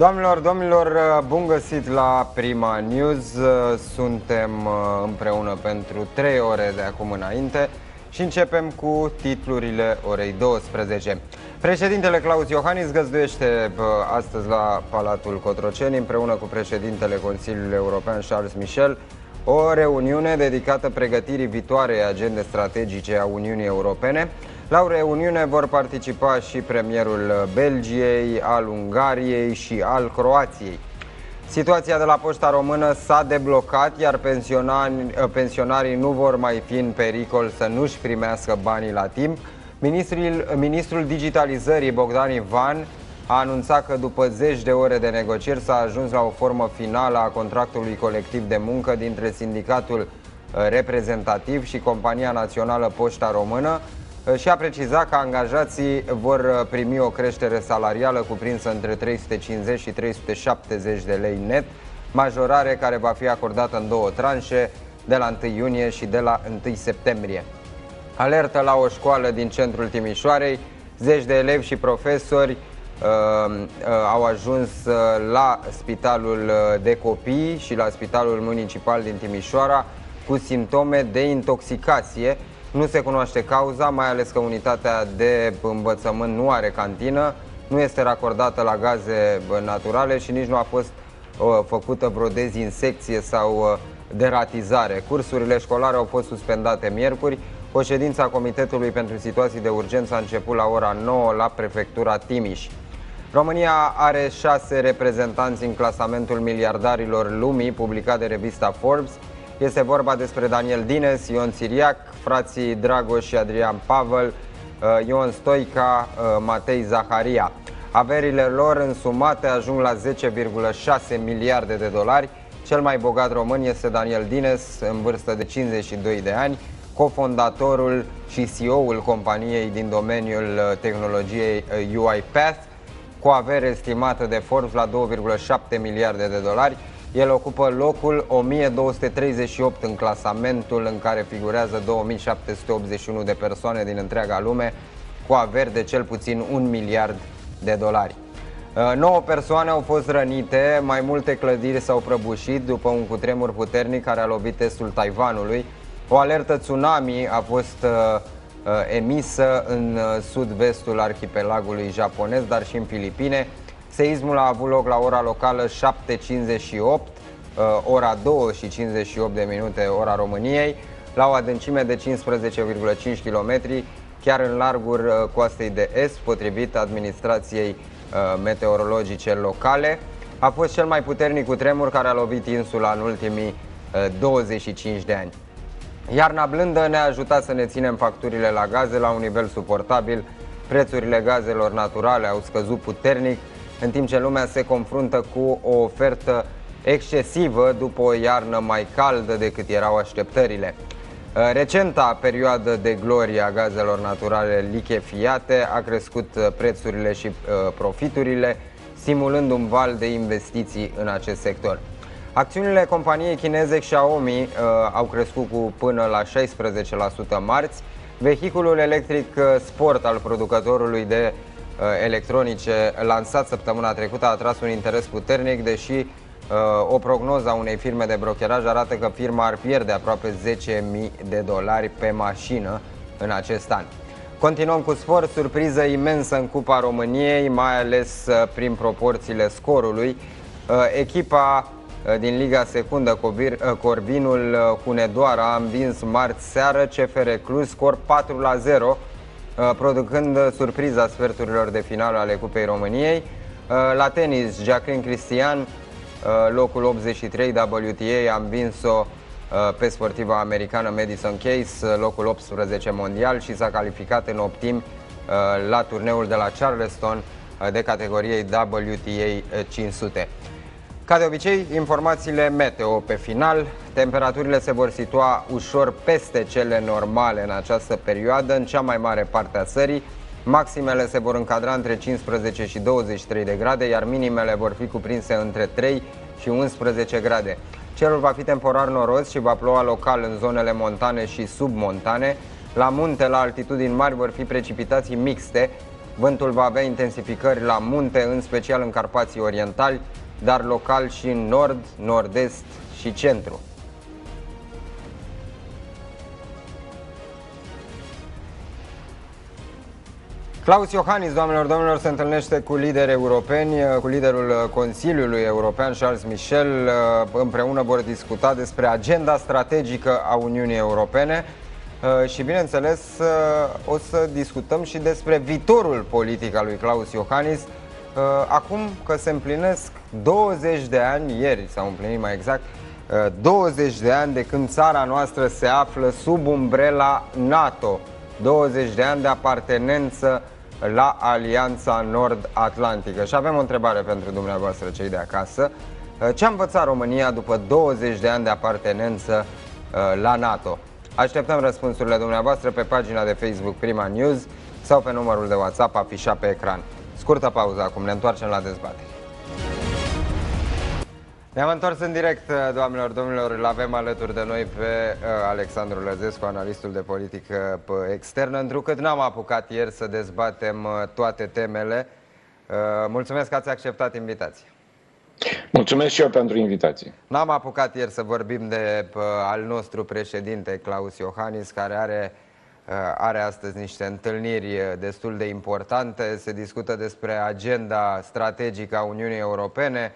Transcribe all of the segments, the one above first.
Doamnelor, domnilor, bun găsit la Prima News. Suntem împreună pentru 3 ore de acum înainte și începem cu titlurile orei 12. Președintele Klaus Iohannis găzduiește astăzi la Palatul Cotroceni, împreună cu președintele Consiliului European Charles Michel, o reuniune dedicată pregătirii viitoarei agende strategice a Uniunii Europene. La o reuniune vor participa și premierul Belgiei, al Ungariei și al Croației. Situația de la Poșta Română s-a deblocat, iar pensionarii nu vor mai fi în pericol să nu-și primească banii la timp. Ministrul Digitalizării, Bogdan Ivan, a anunțat că după zeci de ore de negocieri s-a ajuns la o formă finală a contractului colectiv de muncă dintre sindicatul reprezentativ și Compania Națională Poșta Română și a precizat că angajații vor primi o creștere salarială cuprinsă între 350 și 370 de lei net, majorare care va fi acordată în 2 tranșe, de la 1 iunie și de la 1 septembrie. Alertă la o școală din centrul Timișoarei: zeci de elevi și profesori au ajuns la Spitalul de Copii și la Spitalul Municipal din Timișoara cu simptome de intoxicație. Nu se cunoaște cauza, mai ales că unitatea de învățământ nu are cantină, nu este racordată la gaze naturale și nici nu a fost făcută vreo dezinsecție sau deratizare. Cursurile școlare au fost suspendate miercuri. O ședință a Comitetului pentru Situații de Urgență a început la ora 9 la Prefectura Timiș. România are 6 reprezentanți în clasamentul miliardarilor lumii, publicat de revista Forbes. Este vorba despre Daniel Dines, Ion Țiriac, frații Dragoș și Adrian Pavel, Ion Stoica, Matei Zaharia. Averile lor însumate ajung la 10,6 miliarde de dolari. Cel mai bogat român este Daniel Dines, în vârstă de 52 de ani, cofondatorul și CEO-ul companiei din domeniul tehnologiei UiPath, cu avere estimată de Forbes la 2,7 miliarde de dolari. El ocupă locul 1238 în clasamentul în care figurează 2781 de persoane din întreaga lume cu averi de cel puțin 1 miliard de dolari. 9 persoane au fost rănite, mai multe clădiri s-au prăbușit după un cutremur puternic care a lovit estul Taiwanului. O alertă tsunami a fost emisă în sud-vestul arhipelagului japonez, dar și în Filipine. Seismul a avut loc la ora locală 7:58, ora 2:58 de minute, ora României, la o adâncime de 15,5 km, chiar în largul coastei de est, potrivit administrației meteorologice locale. A fost cel mai puternic cutremur care a lovit insula în ultimii 25 de ani. Iarna blândă ne-a ajutat să ne ținem facturile la gaze la un nivel suportabil. Prețurile gazelor naturale au scăzut puternic, în timp ce lumea se confruntă cu o ofertă excesivă după o iarnă mai caldă decât erau așteptările. Recenta perioadă de glorie a gazelor naturale lichefiate a crescut prețurile și profiturile, stimulând un val de investiții în acest sector. Acțiunile companiei chineze Xiaomi au crescut cu până la 16% marți. Vehiculul electric sport al producătorului de electronice lansat săptămâna trecută a atras un interes puternic, deși o prognoză a unei firme de brokeraj arată că firma ar pierde aproape 10.000 de dolari pe mașină în acest an. Continuăm cu sport, surpriză imensă în Cupa României, mai ales prin proporțiile scorului. Echipa din Liga Secundă, Corvinul Hunedoara, a învins marți seară CFR Cluj, scor 4-0, producând surpriza sferturilor de finală ale Cupei României. La tenis, Jacqueline Cristian, locul 83 WTA, a învins-o pe sportiva americană Madison Keys, locul 18 mondial, și s-a calificat în optim la turneul de la Charleston de categoriei WTA 500. Ca de obicei, informațiile meteo pe final. Temperaturile se vor situa ușor peste cele normale în această perioadă în cea mai mare parte a țării. Maximele se vor încadra între 15 și 23 de grade, iar minimele vor fi cuprinse între 3 și 11 grade. Cerul va fi temporar noros și va ploua local în zonele montane și submontane. La munte, la altitudini mari, vor fi precipitații mixte Vântul va avea intensificări la munte, în special în Carpații Orientali, dar local și în nord, nord-est și centru. Klaus Iohannis, doamnelor, domnilor, se întâlnește cu lideri europeni, cu liderul Consiliului European, Charles Michel. Împreună vor discuta despre agenda strategică a Uniunii Europene și, bineînțeles, o să discutăm și despre viitorul politic al lui Klaus Iohannis. Acum că se împlinesc 20 de ani, ieri s-au împlinit mai exact, 20 de ani de când țara noastră se află sub umbrela NATO. 20 de ani de apartenență la Alianța Nord-Atlantică. Și avem o întrebare pentru dumneavoastră, cei de acasă. Ce a învățat România după 20 de ani de apartenență la NATO? Așteptăm răspunsurile dumneavoastră pe pagina de Facebook Prima News sau pe numărul de WhatsApp afișat pe ecran. Scurtă pauză acum, ne întoarcem la dezbatere. Ne-am întors în direct, doamnelor, domnilor, îl avem alături de noi pe Alexandru Lăzescu, analistul de politică externă, întrucât n-am apucat ieri să dezbatem toate temele. Mulțumesc că ați acceptat invitația. Mulțumesc și eu pentru invitație. N-am apucat ieri să vorbim de al nostru președinte, Klaus Iohannis, care are astăzi niște întâlniri destul de importante. Se discută despre agenda strategică a Uniunii Europene,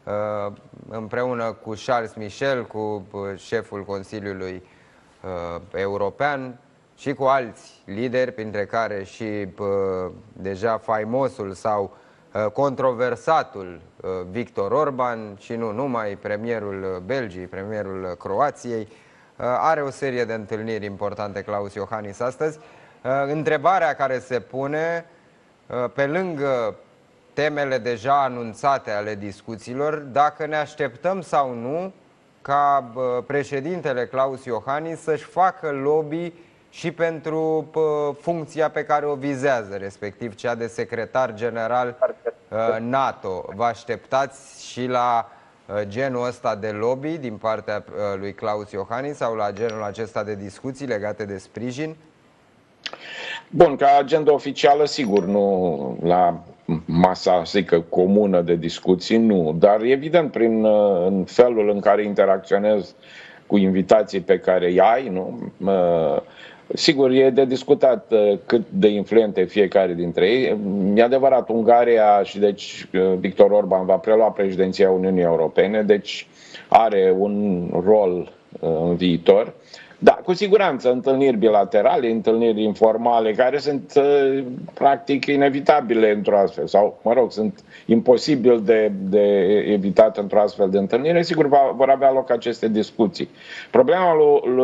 împreună cu Charles Michel, cu șeful Consiliului European și cu alți lideri, printre care și deja faimosul sau controversatul Viktor Orban și nu numai, premierul Belgiei, premierul Croației. Are o serie de întâlniri importante Klaus Iohannis astăzi. Întrebarea care se pune, pe lângă temele deja anunțate ale discuțiilor, dacă ne așteptăm sau nu ca președintele Klaus Iohannis să-și facă lobby și pentru funcția pe care o vizează, respectiv cea de secretar general NATO. Vă așteptați și la genul ăsta de lobby din partea lui Klaus Iohannis sau la genul acesta de discuții legate de sprijin? Bun, ca agenda oficială, sigur, nu la masa, zică, comună de discuții, nu, dar evident în felul în care interacționez cu invitații pe care îi ai, nu? Sigur, e de discutat cât de influente fiecare dintre ei. E adevărat, Ungaria și deci Viktor Orban va prelua președinția Uniunii Europene, deci are un rol în viitor. Da, cu siguranță, întâlniri bilaterale, întâlniri informale, care sunt practic inevitabile într-o astfel, sau, mă rog, sunt imposibil de evitat într-o astfel de întâlnire, sigur vor avea loc aceste discuții. Problema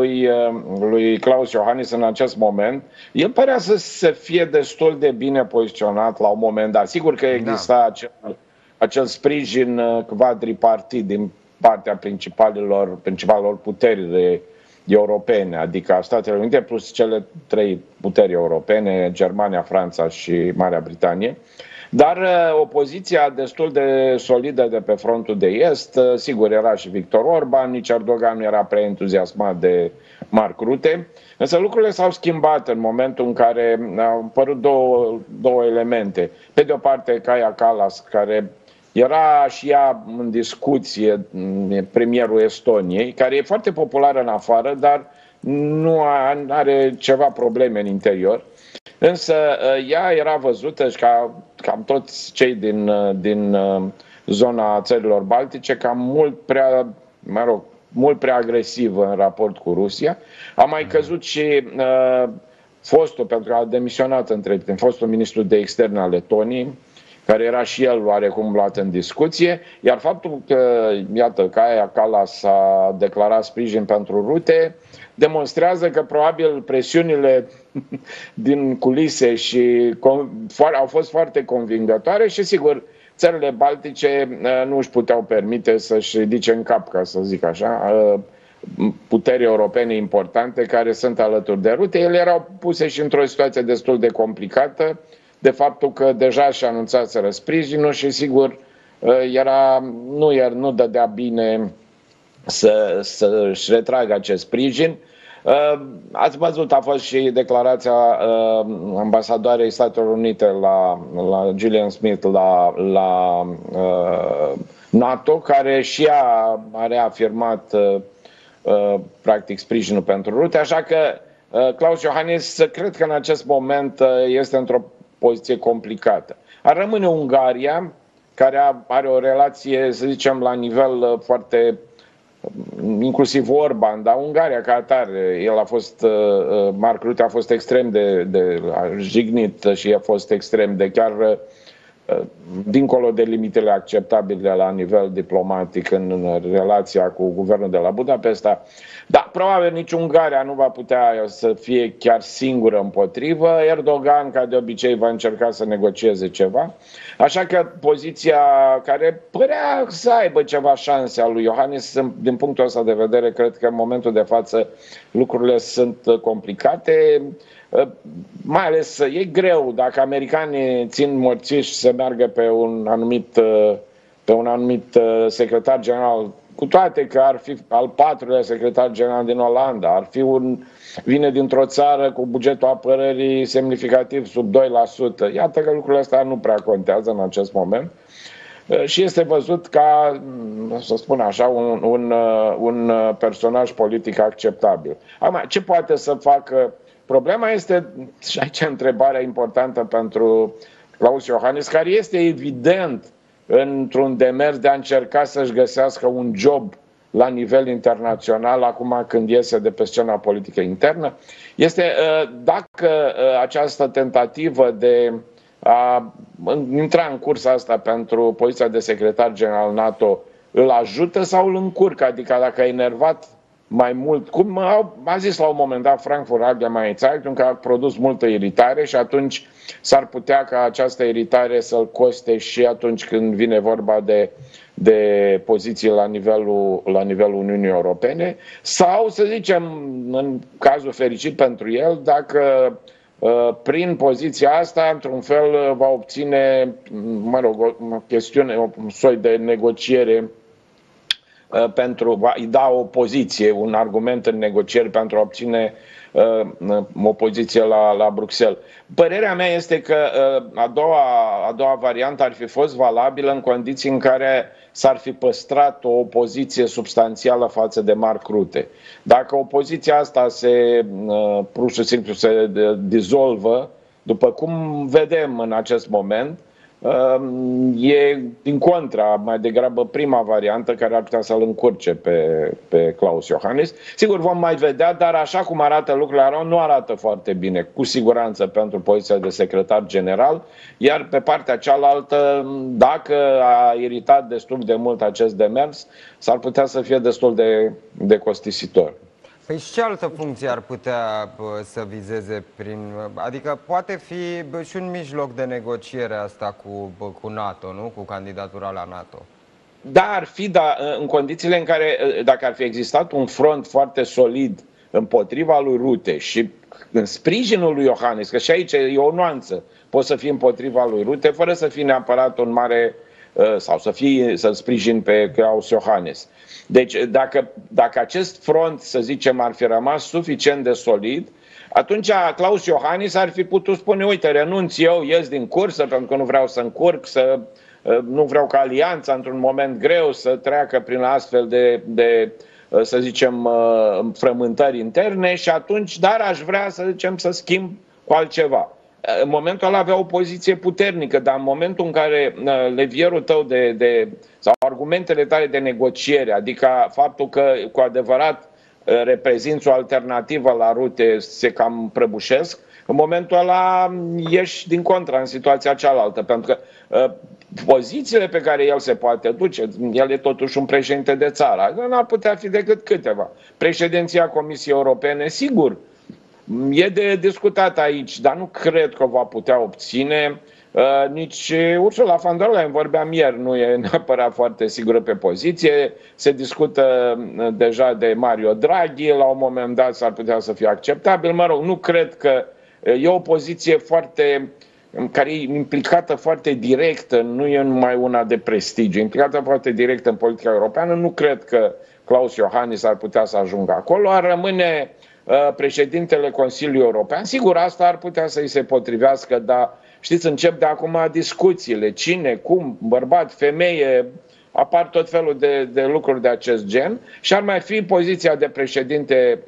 lui Klaus Iohannis în acest moment, el părea să fie destul de bine poziționat la un moment dat. Sigur că exista acel sprijin quadripartit din partea principalelor puteri europene, adică Statele Unite plus cele trei puteri europene, Germania, Franța și Marea Britanie, dar opoziția destul de solidă de pe frontul de est, sigur era și Viktor Orban, nici Erdogan nu era prea entuziasmat de Mark Rutte, însă lucrurile s-au schimbat în momentul în care au apărut două elemente. Pe de o parte Kaja Kallas, care era și ea în discuție, premierul Estoniei, care e foarte populară în afară, dar nu are ceva probleme în interior. Însă ea era văzută, ca cam toți cei din zona țărilor baltice, ca mult prea, mult prea agresivă în raport cu Rusia. A mai căzut și fostul, pentru că a demisionat între timp, fostul ministru de externe al Letoniei, care era și el oarecum luat în discuție, iar faptul că, iată, Kaja Kallas a declarat sprijin pentru Rutte, demonstrează că probabil presiunile din culise au fost foarte convingătoare și, sigur, țările baltice nu își puteau permite să-și ridice în cap, ca să zic așa, puteri europene importante care sunt alături de Rutte. Ele erau puse și într-o situație destul de complicată, de faptul că deja și anunțaseră sprijinul și, sigur, nu dădea bine să-și retragă acest sprijin. Ați văzut, a fost și declarația ambasadoarei Statelor Unite la Gillian Smith la NATO, care și ea a reafirmat practic sprijinul pentru rute, așa că Klaus Iohannis cred că în acest moment este într-o poziție complicată. Ar rămâne Ungaria, care are o relație, să zicem, la nivel foarte, inclusiv Orban, dar Ungaria ca atare, el a fost, Mark Rutte a fost extrem de jignit și a fost extrem de chiar dincolo de limitele acceptabile la nivel diplomatic în relația cu guvernul de la Budapesta. Da, probabil nici Ungaria nu va putea să fie chiar singură împotrivă. Erdogan, ca de obicei, va încerca să negocieze ceva. Așa că poziția care părea să aibă ceva șanse a lui Iohannis, din punctul ăsta de vedere, cred că în momentul de față lucrurile sunt complicate. Mai ales e greu dacă americanii țin morțiși să meargă pe un anumit secretar general, cu toate că ar fi al patrulea secretar general din Olanda, vine dintr-o țară cu bugetul apărării semnificativ sub 2%. Iată că lucrurile astea nu prea contează în acest moment și este văzut ca, să spun așa, un personaj politic acceptabil. Acum, ce poate să facă? Problema este, și aici întrebarea importantă pentru Klaus Iohannis, care este evident într-un demers de a încerca să-și găsească un job la nivel internațional acum când iese de pe scena politică internă, este dacă această tentativă de a intra în cursa asta pentru poziția de secretar general NATO îl ajută sau îl încurcă, adică dacă a enervat mai mult, cum a zis la un moment dat Frankfurt Allgemeine Zeitung, că a produs multă iritare și atunci s-ar putea ca această iritare să-l coste și atunci când vine vorba de poziții la nivelul Uniunii Europene, sau, să zicem, în cazul fericit pentru el, dacă prin poziția asta, într-un fel, va obține, mă rog, o chestiune, un soi de negociere îi da o poziție, un argument în negocieri pentru a obține o poziție la Bruxelles. Părerea mea este că a doua variantă ar fi fost valabilă în condiții în care s-ar fi păstrat o opoziție substanțială față de Mark Rutte. Dacă opoziția asta pur și simplu se dizolvă, după cum vedem în acest moment, e din contra mai degrabă prima variantă care ar putea să-l încurce pe Klaus Iohannis. Sigur, vom mai vedea, dar așa cum arată lucrurile, nu arată foarte bine, cu siguranță, pentru poziția de secretar general, iar pe partea cealaltă, dacă a iritat destul de mult acest demers, s-ar putea să fie destul de costisitor. Păi și ce altă funcție ar putea să vizeze adică poate fi și un mijloc de negociere asta cu NATO, nu? Cu candidatura la NATO. Da, ar fi, dar în condițiile în care, dacă ar fi existat un front foarte solid împotriva lui Rutte și în sprijinul lui Iohannis, că și aici e o nuanță, poți să fii împotriva lui Rutte fără să fii neapărat un mare, sau să-l sprijin pe Klaus Iohannis. Deci dacă acest front, să zicem, ar fi rămas suficient de solid, atunci Klaus Iohannis ar fi putut spune, uite, renunț eu, ies din cursă pentru că nu vreau să încurc, nu vreau ca alianța într-un moment greu să treacă prin astfel de să zicem, frământări interne și atunci, dar aș vrea, să zicem, să schimb cu altceva. În momentul ăla avea o poziție puternică, dar în momentul în care levierul tău sau argumentele tale de negociere, adică faptul că cu adevărat reprezinți o alternativă la Rutte, se cam prăbușesc, în momentul ăla ieși din contra în situația cealaltă, pentru că pozițiile pe care el se poate duce, el e totuși un președinte de țară, nu ar putea fi decât câteva. Președinția Comisiei Europene, sigur, e de discutat aici, dar nu cred că o va putea obține. Nici Ursula von der Leyen, vorbeam ieri, nu e neapărat foarte sigură pe poziție. Se discută deja de Mario Draghi, la un moment dat s-ar putea să fie acceptabil. Mă rog, nu cred că e o poziție care e implicată foarte direct, nu e numai una de prestigiu, implicată foarte direct în politica europeană. Nu cred că Klaus Iohannis ar putea să ajungă acolo. Ar rămâne președintele Consiliului European. Sigur, asta ar putea să-i se potrivească, dar știți, încep de acum discuțiile. Cine, cum, bărbat, femeie, apar tot felul de lucruri de acest gen și ar mai fi poziția de președinte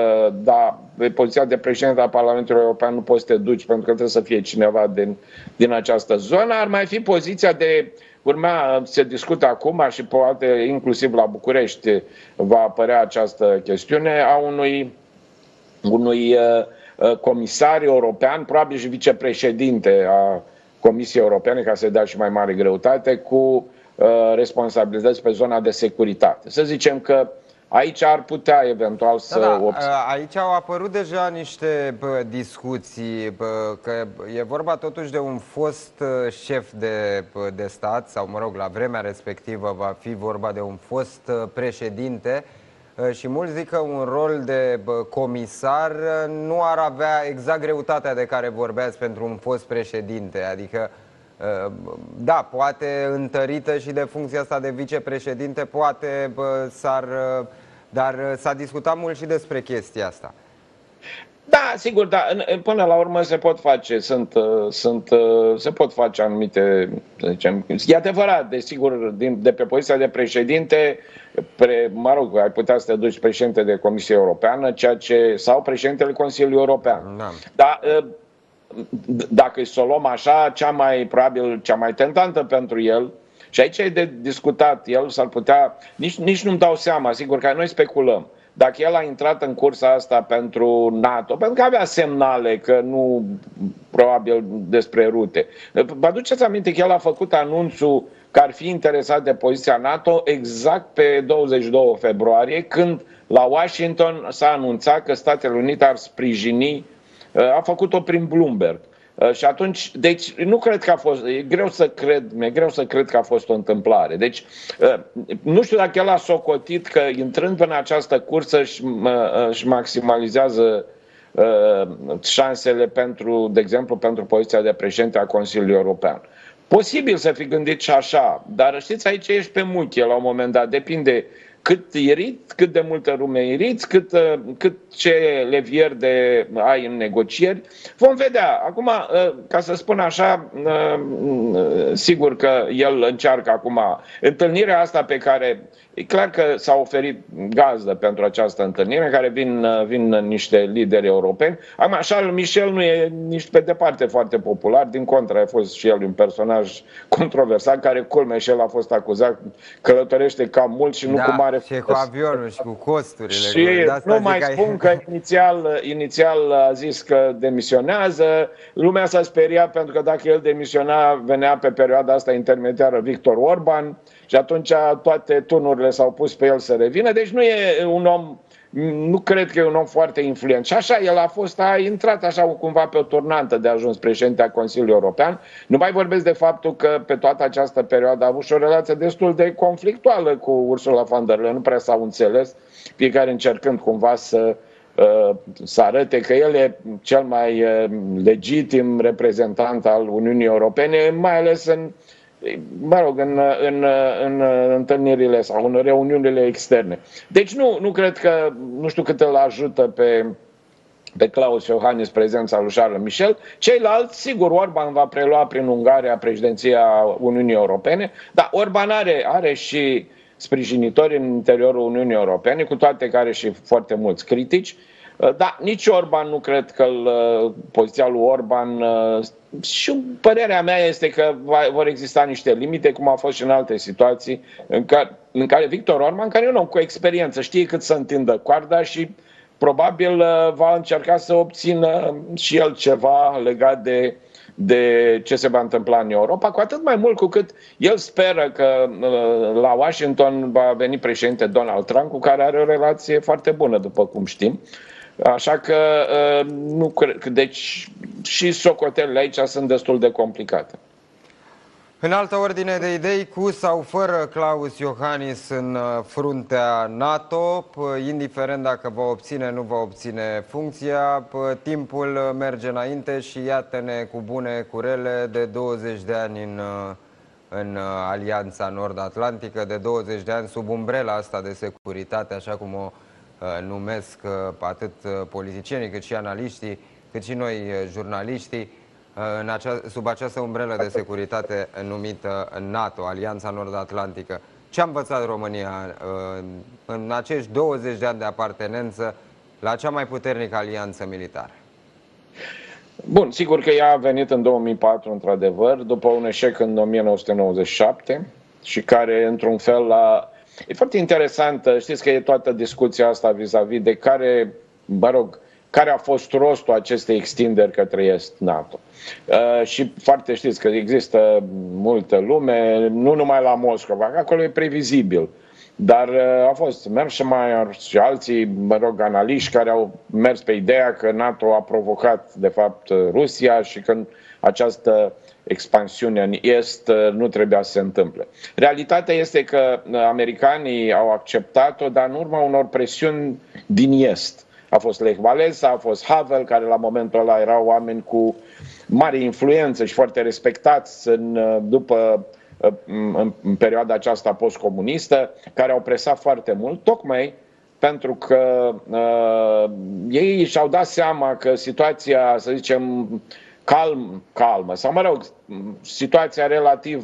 poziția de președinte al Parlamentului European nu poți să te duci pentru că trebuie să fie cineva din această zonă. Ar mai fi poziția de se discută acum și poate inclusiv la București va apărea această chestiune a unui comisar european, probabil și vicepreședinte a Comisiei Europene, ca să-i dea și mai mare greutate, cu responsabilități pe zona de securitate. Să zicem că aici ar putea eventual să aici au apărut deja niște discuții, că e vorba totuși de un fost șef de stat, sau mă rog, la vremea respectivă va fi vorba de un fost președinte, și mulți zic că un rol de comisar nu ar avea exact greutatea de care vorbeați pentru un fost președinte, adică da, poate întărită și de funcția asta de vicepreședinte, poate dar s-a discutat mult și despre chestia asta. Da, sigur, da. Până la urmă se pot face, se pot face anumite, să zicem, e adevărat, desigur, de pe poziția de președinte, mă rog, ai putea să te duci președinte de Comisie Europeană, sau președintele Consiliului European. Da. Dar dacă să o luăm așa, probabil cea mai tentantă pentru el, și aici e de discutat, el s-ar putea, nici nu-mi dau seama, sigur că noi speculăm, dacă el a intrat în cursa asta pentru NATO, pentru că avea semnale că nu, probabil despre rute. Vă aduceți aminte că el a făcut anunțul că ar fi interesat de poziția NATO exact pe 22 februarie, când la Washington s-a anunțat că Statele Unite ar sprijini, a făcut-o prin Bloomberg. Și atunci, deci, nu cred că a fost, mi-e greu să cred că a fost o întâmplare. Deci, nu știu dacă el a socotit că intrând în această cursă își maximalizează șansele de exemplu, pentru poziția de președinte a Consiliului European. Piosibil să fi gândit și așa, dar știți, aici ești pe muche la un moment dat, depinde cât irit, cât de multă lume iriți, cât ce levier ai în negocieri. Vom vedea. Acum, ca să spun așa, sigur că el încearcă acum întâlnirea asta pe care, e clar că s-a oferit gazdă pentru această întâlnire, în care vin niște lideri europeni. Acum, Charles Michel nu e nici pe departe foarte popular, din contră, a fost și el un personaj controversat, care, culme, și el a fost acuzat, călătorește cam mult și nu cu mare... Și cu avionul și cu costurile. Și nu mai spun că inițial a zis că demisionează. Lumea s-a speriat pentru că dacă el demisiona, venea pe perioada asta intermediară Viktor Orban și atunci toate turnurile s-au pus pe el să revină. Deci nu e un om, nu cred că e un om foarte influent. Și așa, el a intrat așa cumva pe o turnantă de ajuns președinte a Consiliului European. Nu mai vorbesc de faptul că pe toată această perioadă a avut și o relație destul de conflictuală cu Ursula von der Leyen. Nu prea s-au înțeles, fiecare încercând cumva să arate că el e cel mai legitim reprezentant al Uniunii Europene, mai ales în întâlnirile sau în reuniunile externe. Deci nu cred că, nu știu cât îl ajută pe Klaus Iohannis prezența lui Charles Michel. Ceilalți, sigur, Orban va prelua prin Ungaria președinția Uniunii Europene, dar Orban are și sprijinitori în interiorul Uniunii Europene, cu toate că are și foarte mulți critici. Da, nici Orban nu cred că poziția lui Orban, și părerea mea este că vor exista niște limite, cum a fost și în alte situații, în care Viktor Orban, care e un om cu experiență, știe cât să întindă coarda și probabil va încerca să obțină și el ceva legat de ce se va întâmpla în Europa, cu atât mai mult cu cât el speră că la Washington va veni președinte Donald Trump, cu care are o relație foarte bună, după cum știm. Așa că nu cred. Deci și socotelele aici sunt destul de complicate. În altă ordine de idei, cu sau fără Klaus Iohannis în fruntea NATO, indiferent dacă va obține, nu va obține funcția, timpul merge înainte și iată-ne cu bune, cu rele, de 20 de ani în Alianța Nord-Atlantică, de 20 de ani sub umbrela asta de securitate, așa cum o numesc atât politicienii, cât și analiștii, cât și noi jurnaliștii, sub această umbrelă de securitate numită NATO, Alianța Nord-Atlantică. Ce a învățat România în acești 20 de ani de apartenență la cea mai puternică alianță militară? Bun, sigur că ea a venit în 2004, într-adevăr, după un eșec în 1997 și care, într-un fel, e foarte interesantă. Știți că e toată discuția asta vis-a-vis de care, care a fost rostul acestei extinderi către Est NATO. Și foarte știți că există multă lume, nu numai la Moscova, acolo e previzibil. Dar au fost Mearsheimer și alții, analiști care au mers pe ideea că NATO a provocat, de fapt, Rusia și că această expansiune în Est nu trebuia să se întâmple. Realitatea este că americanii au acceptat-o, dar în urma unor presiuni din Est. A fost Lech Walesa, a fost Havel, care la momentul ăla erau oameni cu mare influență și foarte respectați în perioada aceasta postcomunistă, care au presat foarte mult, tocmai pentru că ei și-au dat seama că situația, să zicem, calmă, sau mă rog, situația relativ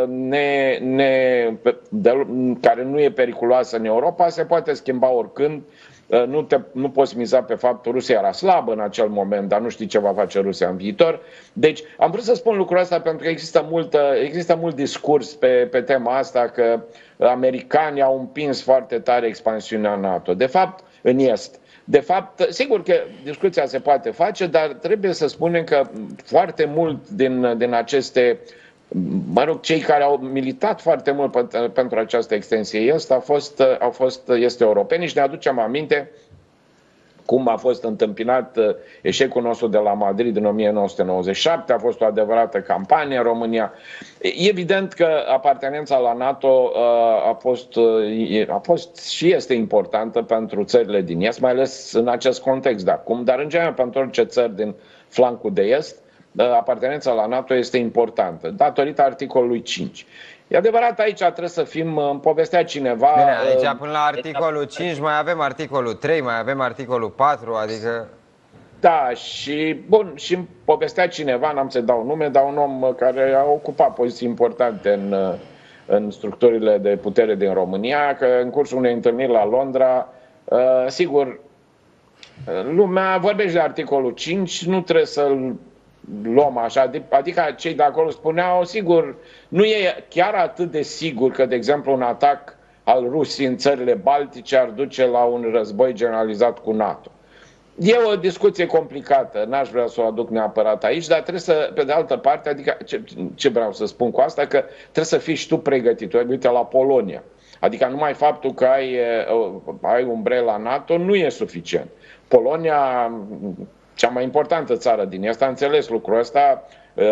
care nu e periculoasă în Europa, se poate schimba oricând. Nu poți miza pe faptul Rusia era slabă în acel moment, dar nu știi ce va face Rusia în viitor. Deci am vrut să spun lucrul ăsta pentru că există mult discurs pe tema asta că americanii au împins foarte tare expansiunea NATO. De fapt, în Est. De fapt, sigur că discuția se poate face, dar trebuie să spunem că foarte mult din aceste, cei care au militat foarte mult pentru această extensie Est au fost este europeni și ne aducem aminte cum a fost întâmpinat eșecul nostru de la Madrid în 1997, a fost o adevărată campanie în România. E evident că apartenența la NATO a fost și este importantă pentru țările din Est, mai ales în acest context de acum, dar în general pentru orice țări din flancul de Est, apartenența la NATO este importantă, datorită articolului 5. E adevărat, aici trebuie să fim, îmi povestea cineva... Bine, aici până la articolul 5 mai avem articolul 3, mai avem articolul 4, adică... Da, și bun, și îmi povestea cineva, n-am să dau nume, dar un om care a ocupat poziții importante în structurile de putere din România, că în cursul unei întâlniri la Londra, sigur, lumea vorbește de articolul 5, nu trebuie să-l luăm așa, adică cei de acolo spuneau, sigur, nu e chiar atât de sigur că, de exemplu, un atac al Rusiei în țările Baltice ar duce la un război generalizat cu NATO. E o discuție complicată, n-aș vrea să o aduc neapărat aici, dar trebuie să, pe de altă parte, adică ce vreau să spun cu asta, că trebuie să fii și tu pregătit. Uite, la Polonia. Adică numai faptul că ai umbrela NATO nu e suficient. Polonia, cea mai importantă țară din Est, a înțeles lucrul ăsta,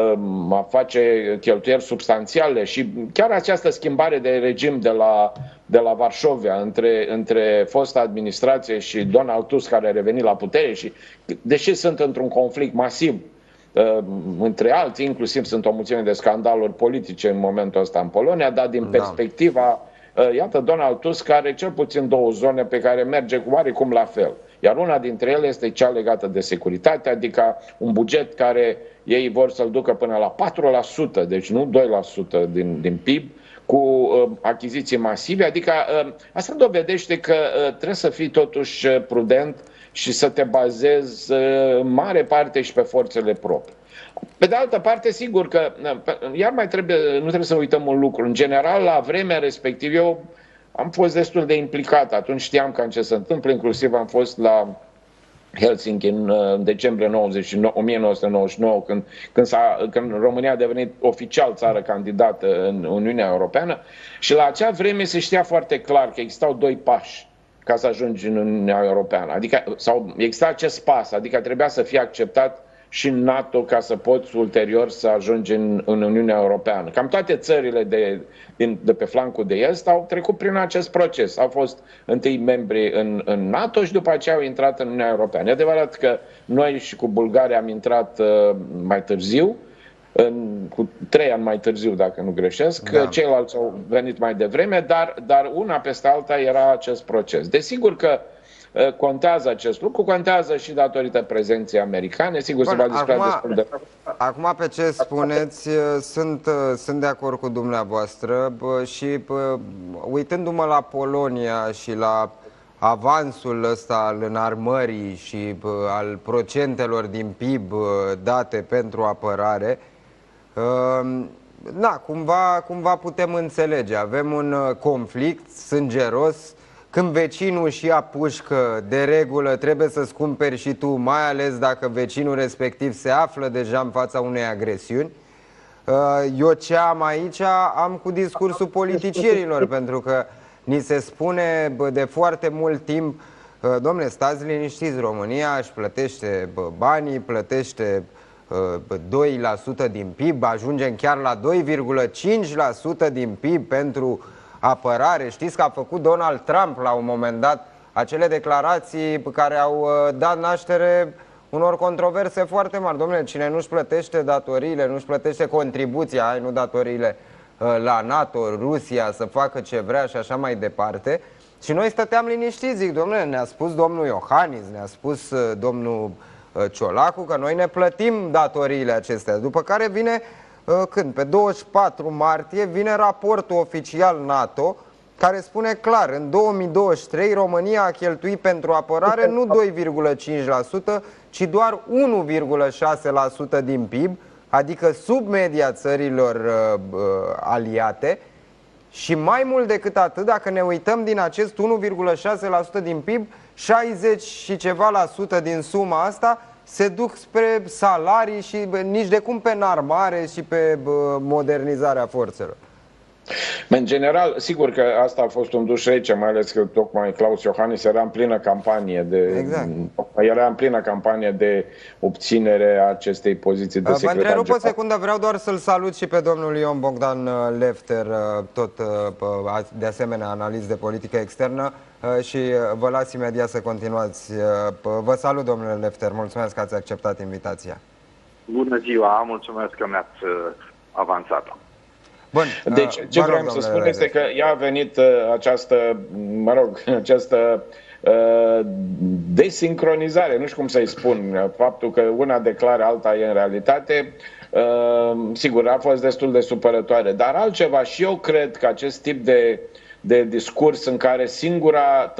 face cheltuieli substanțiale și chiar această schimbare de regim de la Varșovia între fosta administrație și Donald Tusk, care a revenit la putere, și deși sunt într-un conflict masiv între alții, inclusiv sunt o mulțime de scandaluri politice în momentul ăsta în Polonia, dar din perspectiva, iată, Donald Tusk are cel puțin două zone pe care merge oarecum la fel. Iar una dintre ele este cea legată de securitate, adică un buget care ei vor să-l ducă până la 4%, deci nu 2% din PIB, cu achiziții masive. Adică asta dovedește că trebuie să fii totuși prudent și să te bazezi în mare parte și pe forțele proprii. Pe de altă parte, sigur că iar nu trebuie să uităm un lucru. În general, la vremea respectivă, eu am fost destul de implicat. Atunci știam cam ce se întâmplă, inclusiv am fost la Helsinki în decembrie 1999, când România a devenit oficial țară candidată în Uniunea Europeană, și la acea vreme se știa foarte clar că existau doi pași ca să ajungi în Uniunea Europeană. Adică, sau exista acest pas, adică trebuia să fie acceptat și în NATO ca să poți ulterior să ajungi în Uniunea Europeană. Cam toate țările de pe flancul de Est au trecut prin acest proces. Au fost întâi membri în NATO și după aceea au intrat în Uniunea Europeană. E adevărat că noi și cu Bulgaria am intrat mai târziu, cu 3 ani mai târziu, dacă nu greșesc. Da. Ceilalți au venit mai devreme, dar una peste alta era acest proces. Desigur că contează acest lucru, contează și datorită prezenței americane. Sigur, se va discuta destul de... Acum, pe ce spuneți, sunt de acord cu dumneavoastră și uitându-mă la Polonia și la avansul ăsta al înarmării și al procentelor din PIB date pentru apărare, cumva putem înțelege. Avem un conflict sângeros. Când vecinul își ia pușcă, de regulă trebuie să-ți cumperi și tu, mai ales dacă vecinul respectiv se află deja în fața unei agresiuni. Eu ce am aici, am cu discursul politicienilor, pentru că ni se spune de foarte mult timp: dom'le, stați liniștiți, România își plătește banii, plătește 2% din PIB, ajungem chiar la 2,5% din PIB pentru apărare. Știți că a făcut Donald Trump la un moment dat acele declarații pe care au dat naștere unor controverse foarte mari. Dom'le, cine nu-și plătește datoriile, nu-și plătește contribuția, nu datoriile la NATO, Rusia, să facă ce vrea și așa mai departe. Și noi stăteam liniștiți, zic, dom'le, ne-a spus domnul Iohannis, ne-a spus domnul Ciolacu că noi ne plătim datoriile acestea. După care vine, când? Pe 24 martie vine raportul oficial NATO care spune clar: în 2023 România a cheltuit pentru apărare nu 2,5%, ci doar 1,6% din PIB, adică sub media țărilor aliate. Și mai mult decât atât, dacă ne uităm din acest 1,6% din PIB, 60 și ceva la sută din suma asta se duc spre salarii și nici de cum pe înarmare și pe modernizarea forțelor. În general, sigur că asta a fost un duș rece, mai ales că tocmai Klaus Iohannis era în plină campanie de obținere a acestei poziții de secretar general. Vă întrerup o secundă, vreau doar să-l salut și pe domnul Ion Bogdan Lefter, tot de asemenea analist de politică externă, și vă las imediat să continuați. Vă salut, domnule Lefter, mulțumesc că ați acceptat invitația. Bună ziua, mulțumesc că mi-ați avansat. Bun, deci, ce vreau să spun este că ea a venit această desincronizare, nu știu cum să-i spun, faptul că una declară, alta e în realitate, sigur, a fost destul de supărătoare, dar altceva, și eu cred că acest tip de discurs în care singura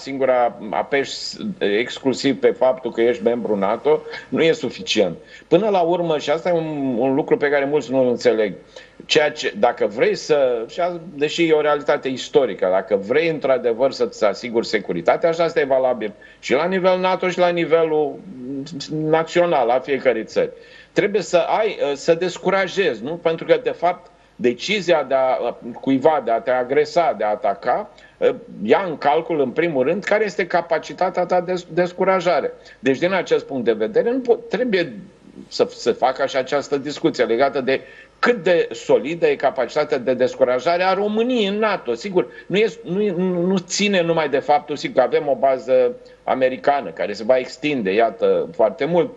apeși exclusiv pe faptul că ești membru NATO nu e suficient. Până la urmă, și asta e un lucru pe care mulți nu îl înțeleg, dacă vrei deși e o realitate istorică, dacă vrei într-adevăr să-ți asiguri securitatea, așa asta e valabil și la nivel NATO și la nivelul național a fiecărei țări. Trebuie să descurajezi, nu? Pentru că, de fapt, decizia cuiva de a te agresa, de a ataca, ia în calcul, în primul rând, care este capacitatea ta de descurajare. Deci, din acest punct de vedere, trebuie să se facă și această discuție legată de cât de solidă e capacitatea de descurajare a României în NATO. Sigur, nu ține numai de faptul, sigur, că avem o bază americană care se va extinde, iată, foarte mult.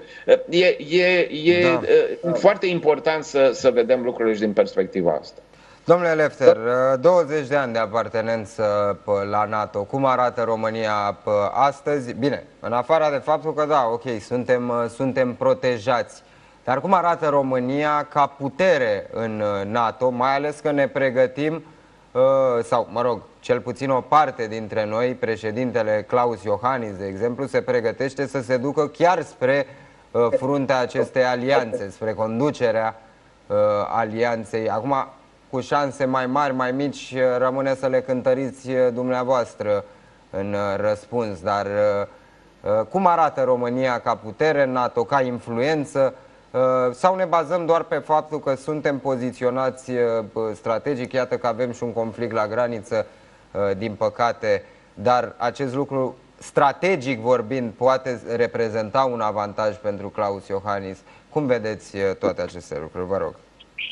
E foarte important să vedem lucrurile și din perspectiva asta. Domnule Lefter, 20 de ani de apartenență la NATO. Cum arată România astăzi? Bine, în afara de faptul că, da, ok, suntem protejați. Dar cum arată România ca putere în NATO, mai ales că ne pregătim, sau, mă rog, cel puțin o parte dintre noi, președintele Klaus Iohannis, de exemplu, se pregătește să se ducă chiar spre fruntea acestei alianțe, spre conducerea alianței. Acum, cu șanse mai mari, mai mici, rămâne să le cântăriți dumneavoastră în răspuns. Dar cum arată România ca putere în NATO, ca influență? Sau ne bazăm doar pe faptul că suntem poziționați strategic? Iată că avem și un conflict la graniță, din păcate, dar acest lucru, strategic vorbind, poate reprezenta un avantaj pentru Klaus Iohannis. Cum vedeți toate aceste lucruri? Vă rog.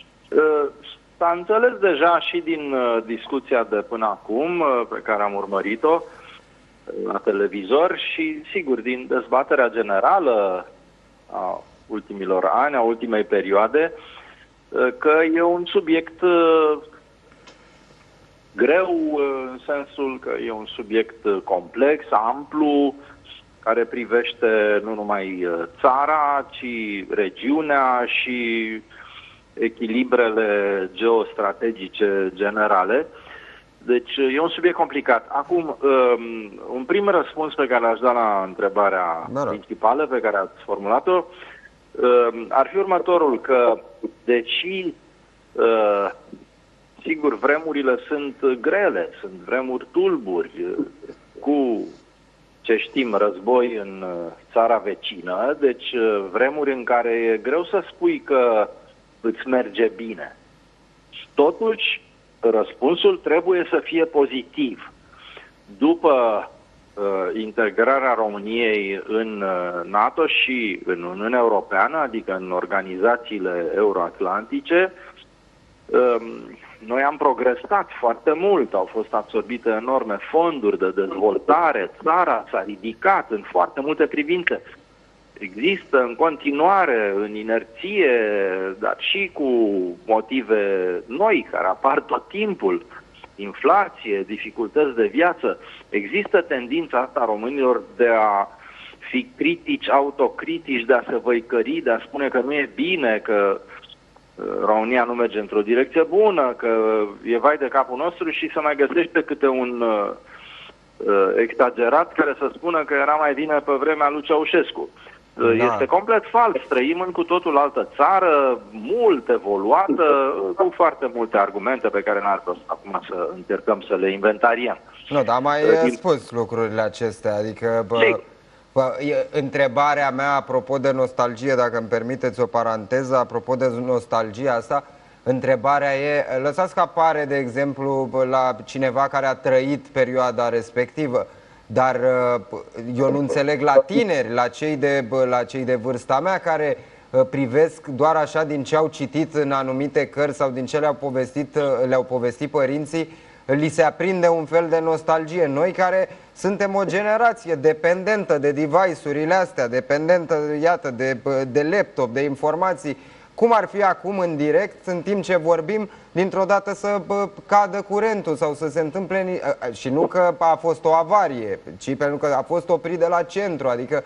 S-a înțeles deja și din discuția de până acum, pe care am urmărit-o la televizor, și, sigur, din dezbaterea generală a ultimilor ani, a ultimei perioade, că e un subiect greu în sensul că e un subiect complex, amplu, care privește nu numai țara, ci regiunea și echilibrele geostrategice generale. Deci e un subiect complicat. Acum, un prim răspuns pe care l-aș da la întrebarea principală pe care ați formulat-o ar fi următorul, că deși sigur vremurile sunt grele, sunt vremuri tulburi, cu ce știm, război în țara vecină, deci vremuri în care e greu să spui că îți merge bine. Totuși, răspunsul trebuie să fie pozitiv. După integrarea României în NATO și în Uniunea Europeană, adică în organizațiile euroatlantice, noi am progresat foarte mult, au fost absorbite enorme fonduri de dezvoltare, țara s-a ridicat în foarte multe privințe. Există în continuare în inerție, dar și cu motive noi care apar tot timpul, inflație, dificultăți de viață. Există tendința asta a românilor de a fi critici, autocritici, de a se văicări, de a spune că nu e bine, că România nu merge într-o direcție bună, că e vai de capul nostru și să mai găsește câte un exagerat care să spună că era mai bine pe vremea lui Ceaușescu. Da. Este complet fals. Trăim în cu totul altă țară, mult evoluată, cu foarte multe argumente pe care n-ar rost acum să încercăm să le inventariem. Nu, dar mai spus lucrurile acestea, adică întrebarea mea apropo de nostalgie, dacă îmi permiteți o paranteză, apropo de nostalgia asta, întrebarea e, lăsați că apare, de exemplu, la cineva care a trăit perioada respectivă, dar eu nu înțeleg la tineri, la cei de vârsta mea, care privesc doar așa din ce au citit în anumite cărți sau din ce le-au povestit părinții, li se aprinde un fel de nostalgie. Noi care suntem o generație dependentă de device-urile astea, dependentă, iată, de laptop, de informații, cum ar fi acum în direct, în timp ce vorbim, dintr-o dată să cadă curentul sau să se întâmple, și nu că a fost o avarie, ci pentru că a fost oprit de la centru, adică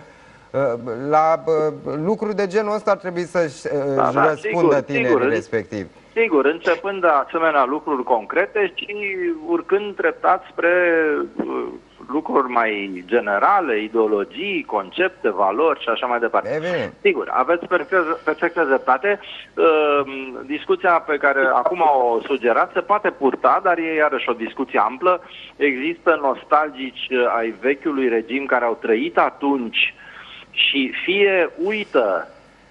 la lucruri de genul ăsta ar trebui să-și răspundă tinerii respectiv. Sigur, începând de asemenea lucruri concrete și urcând treptat spre lucruri mai generale, ideologii, concepte, valori și așa mai departe. Evident. Sigur, aveți perfectă dreptate. Discuția pe care acum o sugerați se poate purta, dar e iarăși o discuție amplă. Există nostalgici ai vechiului regim care au trăit atunci și fie uită,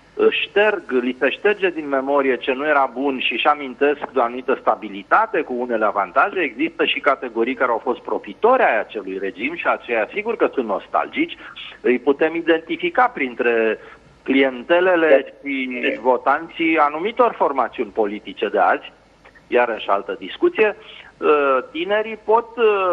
li se șterge din memorie ce nu era bun și își amintesc de o anumită stabilitate cu unele avantaje. Există și categorii care au fost profitori ai acelui regim și aceia sigur că sunt nostalgici. Îi putem identifica printre clientelele și votanții anumitor formațiuni politice de azi, iarăși altă discuție. Tinerii pot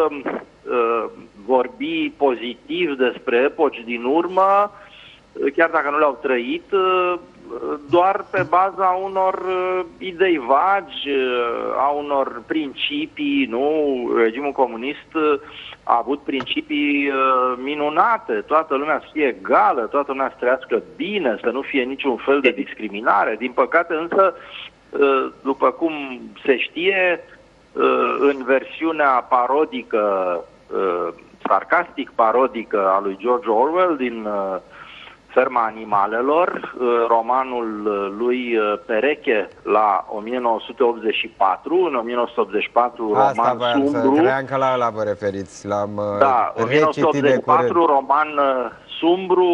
vorbi pozitiv despre epoci din urmă, chiar dacă nu le-au trăit, doar pe baza unor idei vagi, a unor principii, nu? Regimul comunist a avut principii minunate, toată lumea să fie egală, toată lumea să trăiască bine, să nu fie niciun fel de discriminare. Din păcate însă, după cum se știe, în versiunea parodică, sarcastic parodică a lui George Orwell din Ferma animalelor, romanul lui Pereche la 1984, în 1984 roman Sumbru. Credeam că la ăla vă referiți, l-am da, 1984 roman Sumbru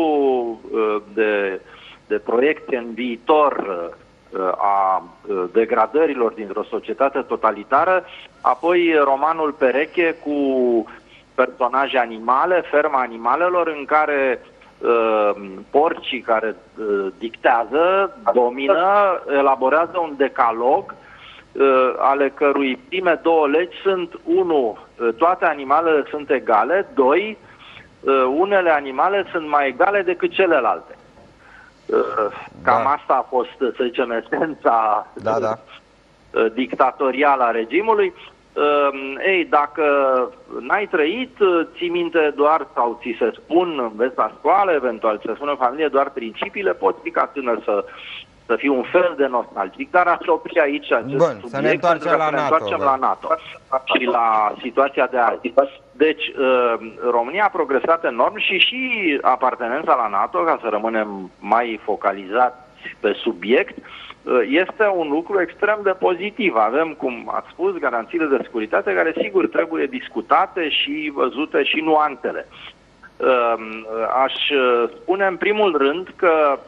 de proiecție în viitor a degradărilor dintr-o societate totalitară, apoi romanul Pereche cu personaje animale, Ferma animalelor, în care porcii care dictează, domină, elaborează un decalog ale cărui prime două legi sunt: 1. Toate animalele sunt egale, 2. Unele animale sunt mai egale decât celelalte. Cam asta a fost, să zicem, esența dictatorială a regimului. Ei, dacă n-ai trăit, ții minte doar, sau ți se spun, înveți la școală, eventual ți se spune în familie doar principiile, poți fi ca tânăr să fii un fel de nostalgic, dar aș opri aici acest subiect, să ne întoarcem la NATO și la situația de azi. Deci, România a progresat enorm și apartenența la NATO, ca să rămânem mai focalizați pe subiect, este un lucru extrem de pozitiv. Avem, cum ați spus, garanțiile de securitate care, sigur, trebuie discutate și văzute și nuanțele. Aș spune, în primul rând, că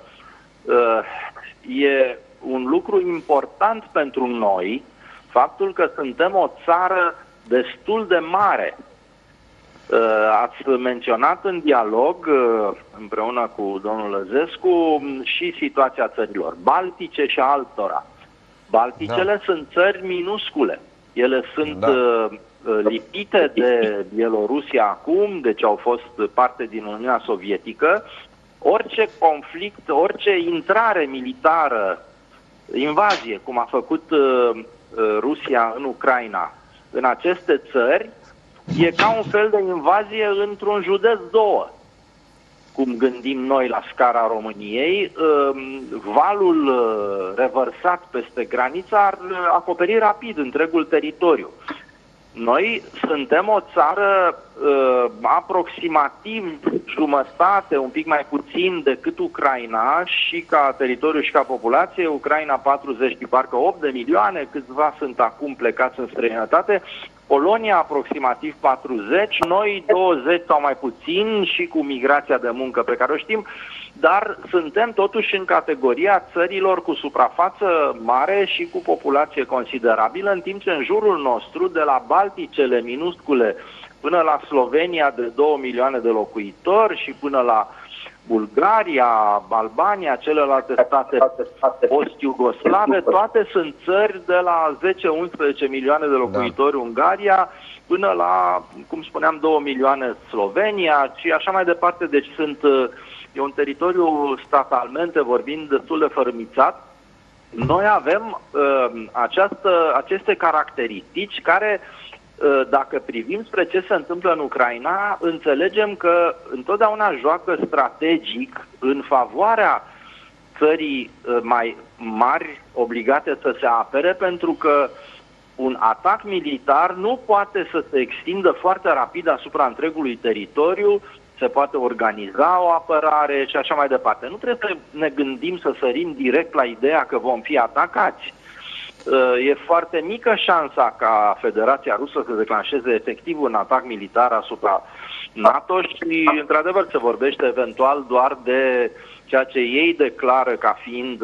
e un lucru important pentru noi faptul că suntem o țară destul de mare. Ați menționat în dialog, împreună cu domnul Lăzescu, și situația țărilor baltice și altora. Balticele sunt țări minuscule. Ele sunt lipite de Bielorusia acum, deci au fost parte din Uniunea Sovietică. Orice conflict, orice intrare militară, invazie, cum a făcut Rusia în Ucraina, în aceste țări, e ca un fel de invazie într-un județ două. Cum gândim noi la scara României, valul revărsat peste graniță ar acoperi rapid întregul teritoriu. Noi suntem o țară aproximativ jumătate, un pic mai puțin decât Ucraina, și ca teritoriu și ca populație. Ucraina 40 și parcă 8 de milioane, câțiva sunt acum plecați în străinătate. Polonia aproximativ 40, noi 20 sau mai puțin și cu migrația de muncă pe care o știm, dar suntem totuși în categoria țărilor cu suprafață mare și cu populație considerabilă, în timp ce în jurul nostru, de la Balticele minuscule până la Slovenia de 2 milioane de locuitori și până la Bulgaria, Albania, celelalte state post-iugoslave, toate sunt țări de la 10-11 milioane de locuitori, Ungaria, până la, cum spuneam, 2 milioane Slovenia și așa mai departe. Deci e un teritoriu statalmente vorbind destul de fărâmițat. Noi avem aceste caracteristici care, dacă privim spre ce se întâmplă în Ucraina, înțelegem că întotdeauna joacă strategic în favoarea țării mai mari obligate să se apere, pentru că un atac militar nu poate să se extindă foarte rapid asupra întregului teritoriu, se poate organiza o apărare și așa mai departe. Nu trebuie să ne gândim să sărim direct la ideea că vom fi atacați. E foarte mică șansa ca Federația Rusă să declanșeze efectiv un atac militar asupra NATO și, într-adevăr, se vorbește eventual doar de ceea ce ei declară ca fiind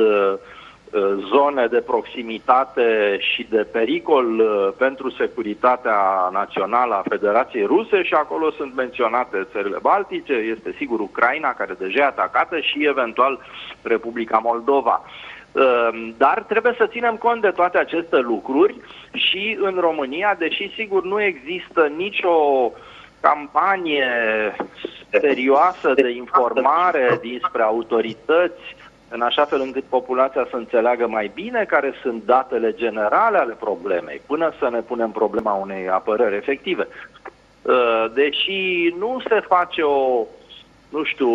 zone de proximitate și de pericol pentru securitatea națională a Federației Ruse și acolo sunt menționate țările Baltice, este sigur Ucraina, care deja e atacată, și eventual Republica Moldova. Dar trebuie să ținem cont de toate aceste lucruri și în România, deși sigur nu există nicio campanie serioasă de informare dinspre autorități, în așa fel încât populația să înțeleagă mai bine care sunt datele generale ale problemei, până să ne punem problema unei apărări efective. Deși nu se face o, nu știu,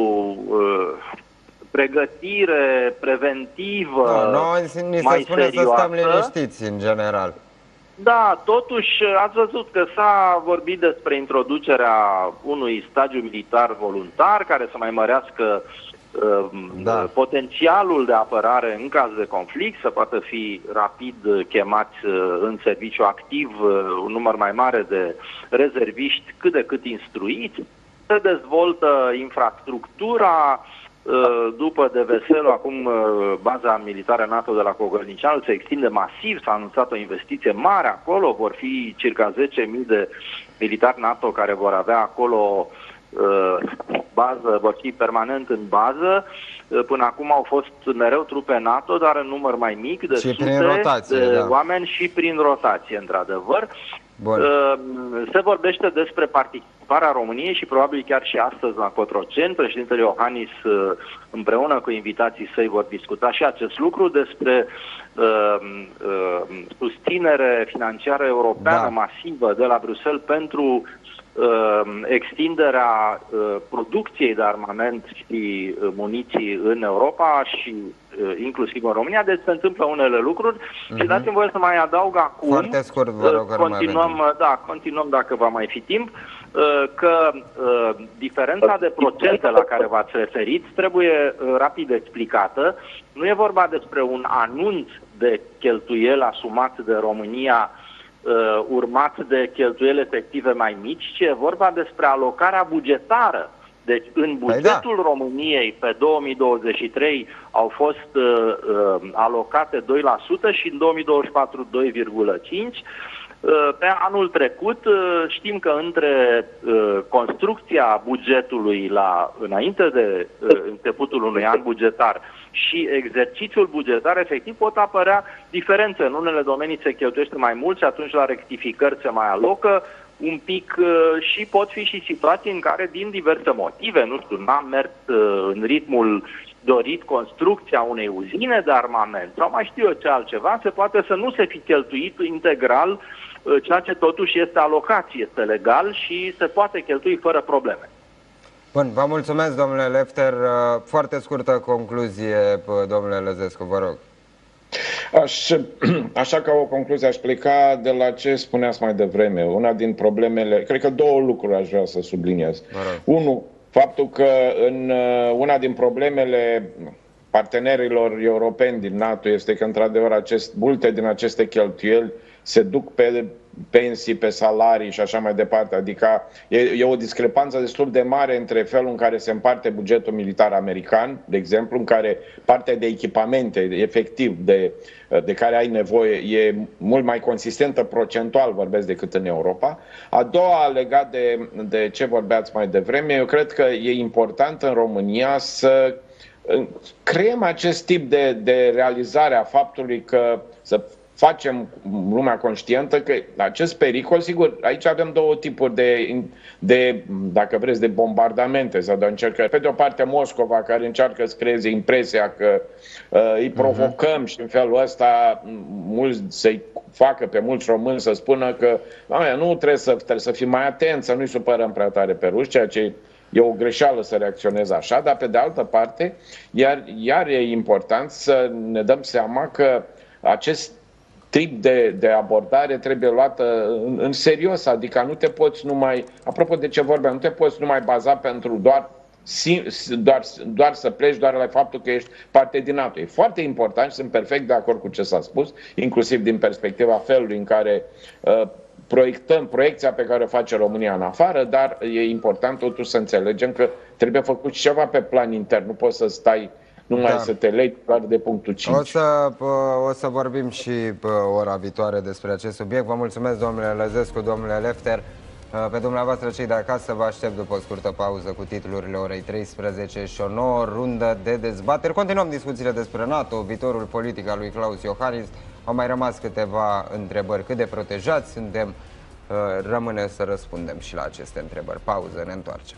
pregătire preventivă ni mai se spune serioasă, să stăm liniștiți în general. Da, totuși ați văzut că s-a vorbit despre introducerea unui stagiu militar voluntar care să mai mărească potențialul de apărare în caz de conflict, să poată fi rapid chemați în serviciu activ un număr mai mare de rezerviști cât de cât instruiți. Se dezvoltă infrastructura. După de Veselu, acum baza militară NATO de la Cogălnicianu se extinde masiv, s-a anunțat o investiție mare acolo, vor fi circa 10.000 de militari NATO care vor avea acolo bază, vor fi permanent în bază. Până acum au fost mereu trupe NATO, dar în număr mai mic, de sute de oameni și prin rotație, într-adevăr. Bun. Se vorbește despre participarea României și probabil chiar și astăzi la Cotroceni. Președintele Iohannis împreună cu invitații săi vor discuta și acest lucru despre susținere financiară europeană masivă de la Bruxelles pentru extinderea producției de armament și muniții în Europa și inclusiv în România, deci se întâmplă unele lucruri și dați-mi voie să mai adaug acum. Foarte scurt, vă rog, continuăm dacă va mai fi timp, că diferența de procente la care v-ați referit trebuie rapid explicată. Nu e vorba despre un anunț de cheltuieli asumat de România urmat de cheltuieli efective mai mici, ci e vorba despre alocarea bugetară. Deci în bugetul României pe 2023 au fost alocate 2% și în 2024 2,5%. Pe anul trecut știm că între construcția bugetului înainte de începutul unui an bugetar și exercițiul bugetar efectiv pot apărea diferențe. În unele domenii se cheltuiește mai mult și atunci la rectificări se mai alocă un pic și pot fi și situații în care din diverse motive, nu știu, n-am mers în ritmul dorit construcția unei uzine de armament sau mai știu eu ce altceva, se poate să nu se fi cheltuit integral ceea ce totuși este alocație, este legal și se poate cheltui fără probleme. Bun, vă mulțumesc, domnule Lefter. Foarte scurtă concluzie, domnule Lăzescu, vă rog. Așa ca o concluzie aș pleca de la ce spuneați mai devreme. Una din problemele, cred că două lucruri aș vrea să subliniez. Unu, faptul că în una din problemele partenerilor europeni din NATO este că într-adevăr multe din aceste cheltuieli se duc pe pensii, pe salarii și așa mai departe. Adică e o discrepanță destul de mare între felul în care se împarte bugetul militar american, de exemplu, în care partea de echipamente, efectiv, de care ai nevoie, e mult mai consistentă procentual, vorbesc, decât în Europa. A doua, legat de ce vorbeați mai devreme, eu cred că e important în România să creăm acest tip de realizare a faptului că să facem lumea conștientă că acest pericol, sigur, aici avem două tipuri dacă vreți, de bombardamente sau de încercări. Pe de o parte Moscova, care încearcă să creeze impresia că îi provocăm și în felul ăsta să-i facă pe mulți români să spună că nu trebuie să fim mai atenți, să nu-i supărăm prea tare pe ruși, ceea ce e o greșeală să reacționeze așa, dar pe de altă parte, iar e important să ne dăm seama că acest tip de abordare trebuie luată în serios, adică nu te poți numai, apropo de ce vorbeam, nu te poți numai baza pentru doar să pleci doar la faptul că ești parte din NATO. E foarte important și sunt perfect de acord cu ce s-a spus, inclusiv din perspectiva felului în care proiecția pe care o face România în afară, dar e important totuși să înțelegem că trebuie făcut ceva pe plan intern, nu poți să stai numai să te legi doar de punctul 5. O să vorbim și ora viitoare despre acest subiect. Vă mulțumesc, domnule Lăzescu, domnule Lefter. Pe dumneavoastră, cei de acasă, vă aștept după o scurtă pauză cu titlurile orei 13 și o nouă rundă de dezbateri. Continuăm discuțiile despre NATO, viitorul politic al lui Klaus Iohannis. Au mai rămas câteva întrebări. Cât de protejați suntem? Rămâne să răspundem și la aceste întrebări. Pauză, ne întoarcem.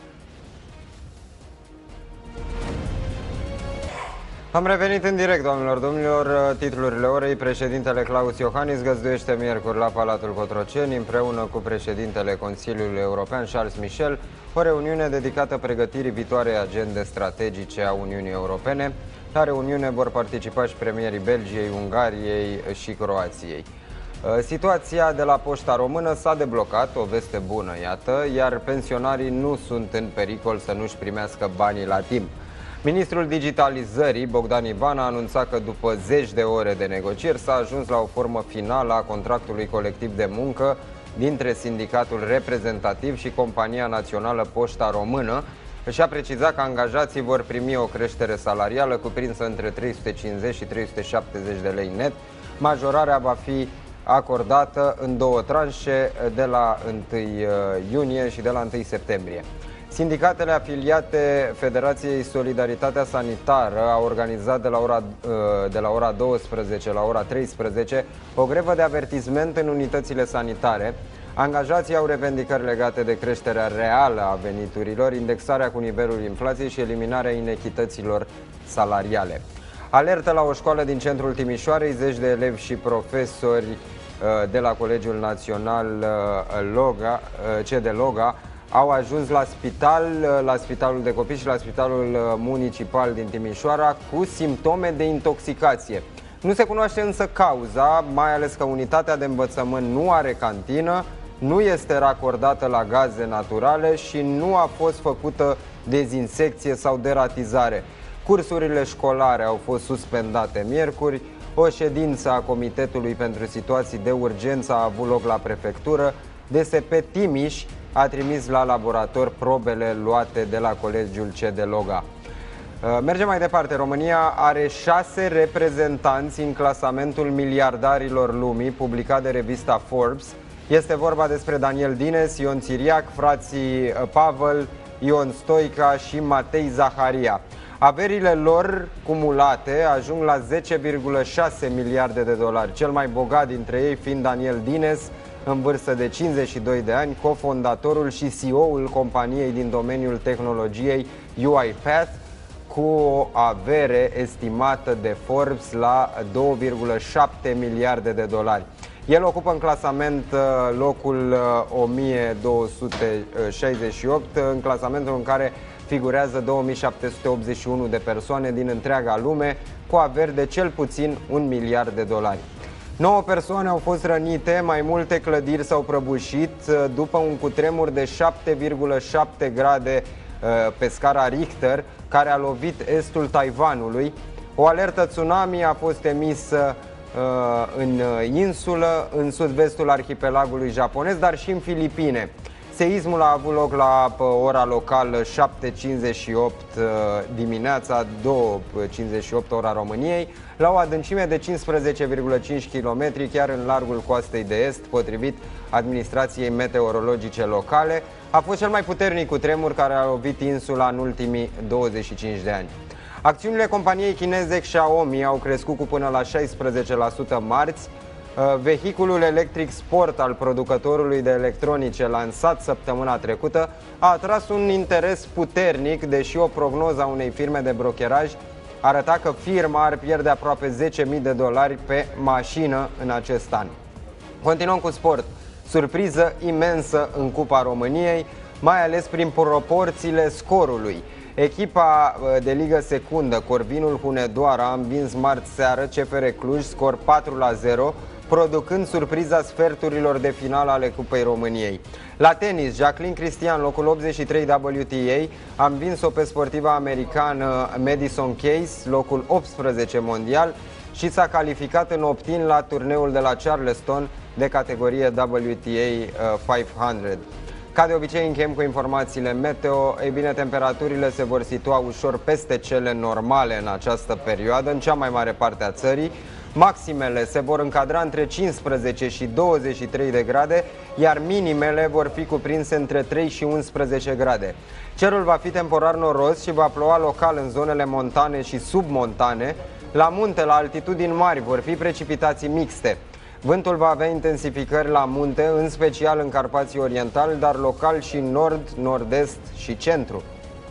Am revenit în direct, doamnelor, domnilor, titlurile orei. Președintele Klaus Iohannis găzduiește miercuri la Palatul Cotroceni, împreună cu președintele Consiliului European, Charles Michel, o reuniune dedicată pregătirii viitoarei agende strategice a Uniunii Europene. La reuniune vor participa și premierii Belgiei, Ungariei și Croației. Situația de la Poșta Română s-a deblocat, o veste bună, iată, iar pensionarii nu sunt în pericol să nu-și primească banii la timp. Ministrul Digitalizării, Bogdan Ivan, a anunțat că după zeci de ore de negocieri s-a ajuns la o formă finală a contractului colectiv de muncă dintre sindicatul reprezentativ și Compania Națională Poșta Română și a precizat că angajații vor primi o creștere salarială cuprinsă între 350 și 370 de lei net. Majorarea va fi acordată în două tranșe, de la 1 iunie și de la 1 septembrie. Sindicatele afiliate Federației Solidaritatea Sanitară au organizat de la ora 12 la ora 13 o grevă de avertisment în unitățile sanitare. Angajații au revendicări legate de creșterea reală a veniturilor, indexarea cu nivelul inflației și eliminarea inechităților salariale. Alertă la o școală din centrul Timișoarei, zeci de elevi și profesori de la Colegiul Național C.D. Loga au ajuns la spital, la Spitalul de Copii și la Spitalul Municipal din Timișoara cu simptome de intoxicație. Nu se cunoaște însă cauza, mai ales că unitatea de învățământ nu are cantină, nu este racordată la gaze naturale și nu a fost făcută dezinsecție sau deratizare. Cursurile școlare au fost suspendate miercuri, o ședință a Comitetului pentru Situații de Urgență a avut loc la prefectură, DSP Timiș a trimis la laborator probele luate de la Colegiul C.D. Loga. Mergem mai departe. România are 6 reprezentanți în clasamentul miliardarilor lumii, publicat de revista Forbes. Este vorba despre Daniel Dines, Ion Țiriac, frații Pavel, Ion Stoica și Matei Zaharia. Averile lor cumulate ajung la 10,6 miliarde de dolari, cel mai bogat dintre ei fiind Daniel Dines, în vârstă de 52 de ani, cofondatorul și CEO-ul companiei din domeniul tehnologiei UiPath, cu o avere estimată de Forbes la 2,7 miliarde de dolari. El ocupă în clasament locul 1268, în clasamentul în care figurează 2781 de persoane din întreaga lume cu averi de cel puțin 1 miliard de dolari. 9 persoane au fost rănite, mai multe clădiri s-au prăbușit după un cutremur de 7,7 grade pe scara Richter, care a lovit estul Taiwanului. O alertă tsunami a fost emisă în insulă, în sud-vestul arhipelagului japonez, dar și în Filipine. Seismul a avut loc la ora locală 7:58 dimineața, 2:58 ora României, la o adâncime de 15,5 km, chiar în largul coastei de est, potrivit administrației meteorologice locale. A fost cel mai puternic cutremur care a lovit insula în ultimii 25 de ani. Acțiunile companiei chineze Xiaomi au crescut cu până la 16% marți. Vehiculul electric sport al producătorului de electronice lansat săptămâna trecută a atras un interes puternic, deși o prognoză a unei firme de brokeraj arăta că firma ar pierde aproape 10.000 de dolari pe mașină în acest an. Continuăm cu sport. Surpriză imensă în Cupa României, mai ales prin proporțiile scorului. Echipa de Ligă Secundă, Corvinul Hunedoara, a învins marți seară CFR Cluj, scor 4-0, producând surpriza sferturilor de finală ale Cupei României. La tenis, Jacqueline Cristian, locul 83 WTA, a învins-o pe sportiva americană Madison Keys, locul 18 mondial, și s-a calificat în opt-in la turneul de la Charleston de categorie WTA 500. Ca de obicei, încheiem cu informațiile meteo. Ei bine, temperaturile se vor situa ușor peste cele normale în această perioadă, în cea mai mare parte a țării. Maximele se vor încadra între 15 și 23 de grade, iar minimele vor fi cuprinse între 3 și 11 grade. Cerul va fi temporar noros și va ploua local în zonele montane și submontane. La munte, la altitudini mari, vor fi precipitații mixte. Vântul va avea intensificări la munte, în special în Carpații Orientali, dar local și în nord, nord-est și centru.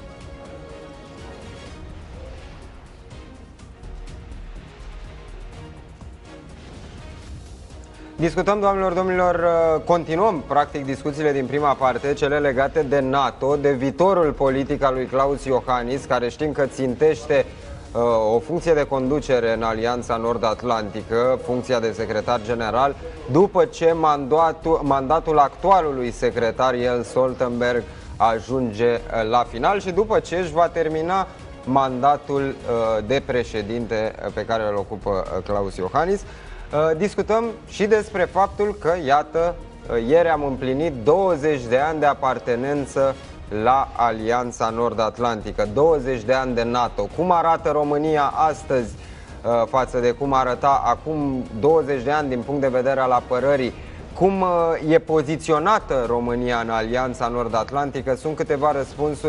Discutăm, doamnelor, domnilor, continuăm practic discuțiile din prima parte, cele legate de NATO, de viitorul politic al lui Klaus Iohannis, care știm că țintește o funcție de conducere în Alianța Nord-Atlantică, funcția de secretar general, după ce mandatul actualului secretar Jens Stoltenberg ajunge la final și după ce își va termina mandatul de președinte pe care îl ocupă Klaus Iohannis. Discutăm și despre faptul că, iată, ieri am împlinit 20 de ani de apartenență la Alianța Nord-Atlantică, 20 de ani de NATO. Cum arată România astăzi față de cum arăta acum 20 de ani din punct de vedere al apărării? Cum e poziționată România în Alianța Nord-Atlantică? Sunt câteva răspunsuri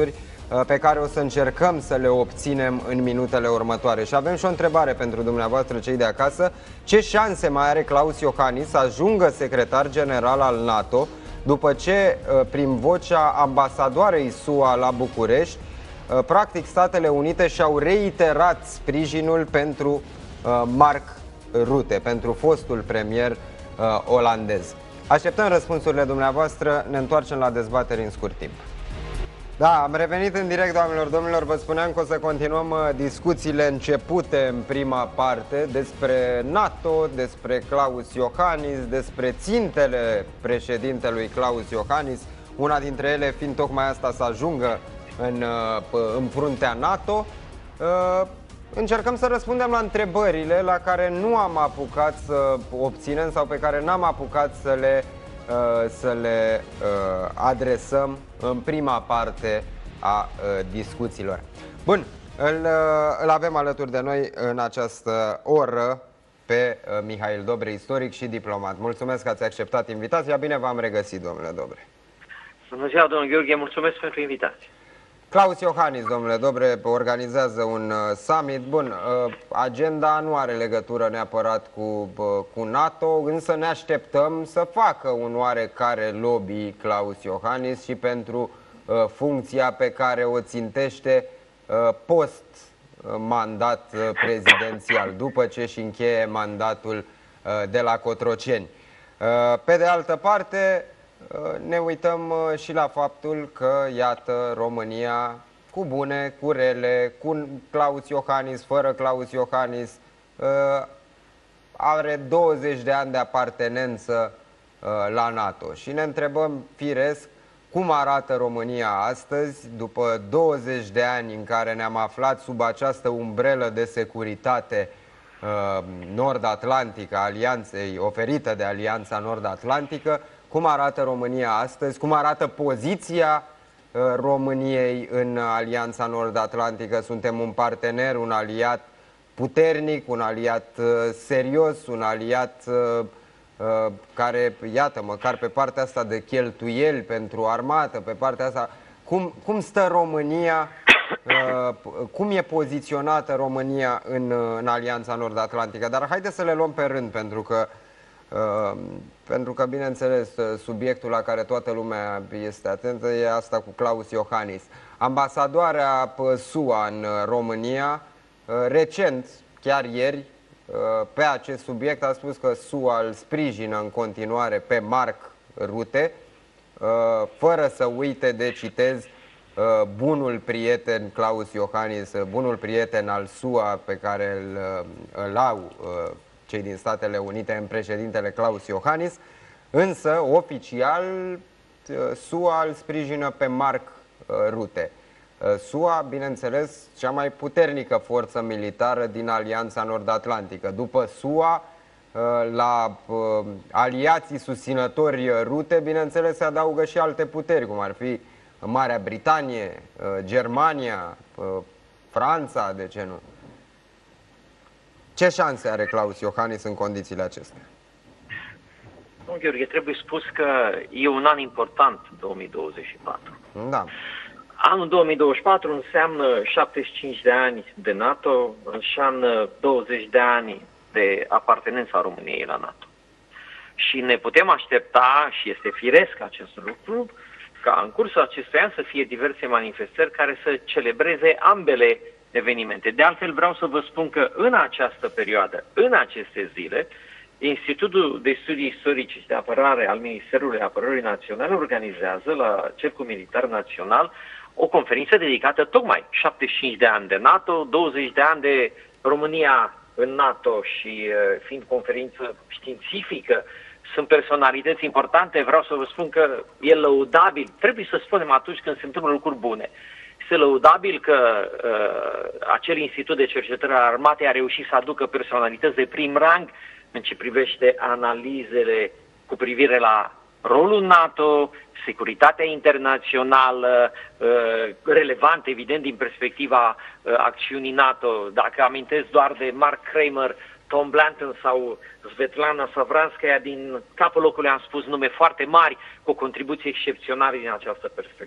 pe care o să încercăm să le obținem în minutele următoare. Și avem și o întrebare pentru dumneavoastră, cei de acasă. Ce șanse mai are Klaus Iohannis să ajungă secretar general al NATO după ce, prin vocea ambasadoarei SUA la București, practic Statele Unite și-au reiterat sprijinul pentru Mark Rutte, pentru fostul premier olandez? Așteptăm răspunsurile dumneavoastră, ne întoarcem la dezbateri în scurt timp. Da, am revenit în direct, doamnelor, domnilor. Vă spuneam că o să continuăm discuțiile începute în prima parte despre NATO, despre Klaus Iohannis, despre țintele președintelui Klaus Iohannis, una dintre ele fiind tocmai asta, să ajungă în fruntea NATO. Încercăm să răspundem la întrebările la care nu am apucat să obținem sau pe care n-am apucat să le adresăm în prima parte a discuțiilor. Bun, îl avem alături de noi în această oră pe Mihail Dobre, istoric și diplomat. Mulțumesc că ați acceptat invitația. Bine v-am regăsit, domnule Dobre. Bună ziua, domnul Gheorghe, mulțumesc pentru invitație. Klaus Iohannis, domnule Dobre, organizează un summit. Bun, agenda nu are legătură neapărat cu NATO, însă ne așteptăm să facă un oarecare lobby Klaus Iohannis și pentru funcția pe care o țintește post-mandat prezidențial, după ce își încheie mandatul de la Cotroceni. Pe de altă parte, ne uităm și la faptul că, iată, România, cu bune, cu rele, cu Klaus Iohannis, fără Klaus Iohannis, are 20 de ani de apartenență la NATO. Și ne întrebăm, firesc, cum arată România astăzi, după 20 de ani în care ne-am aflat sub această umbrelă de securitate nord-atlantică, alianței oferită de Alianța Nord-Atlantică. Cum arată România astăzi? Cum arată poziția României în Alianța Nord-Atlantică? Suntem un partener, un aliat puternic, un aliat serios, un aliat care, iată, măcar pe partea asta de cheltuieli pentru armată, pe partea asta, cum stă România, cum e poziționată România în Alianța Nord-Atlantică? Dar haideți să le luăm pe rând, pentru că, bineînțeles, subiectul la care toată lumea este atentă e asta cu Klaus Iohannis. Ambasadoarea SUA în România, recent, chiar ieri, pe acest subiect a spus că SUA îl sprijină în continuare pe Mark Rutte, fără să uite de, citez, bunul prieten Klaus Iohannis, bunul prieten al SUA pe care îl au cei din Statele Unite în președintele Klaus Iohannis, însă oficial SUA îl sprijină pe Mark Rutte. SUA, bineînțeles, cea mai puternică forță militară din Alianța Nord-Atlantică. După SUA, la aliații susținători Rutte, bineînțeles, se adaugă și alte puteri, cum ar fi Marea Britanie, Germania, Franța, de ce nu? Ce șanse are Klaus Iohannis în condițiile acestea? Domnul Gheorghe, trebuie spus că e un an important, 2024. Da. Anul 2024 înseamnă 75 de ani de NATO, înseamnă 20 de ani de apartenență a României la NATO. Și ne putem aștepta, și este firesc acest lucru, ca în cursul acestui an să fie diverse manifestări care să celebreze ambele evenimente. De altfel, vreau să vă spun că în această perioadă, în aceste zile, Institutul de Studii Istorice și de Apărare al Ministerului Apărării Naționale organizează la Cercul Militar Național o conferință dedicată tocmai 75 de ani de NATO, 20 de ani de România în NATO și fiind conferință științifică, sunt personalități importante. Vreau să vă spun că e lăudabil, trebuie să spunem atunci când se întâmplă lucruri bune. Este lăudabil că acel Institut de Cercetare al Armatei a reușit să aducă personalități de prim rang în ce privește analizele cu privire la rolul NATO, securitatea internațională, relevant, evident, din perspectiva acțiunii NATO. Dacă amintesc doar de Mark Kramer, Tom Blanton sau Svetlana Savranskaya, din capul locului am spus nume foarte mari cu o contribuție excepțională din această perspectivă.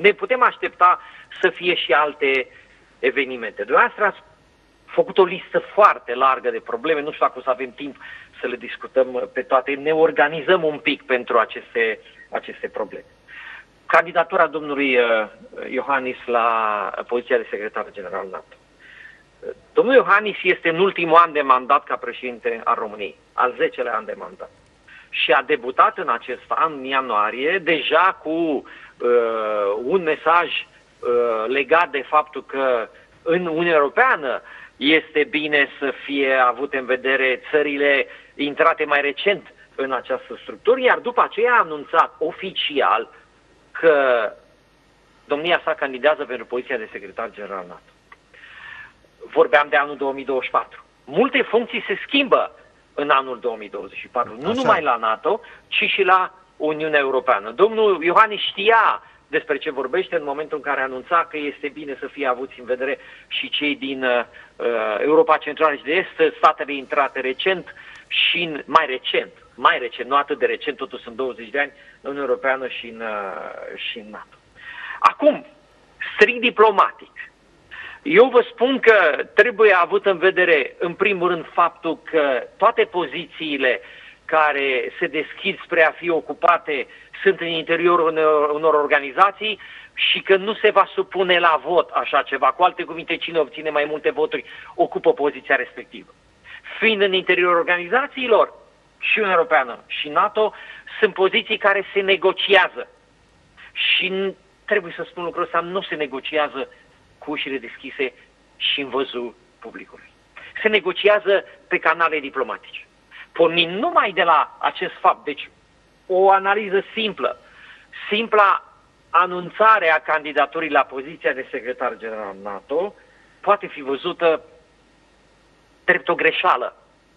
ne putem aștepta să fie și alte evenimente. Dumneavoastră ați făcut o listă foarte largă de probleme, nu știu dacă o să avem timp să le discutăm pe toate, ne organizăm un pic pentru aceste probleme. Candidatura domnului Iohannis la poziția de secretar general NATO. Domnul Iohannis este în ultimul an de mandat ca președinte al României, al 10-lea an de mandat. Și a debutat în acest an, în ianuarie, deja cu un mesaj legat de faptul că în Uniunea Europeană este bine să fie avut în vedere țările intrate mai recent în această structură, iar după aceea a anunțat oficial că domnia sa candidează pentru poziția de secretar general NATO. Vorbeam de anul 2024. Multe funcții se schimbă în anul 2024, nu numai la NATO, ci și la Uniunea Europeană. Domnul Iohannis știa despre ce vorbește în momentul în care anunța că este bine să fie avuți în vedere și cei din Europa Centrală și de Est, statele intrate recent și mai recent, nu atât de recent, totuși sunt 20 de ani, în Uniunea Europeană și în NATO. Acum, strict diplomatic, eu vă spun că trebuie avut în vedere, în primul rând, faptul că toate pozițiile care se deschid spre a fi ocupate sunt în interiorul unor organizații și că nu se va supune la vot așa ceva. Cu alte cuvinte, cine obține mai multe voturi ocupă poziția respectivă. Fiind în interiorul organizațiilor, și Uniunea Europeană și NATO, sunt poziții care se negociază. Și trebuie să spun lucrul ăsta, nu se negociază cu ușile deschise și în văzul publicului. Se negociază pe canale diplomatice. Pornind numai de la acest fapt, deci o analiză simplă, simpla anunțare a candidaturii la poziția de secretar general NATO poate fi văzută drept o greșeală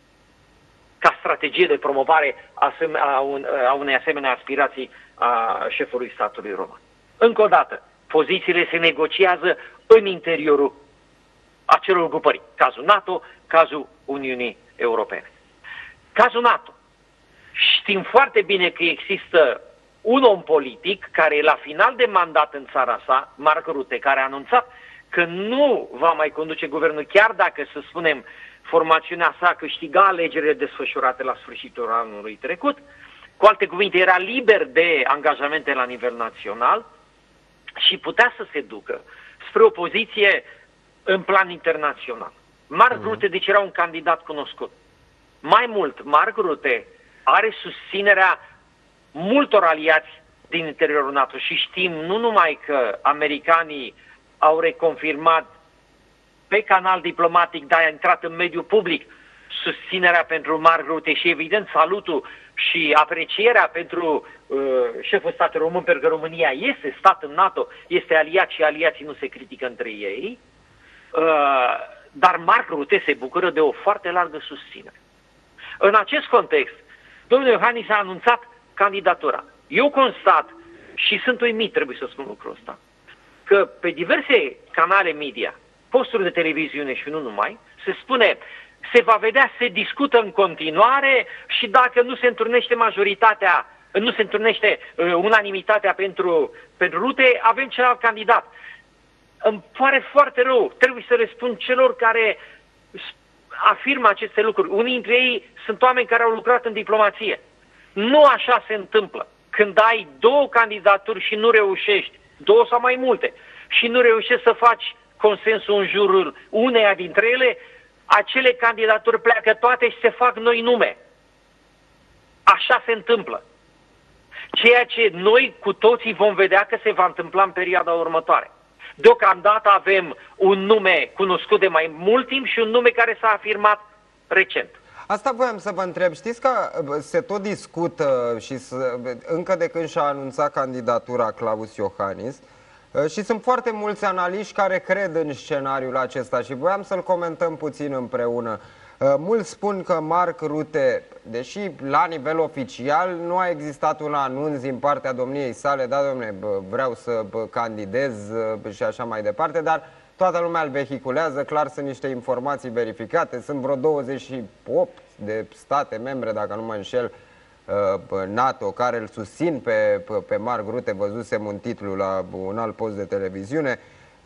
ca strategie de promovare a unei asemenea aspirații a șefului statului român. Încă o dată, pozițiile se negociază în interiorul acelor grupări. Cazul NATO, cazul Uniunii Europene. Cazul NATO. Știm foarte bine că există un om politic care e la final de mandat în țara sa, Mark Rutte, care a anunțat că nu va mai conduce guvernul, chiar dacă, să spunem, formațiunea sa câștiga alegerile desfășurate la sfârșitul anului trecut. Cu alte cuvinte, era liber de angajamente la nivel național și putea să se ducă spre o poziție în plan internațional. Mark Rutte, deci, era un candidat cunoscut. Mai mult, Mark Rutte are susținerea multor aliați din interiorul NATO și știm nu numai că americanii au reconfirmat pe canal diplomatic, dar a intrat în mediul public susținerea pentru Mark Rutte și, evident, salutul și aprecierea pentru șeful statului român, pentru că România este stat în NATO, este aliat și aliații nu se critică între ei, dar Mark Rutte se bucură de o foarte largă susținere. În acest context, domnul Iohannis a anunțat candidatura. Eu constat, și sunt uimit, trebuie să spun lucrul ăsta, că pe diverse canale media, posturi de televiziune și nu numai, se spune, se va vedea, se discută în continuare și dacă nu se întrunește majoritatea, nu se întrunește unanimitatea pentru Rutte, avem celălalt candidat. Îmi pare foarte rău, trebuie să răspund celor care afirmă aceste lucruri. Unii dintre ei sunt oameni care au lucrat în diplomație. Nu așa se întâmplă. Când ai două candidaturi și nu reușești, două sau mai multe, și nu reușești să faci consensul în jurul uneia dintre ele, acele candidaturi pleacă toate și se fac noi nume. Așa se întâmplă. Ceea ce noi cu toții vom vedea că se va întâmpla în perioada următoare. Deocamdată avem un nume cunoscut de mai mult timp și un nume care s-a afirmat recent. Asta voiam să vă întreb. Știți că se tot discută și încă de când și-a anunțat candidatura Klaus Iohannis și sunt foarte mulți analiști care cred în scenariul acesta și voiam să-l comentăm puțin împreună. Mulți spun că Mark Rutte, deși la nivel oficial nu a existat un anunț din partea domniei sale, da, dom'le, vreau să candidez și așa mai departe, dar toată lumea îl vehiculează, clar sunt niște informații verificate, sunt vreo 28 de state membre, dacă nu mă înșel, NATO, care îl susțin pe Mark Rutte, văzusem un titlu la un alt post de televiziune,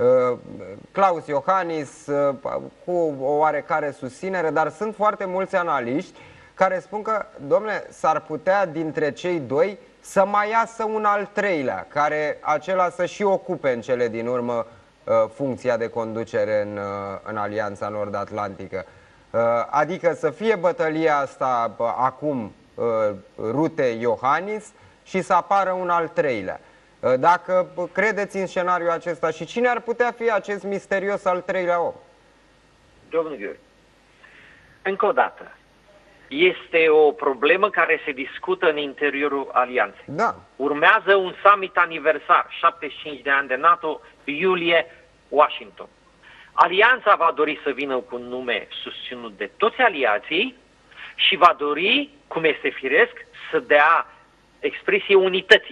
Klaus Iohannis cu o oarecare susținere, dar sunt foarte mulți analiști care spun că, dom'le, s-ar putea dintre cei doi să mai iasă un al treilea, care acela să și ocupe în cele din urmă funcția de conducere în Alianța Nord-Atlantică. Adică să fie bătălia asta acum Rutte-Iohannis și să apară un al treilea. Dacă credeți în scenariul acesta și cine ar putea fi acest misterios al treilea om? Domnul Gheorghe, încă o dată, este o problemă care se discută în interiorul alianței. Da. Urmează un summit aniversar, 75 de ani de NATO, iulie, Washington. Alianța va dori să vină cu un nume susținut de toți aliații și va dori, cum este firesc, să dea expresie unității,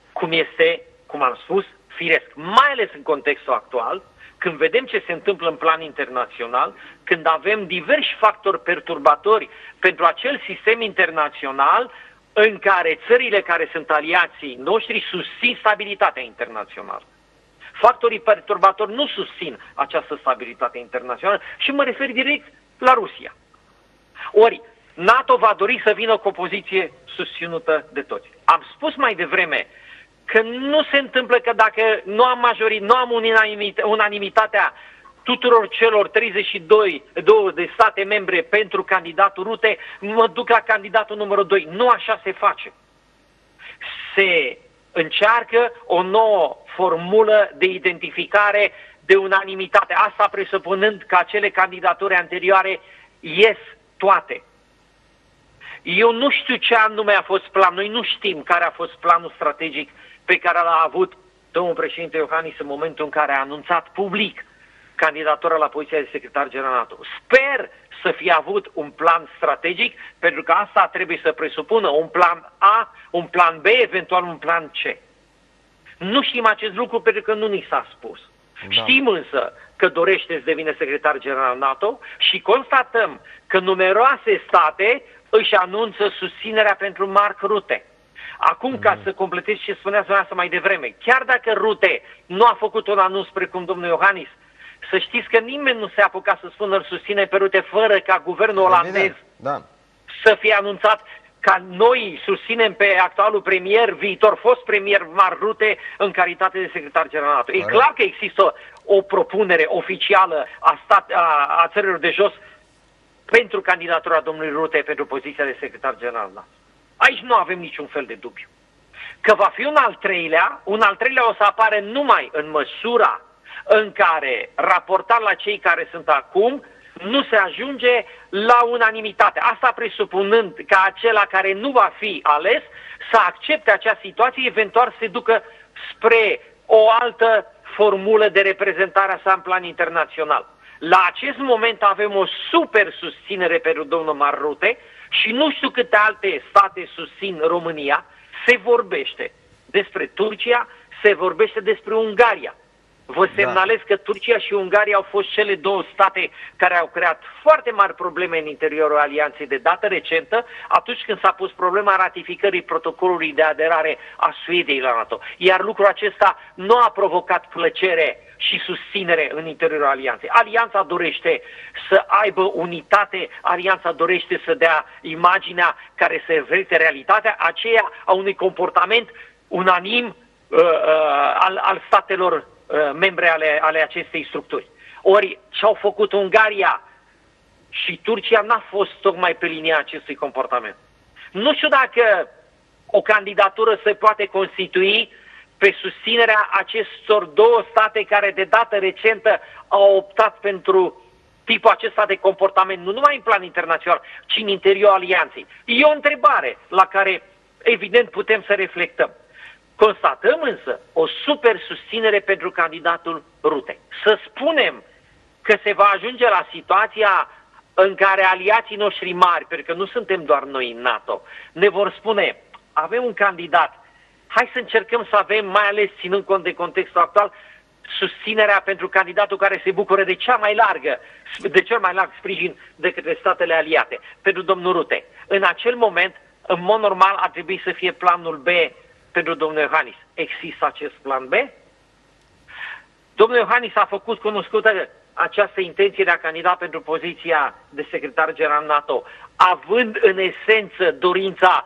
cum am spus, firesc, mai ales în contextul actual, când vedem ce se întâmplă în plan internațional, când avem diversi factori perturbatori pentru acel sistem internațional în care țările care sunt aliații noștri susțin stabilitatea internațională. Factorii perturbatori nu susțin această stabilitate internațională și mă refer direct la Rusia. Ori, NATO va dori să vină cu o poziție susținută de toți. Am spus mai devreme că nu se întâmplă că dacă nu am unanimitatea tuturor celor 32 de state membre pentru candidatul Rutte, mă duc la candidatul numărul 2. Nu așa se face. Se încearcă o nouă formulă de identificare de unanimitate. Asta presupunând că acele candidaturi anterioare ies toate. Eu nu știu ce anume a fost planul. Noi nu știm care a fost planul strategic pe care l-a avut domnul președinte Iohannis în momentul în care a anunțat public candidatura la poziția de secretar general NATO. Sper să fie avut un plan strategic, pentru că asta trebuie să presupună un plan A, un plan B, eventual un plan C. Nu știm acest lucru pentru că nu ni s-a spus. Da. Știm însă că dorește să devină secretar general NATO și constatăm că numeroase state își anunță susținerea pentru Mark Rutte. Acum, ca să completez ce spunea dumneavoastră mai devreme, chiar dacă Rutte nu a făcut un anunț precum domnul Iohannis, să știți că nimeni nu se apuca să spună îl susține pe Rutte fără ca guvernul olandez să fie anunțat ca noi susținem pe actualul premier, viitor fost premier Mark Rutte în calitate de secretar general NATO. E clar că există o propunere oficială a țărilor de jos pentru candidatura domnului Rutte pentru poziția de secretar general NATO. Aici nu avem niciun fel de dubiu. Că va fi un al treilea o să apare numai în măsura în care, raportat la cei care sunt acum, nu se ajunge la unanimitate. Asta presupunând ca acela care nu va fi ales să accepte acea situație, eventual să se ducă spre o altă formulă de reprezentare a sa în plan internațional. La acest moment avem o super susținere pentru domnul Mark Rutte și nu știu câte alte state susțin România. Se vorbește despre Turcia, se vorbește despre Ungaria. Vă semnalez că Turcia și Ungaria au fost cele două state care au creat foarte mari probleme în interiorul alianței de dată recentă, atunci când s-a pus problema ratificării protocolului de aderare a Suediei la NATO. Iar lucrul acesta nu a provocat plăcere și susținere în interiorul alianței. Alianța dorește să aibă unitate, alianța dorește să dea imaginea care să reflecte realitatea aceea a unui comportament unanim al statelor membre ale acestei structuri. Ori ce-au făcut Ungaria și Turcia n-a fost tocmai pe linia acestui comportament. Nu știu dacă o candidatură se poate constitui pe susținerea acestor două state care de dată recentă au optat pentru tipul acesta de comportament, nu numai în plan internațional, ci în interiorul alianței. E o întrebare la care evident putem să reflectăm. Constatăm însă o super susținere pentru candidatul Rutte. Să spunem că se va ajunge la situația în care aliații noștri mari, pentru că nu suntem doar noi în NATO, ne vor spune, avem un candidat, hai să încercăm să avem, mai ales ținând cont de contextul actual, susținerea pentru candidatul care se bucură de cel mai larg sprijin de către statele aliate, pentru domnul Rutte. În acel moment în mod normal ar trebui să fie planul B pentru domnul Iohannis. Există acest plan B? Domnul Iohannis a făcut cunoscută această intenție de a candida pentru poziția de secretar general NATO, având în esență dorința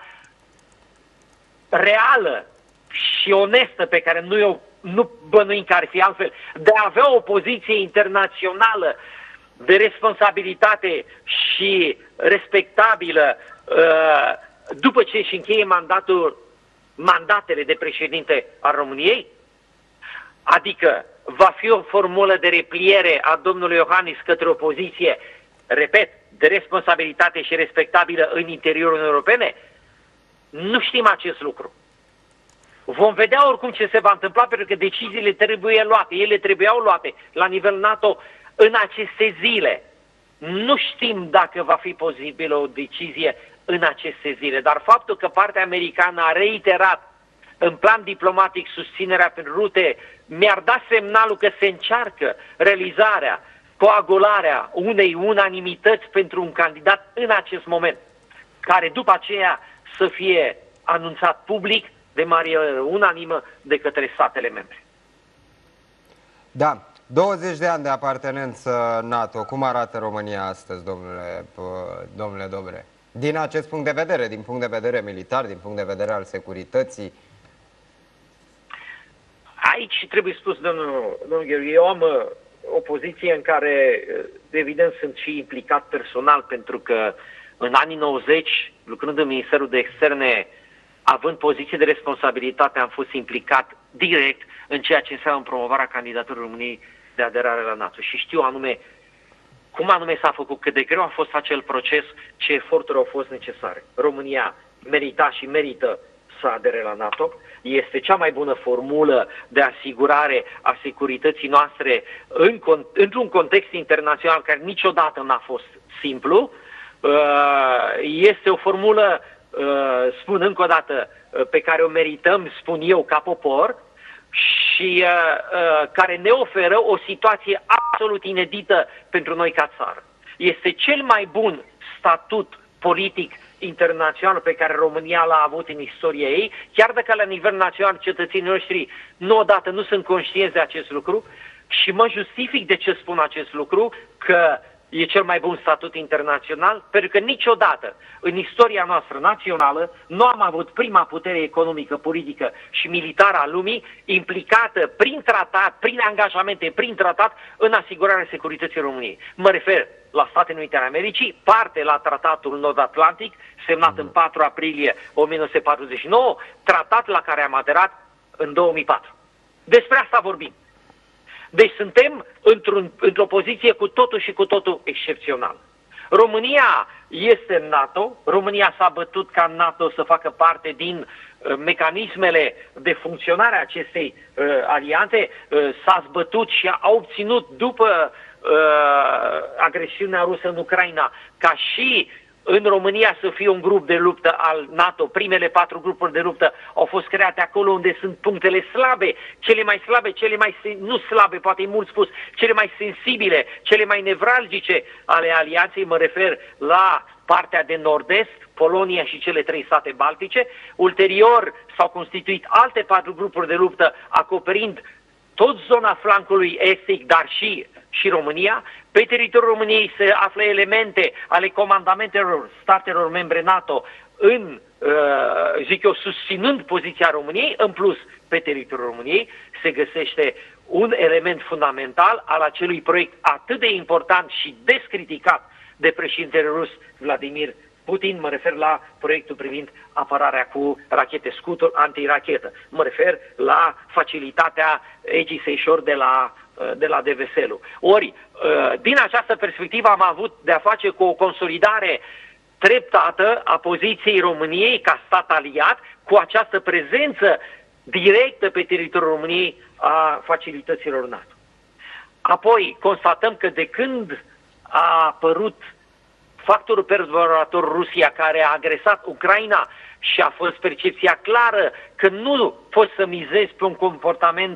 reală și onestă, pe care nu bănuim că ar fi altfel, de a avea o poziție internațională de responsabilitate și respectabilă după ce își încheie mandatele de președinte al României? Adică va fi o formulă de repliere a domnului Iohannis către o poziție, repet, de responsabilitate și respectabilă în interiorul Uniunii Europene? Nu știm acest lucru. Vom vedea oricum ce se va întâmpla, pentru că deciziile trebuie luate. Ele trebuiau luate la nivel NATO în aceste zile. Nu știm dacă va fi posibilă o decizie în aceste zile, dar faptul că partea americană a reiterat în plan diplomatic susținerea prin rute mi-ar da semnalul că se încearcă realizarea, coagularea unei unanimități pentru un candidat în acest moment, care după aceea să fie anunțat public de mare unanimă de către statele membre. Da, 20 de ani de apartenență NATO. Cum arată România astăzi, domnule Dobre? Din acest punct de vedere, din punct de vedere militar, din punct de vedere al securității? Aici trebuie spus, domnul Gheorghe, eu am o poziție în care, evident, sunt și implicat personal, pentru că în anii 90, lucrând în Ministerul de Externe, având poziție de responsabilitate, am fost implicat direct în ceea ce înseamnă promovarea candidaturii României de aderare la NATO. Și știu anume cum anume s-a făcut, cât de greu a fost acel proces, ce eforturi au fost necesare. România merita și merită să adere la NATO. Este cea mai bună formulă de asigurare a securității noastre într-un context internațional care niciodată n-a fost simplu. Este o formulă, spun încă o dată, pe care o merităm, spun eu, ca popor, și care ne oferă o situație absolut inedită pentru noi ca țară. Este cel mai bun statut politic internațional pe care România l-a avut în istoria ei, chiar dacă la nivel național cetățenii noștri nu odată nu sunt conștienți de acest lucru, și mă justific de ce spun acest lucru, că e cel mai bun statut internațional, pentru că niciodată în istoria noastră națională nu am avut prima putere economică, politică și militară a lumii implicată prin tratat, prin angajamente, prin tratat în asigurarea securității României. Mă refer la Statele Unite ale Americii, parte la Tratatul Nord-Atlantic, semnat în 4 aprilie 1949, tratat la care am aderat în 2004. Despre asta vorbim. Deci suntem într-o poziție cu totul și cu totul excepțională. România este în NATO, România s-a bătut ca NATO să facă parte din mecanismele de funcționare a acestei alianțe, s-a zbătut și a obținut după agresiunea rusă în Ucraina, ca și în România să fie un grup de luptă al NATO. Primele 4 grupuri de luptă au fost create acolo unde sunt punctele slabe, cele mai slabe, nu slabe, poate e mult spus, cele mai sensibile, cele mai nevralgice ale alianței. Mă refer la partea de nord-est, Polonia și cele 3 state baltice. Ulterior s-au constituit alte 4 grupuri de luptă, acoperind tot zona flancului estic, dar și România. Pe teritoriul României se află elemente ale comandamentelor statelor membre NATO susținând poziția României. În plus, pe teritoriul României se găsește un element fundamental al acelui proiect atât de important și descriticat de președintele rus Vladimir Putin. Mă refer la proiectul privind apărarea cu rachete Scutul antirachetă. Mă refer la facilitatea Aegis Ashore de la Deveselu. Ori, din această perspectivă am avut de-a face cu o consolidare treptată a poziției României ca stat aliat, cu această prezență directă pe teritoriul României a facilităților NATO. Apoi, constatăm că de când a apărut factorul perturbator Rusia, care a agresat Ucraina, și a fost percepția clară că nu poți să mizezi pe un comportament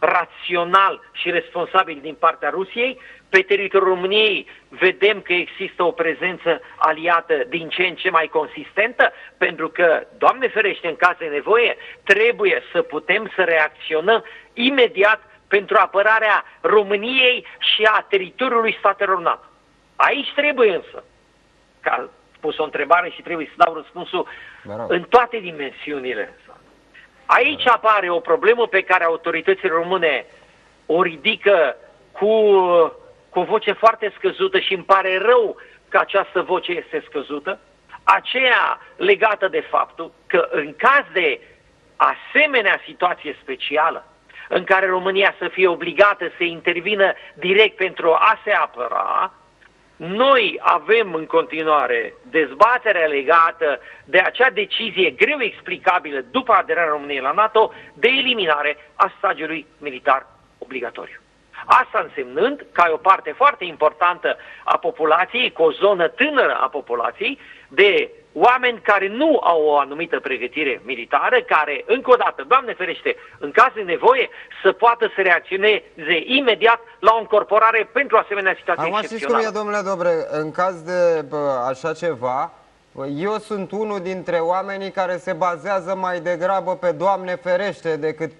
rațional și responsabil din partea Rusiei. Pe teritoriul României vedem că există o prezență aliată din ce în ce mai consistentă, pentru că, Doamne ferește, în caz de nevoie, trebuie să putem să reacționăm imediat pentru apărarea României și a teritoriului statelor NATO. Aici trebuie însă, că a pus o întrebare și trebuie să dau răspunsul în toate dimensiunile. Aici apare o problemă pe care autoritățile române o ridică cu o voce foarte scăzută și îmi pare rău că această voce este scăzută, aceea legată de faptul că în caz de asemenea situație specială, în care România să fie obligată să intervină direct pentru a se apăra, noi avem în continuare dezbaterea legată de acea decizie greu explicabilă după aderarea României la NATO de eliminare a stagiului militar obligatoriu. Asta însemnând ca o parte foarte importantă a populației, cu o zonă tânără a populației, de oameni care nu au o anumită pregătire militară, care, încă o dată, Doamne ferește, în caz de nevoie, să poată să reacționeze imediat la o încorporare pentru asemenea situație excepțională. Știți cum e, domnule Dobre, în caz de așa ceva, eu sunt unul dintre oamenii care se bazează mai degrabă pe Doamne ferește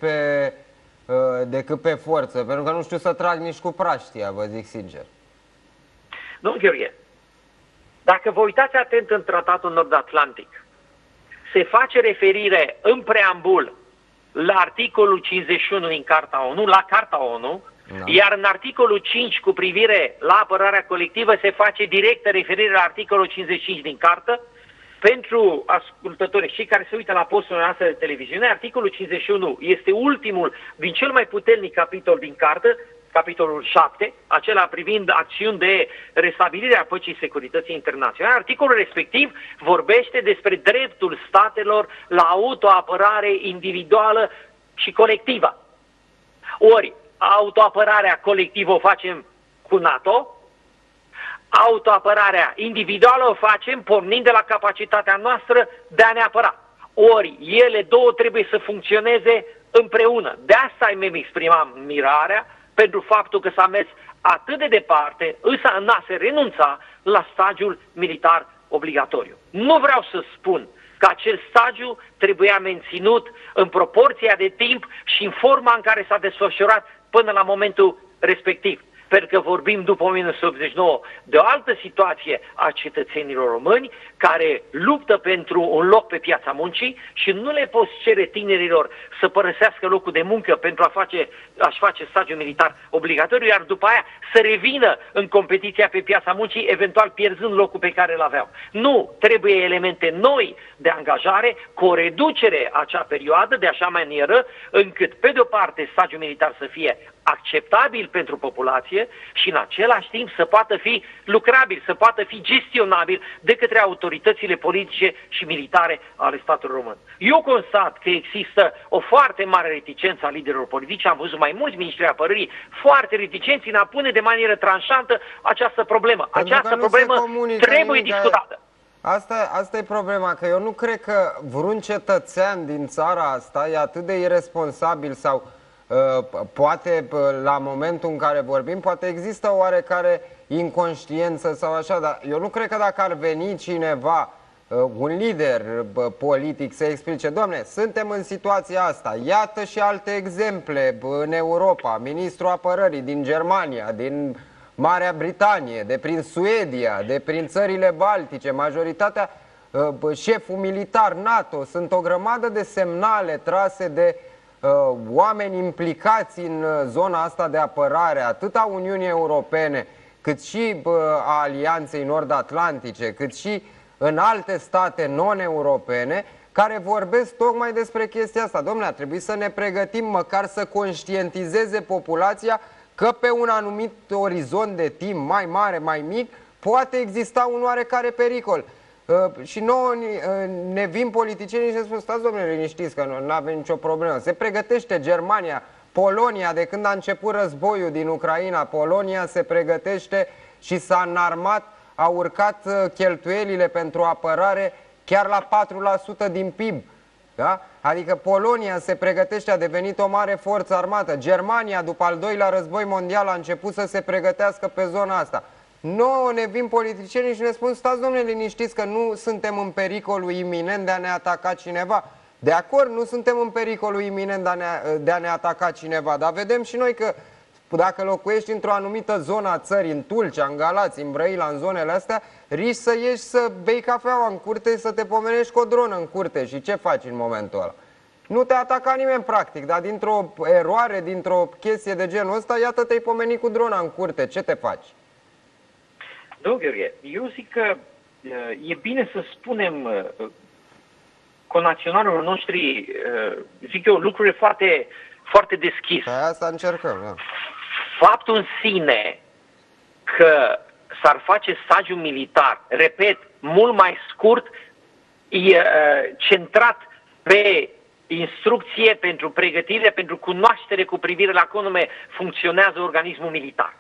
decât pe forță, pentru că nu știu să trag nici cu praștia, vă zic sincer. Domnul Gheorghe, dacă vă uitați atent în Tratatul Nord-Atlantic, se face referire în preambul la articolul 51 din Carta ONU, la Carta ONU, iar în articolul 5 cu privire la apărarea colectivă se face directă referire la articolul 55 din Cartă. Pentru ascultătorii și care se uită la postul noastră de televiziune, articolul 51 este ultimul din cel mai puternic capitol din Cartă, capitolul 7, acela privind acțiuni de restabilire a păcii și securității internaționale. Articolul respectiv vorbește despre dreptul statelor la autoapărare individuală și colectivă. Ori, autoapărarea colectivă o facem cu NATO, autoapărarea individuală o facem pornind de la capacitatea noastră de a ne apăra. Ori, ele două trebuie să funcționeze împreună. De asta mi-am exprimat mirarea pentru faptul că s-a mers atât de departe, însă n-a se renunța la stagiul militar obligatoriu. Nu vreau să spun că acel stagiu trebuia menținut în proporția de timp și în forma în care s-a desfășurat până la momentul respectiv. Pentru că vorbim după 1989 de o altă situație a cetățenilor români care luptă pentru un loc pe piața muncii și nu le poți cere tinerilor să părăsească locul de muncă pentru a-și face stagiul militar obligatoriu, iar după aia să revină în competiția pe piața muncii, eventual pierzând locul pe care îl aveau. Nu, trebuie elemente noi de angajare, cu o reducere a acea perioadă de așa manieră încât, pe de-o parte, stagiul militar să fie acceptabil pentru populație și în același timp să poată fi lucrabil, să poată fi gestionabil de către autoritățile politice și militare ale statului român. Eu constat că există o foarte mare reticență a liderilor politici, am văzut mai mulți miniștri apărării foarte reticenți în a pune de manieră tranșantă această problemă. Această problemă trebuie discutată. Asta e problema, că eu nu cred că vreun cetățean din țara asta e atât de irresponsabil sau poate la momentul în care vorbim, poate există oarecare inconștiență sau așa, dar eu nu cred că dacă ar veni cineva, un lider politic să explice, doamne, suntem în situația asta, iată și alte exemple în Europa, ministrul apărării din Germania, din Marea Britanie, de prin Suedia, de prin țările Baltice, majoritatea, șeful militar NATO, sunt o grămadă de semnale trase de oameni implicați în zona asta de apărare, atât a Uniunii Europene, cât și a Alianței Nord-Atlantice, cât și în alte state non-europene, care vorbesc tocmai despre chestia asta. Dom'le, ar trebui să ne pregătim măcar să conștientizeze populația că pe un anumit orizont de timp, mai mare, mai mic, poate exista un oarecare pericol. Și nouă ne vin politicienii și ne spun, stați, domnule, liniștiți că nu avem nicio problemă. Se pregătește Germania, Polonia, de când a început războiul din Ucraina, Polonia se pregătește și s-a înarmat, a urcat cheltuielile pentru apărare chiar la 4% din PIB. Da? Adică Polonia se pregătește, a devenit o mare forță armată. Germania, după al doilea război mondial, a început să se pregătească pe zona asta. Nouă ne vin politicienii și ne spun: stați, domnule, liniștiți că nu suntem în pericolul iminent de a ne ataca cineva. De acord, nu suntem în pericolul iminent de a ne ataca cineva, dar vedem și noi că dacă locuiești într-o anumită zonă a țării, în Tulcea, în Galați, în Brăila, în zonele astea, riști să ieși să bei cafeaua în curte, să te pomenești cu o dronă în curte. Și ce faci în momentul ăla? Nu te ataca nimeni practic, dar dintr-o eroare, dintr-o chestie de genul ăsta, iată, te-ai pomenit cu drona în curte. Ce te faci? Nu, Gheorghe, eu zic că e bine să spunem conaționalilor noștri, zic eu, lucruri foarte, foarte deschis. Pe asta încercăm, da. Faptul în sine că s-ar face stagiul militar, repet, mult mai scurt, e centrat pe instrucție, pentru pregătire, pentru cunoaștere cu privire la cum anume funcționează organismul militar.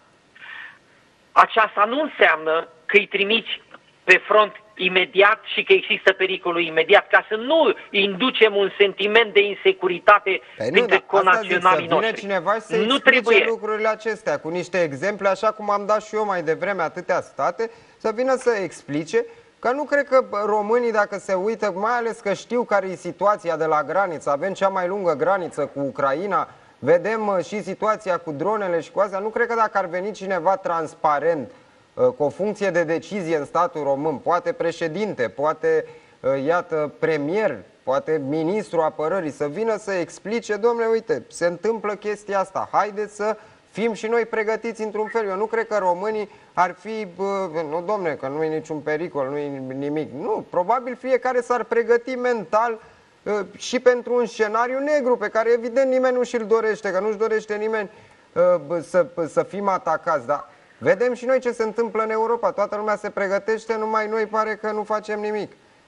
Aceasta nu înseamnă că îi trimiți pe front imediat și că există pericolul imediat, ca să nu inducem un sentiment de insecuritate dintre conaționalii noștri. Cineva să nu trebuie lucrurile acestea cu niște exemple, așa cum am dat și eu mai devreme atâtea state, să vină să explice că nu cred că românii, dacă se uită, mai ales că știu care e situația de la graniță, avem cea mai lungă graniță cu Ucraina, vedem și situația cu dronele și cu astea, nu cred că dacă ar veni cineva transparent, cu o funcție de decizie în statul român, poate președinte, poate, iată, premier, poate ministrul apărării, să vină să explice: domnule, uite, se întâmplă chestia asta, haideți să fim și noi pregătiți într-un fel. Eu nu cred că românii ar fi, nu, domnule, că nu e niciun pericol, nu e nimic. Nu, probabil fiecare s-ar pregăti mental și pentru un scenariu negru, pe care evident nimeni nu și-l dorește, că nu-și dorește nimeni să fim atacați, dar vedem și noi ce se întâmplă în Europa. Toată lumea se pregătește, numai noi pare că nu facem nimic.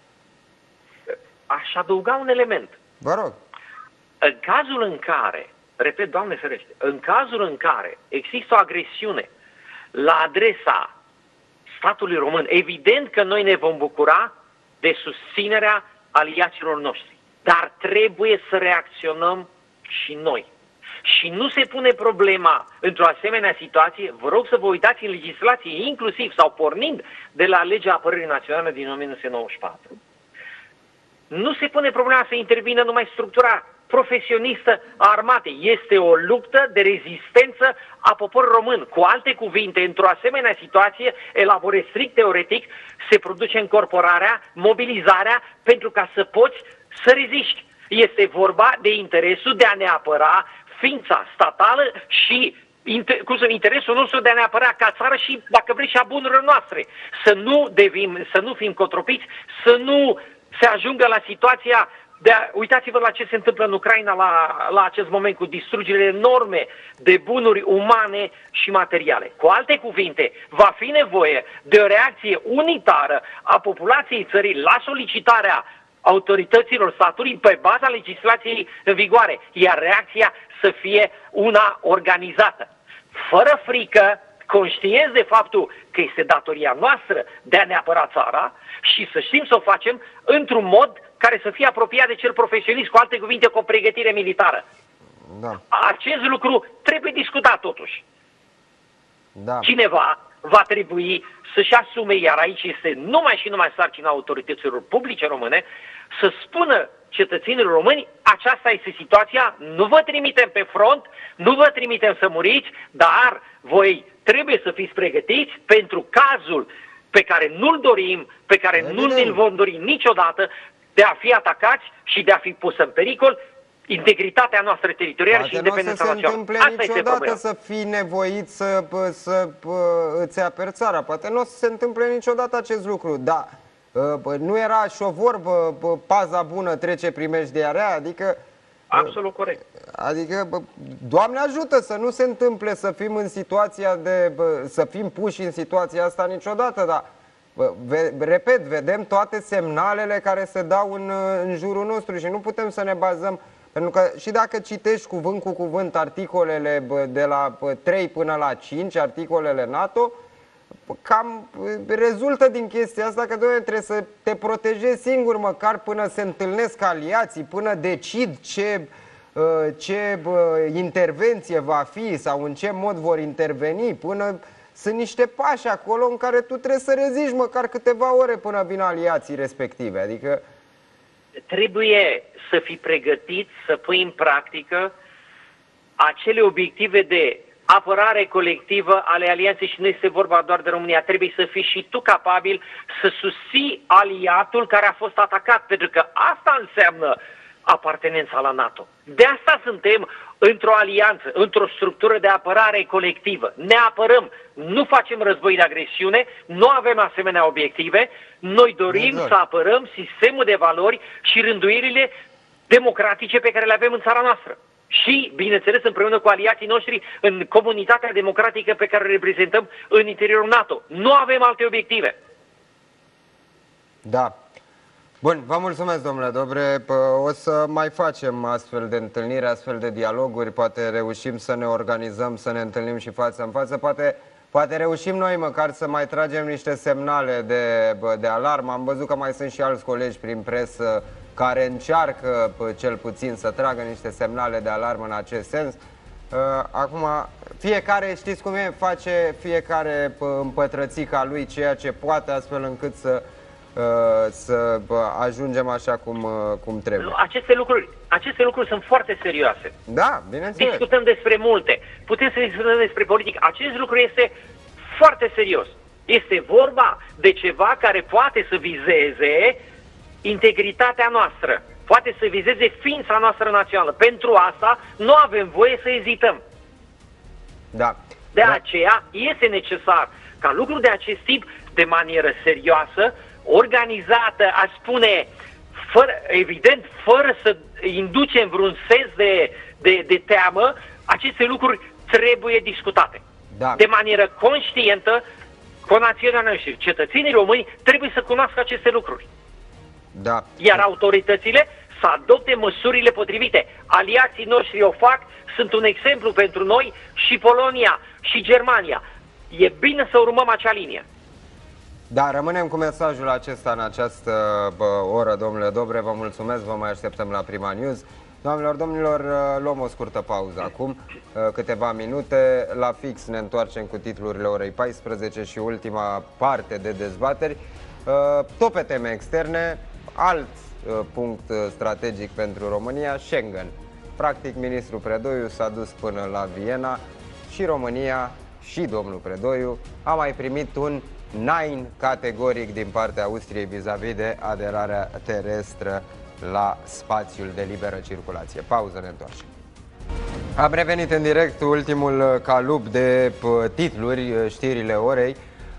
Aș adăuga un element. Vă rog. În cazul în care, repet, Doamne ferește, în cazul în care există o agresiune la adresa statului român, evident că noi ne vom bucura de susținerea aliaților noștri. Dar trebuie să reacționăm și noi. Și nu se pune problema într-o asemenea situație, vă rog să vă uitați în legislație, inclusiv sau pornind de la legea apărării naționale din 1994, nu se pune problema să intervină numai structura profesionistă a armatei. Este o luptă de rezistență a poporului român. Cu alte cuvinte, într-o asemenea situație, elaborez strict teoretic, se produce încorporarea, mobilizarea, pentru ca să poți să reziști. Este vorba de interesul de a ne apăra ființa statală și interesul nostru de a ne apăra ca țară și, dacă vrei, și a bunurilor noastre. Să nu fim cotropiți, să nu se ajungă la situația de uitați-vă la ce se întâmplă în Ucraina la acest moment, cu distrugerile enorme de bunuri umane și materiale. Cu alte cuvinte, va fi nevoie de o reacție unitară a populației țării la solicitarea autorităților statului pe baza legislației în vigoare, iar reacția să fie una organizată. Fără frică, conștienți de faptul că este datoria noastră de a ne apăra țara și să știm să o facem într-un mod care să fie apropiat de cel profesionist, cu alte cuvinte, cu o pregătire militară. Da. Acest lucru trebuie discutat totuși. Da. Cineva va trebui să-și asume, iar aici este numai și numai sarcina autorităților publice române, să spună cetățenilor români: aceasta este situația, nu vă trimitem pe front, nu vă trimitem să muriți, dar voi trebuie să fiți pregătiți pentru cazul pe care nu-l dorim, pe care nu ne-l vom dori niciodată, de a fi atacați și de a fi pus în pericol integritatea noastră teritorială și independența națională. Asta este problema. Să fii nevoit să îți aperi țara. Poate nu o să se întâmple niciodată acest lucru, dar nu era și o vorbă: paza bună trece primejdia rea, adică... Absolut corect. Adică, Doamne ajută să nu se întâmple să fim în situația să fim puși în situația asta niciodată, dar repet, vedem toate semnalele care se dau în jurul nostru și nu putem să ne bazăm, pentru că și dacă citești cuvânt cu cuvânt articolele de la 3 până la 5, articolele NATO, cam rezultă din chestia asta că trebuie să te protejezi singur măcar până se întâlnesc aliații, până decid ce intervenție va fi sau în ce mod vor interveni, până sunt niște pași acolo în care tu trebuie să reziști măcar câteva ore până vin aliații respective. Adică trebuie să fii pregătit să pui în practică acele obiective de apărare colectivă ale alianței și nu este vorba doar de România. Trebuie să fii și tu capabil să susții aliatul care a fost atacat, pentru că asta înseamnă apartenența la NATO. De asta suntem într-o alianță, într-o structură de apărare colectivă. Ne apărăm, nu facem război de agresiune, nu avem asemenea obiective, noi dorim să apărăm sistemul de valori și rânduirile democratice pe care le avem în țara noastră. Și, bineînțeles, împreună cu aliații noștri în comunitatea democratică pe care o reprezentăm în interiorul NATO. Nu avem alte obiective. Da. Bun, vă mulțumesc, domnule Dobre. O să mai facem astfel de întâlniri, astfel de dialoguri. Poate reușim să ne organizăm, să ne întâlnim și față în față. Poate reușim noi măcar să mai tragem niște semnale de alarmă. Am văzut că mai sunt și alți colegi prin presă care încearcă cel puțin să tragă niște semnale de alarmă în acest sens. Acum, fiecare, știți cum e, face fiecare împătrățica lui ceea ce poate, astfel încât să ajungem așa cum trebuie. Aceste lucruri sunt foarte serioase. Da, bineînțeles. Discutăm despre multe. Putem să discutăm despre politică. Acest lucru este foarte serios. Este vorba de ceva care poate să vizeze integritatea noastră. Poate să vizeze ființa noastră națională. Pentru asta nu avem voie să ezităm. Da. De aceea este necesar ca lucruri de acest tip, de manieră serioasă, organizată, aș spune, evident, fără să inducem vreun sens de teamă, aceste lucruri trebuie discutate. Da. De manieră conștientă, conațională și cetățenii români trebuie să cunoască aceste lucruri. Da. Iar autoritățile să adopte măsurile potrivite. Aliații noștri o fac, sunt un exemplu pentru noi și Polonia și Germania. E bine să urmăm acea linie. Da, rămânem cu mesajul acesta în această oră, domnule Dobre. Vă mulțumesc, vă mai așteptăm la Prima News. Doamnelor, domnilor, luăm o scurtă pauză acum, câteva minute. La fix ne întoarcem cu titlurile orei 14 și ultima parte de dezbateri. Tot pe teme externe, alt punct strategic pentru România, Schengen. Practic, ministrul Predoiu s-a dus până la Viena și România și domnul Predoiu a mai primit un nein categoric din partea Austriei vis-a-vis de aderarea terestră la spațiul de liberă circulație. Pauză, ne întoarcem. Am revenit în direct, ultimul calup de titluri, știrile orei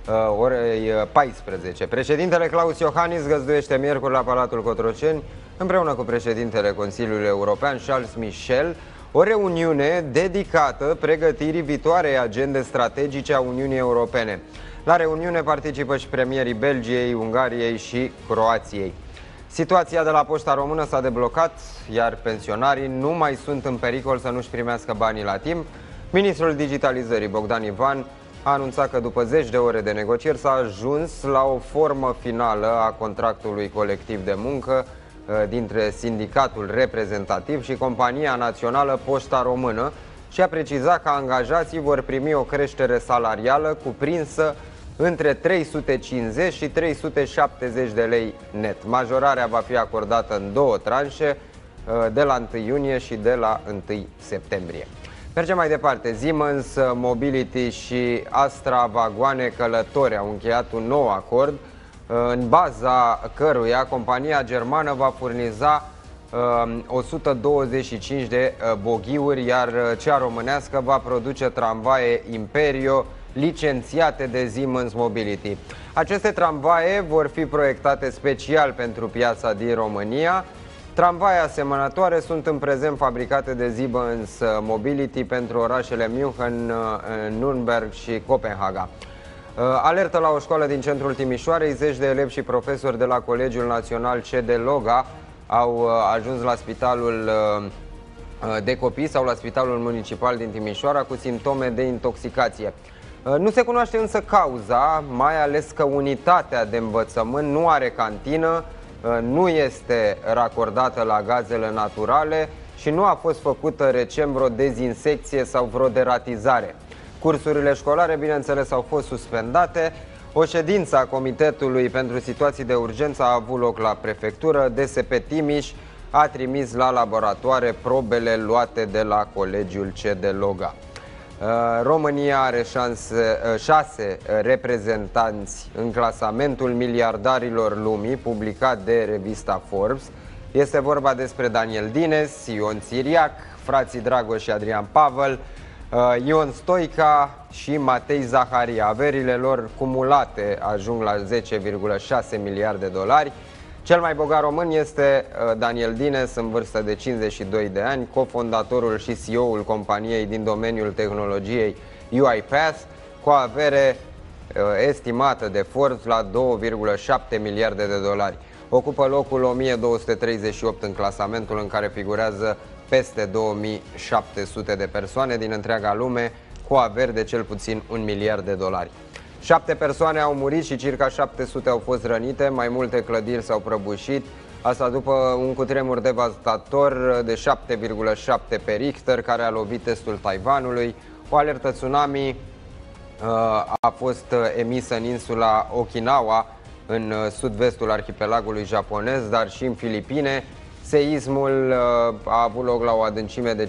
14. Președintele Klaus Iohannis găzduiește miercuri la Palatul Cotroceni, împreună cu președintele Consiliului European, Charles Michel, o reuniune dedicată pregătirii viitoarei agende strategice a Uniunii Europene. La reuniune participă și premierii Belgiei, Ungariei și Croației. Situația de la Poșta Română s-a deblocat, iar pensionarii nu mai sunt în pericol să nu-și primească banii la timp. Ministrul Digitalizării, Bogdan Ivan, a anunțat că după 10 de ore de negocieri s-a ajuns la o formă finală a contractului colectiv de muncă dintre sindicatul reprezentativ și Compania Națională Poșta Română și a precizat că angajații vor primi o creștere salarială cuprinsă între 350 și 370 de lei net. Majorarea va fi acordată în două tranșe, de la 1 iunie și de la 1 septembrie. Mergem mai departe. Siemens Mobility și Astra Vagoane Călători au încheiat un nou acord, în baza căruia compania germană va furniza 125 de boghiuri, iar cea românească va produce tramvaie Imperio licențiate de Siemens Mobility. Aceste tramvaie vor fi proiectate special pentru piața din România. Tramvaie asemănătoare sunt în prezent fabricate de Siemens Mobility pentru orașele München, Nürnberg și Copenhaga. Alertă la o școală din centrul Timișoarei. Zeci de elevi și profesori de la Colegiul Național C.D. Loga au ajuns la spitalul de copii sau la spitalul municipal din Timișoara cu simptome de intoxicație. Nu se cunoaște însă cauza, mai ales că unitatea de învățământ nu are cantină, nu este racordată la gazele naturale și nu a fost făcută recent vreo dezinsecție sau vreo deratizare. Cursurile școlare, bineînțeles, au fost suspendate. O ședință a Comitetului pentru Situații de Urgență a avut loc la prefectură. DSP Timiș a trimis la laboratoare probele luate de la Colegiul C de Loga. România are 6 reprezentanți în clasamentul miliardarilor lumii, publicat de revista Forbes. Este vorba despre Daniel Dines, Ion Țiriac, frații Dragoș și Adrian Pavel, Ion Stoica și Matei Zaharia. Averile lor cumulate ajung la 10,6 miliarde de dolari. Cel mai bogat român este Daniel Dines, în vârstă de 52 de ani, cofondatorul și CEO-ul companiei din domeniul tehnologiei UiPath, cu o avere estimată de Forbes la 2,7 miliarde de dolari. Ocupă locul 1238 în clasamentul în care figurează peste 2700 de persoane din întreaga lume cu averi de cel puțin 1 miliard de dolari. 7 persoane au murit și circa 700 au fost rănite, mai multe clădiri s-au prăbușit, asta după un cutremur devastator de 7,7 pe Richter care a lovit estul Taiwanului. O alertă tsunami a fost emisă în insula Okinawa, în sud-vestul arhipelagului japonez, dar și în Filipine. Seismul a avut loc la o adâncime de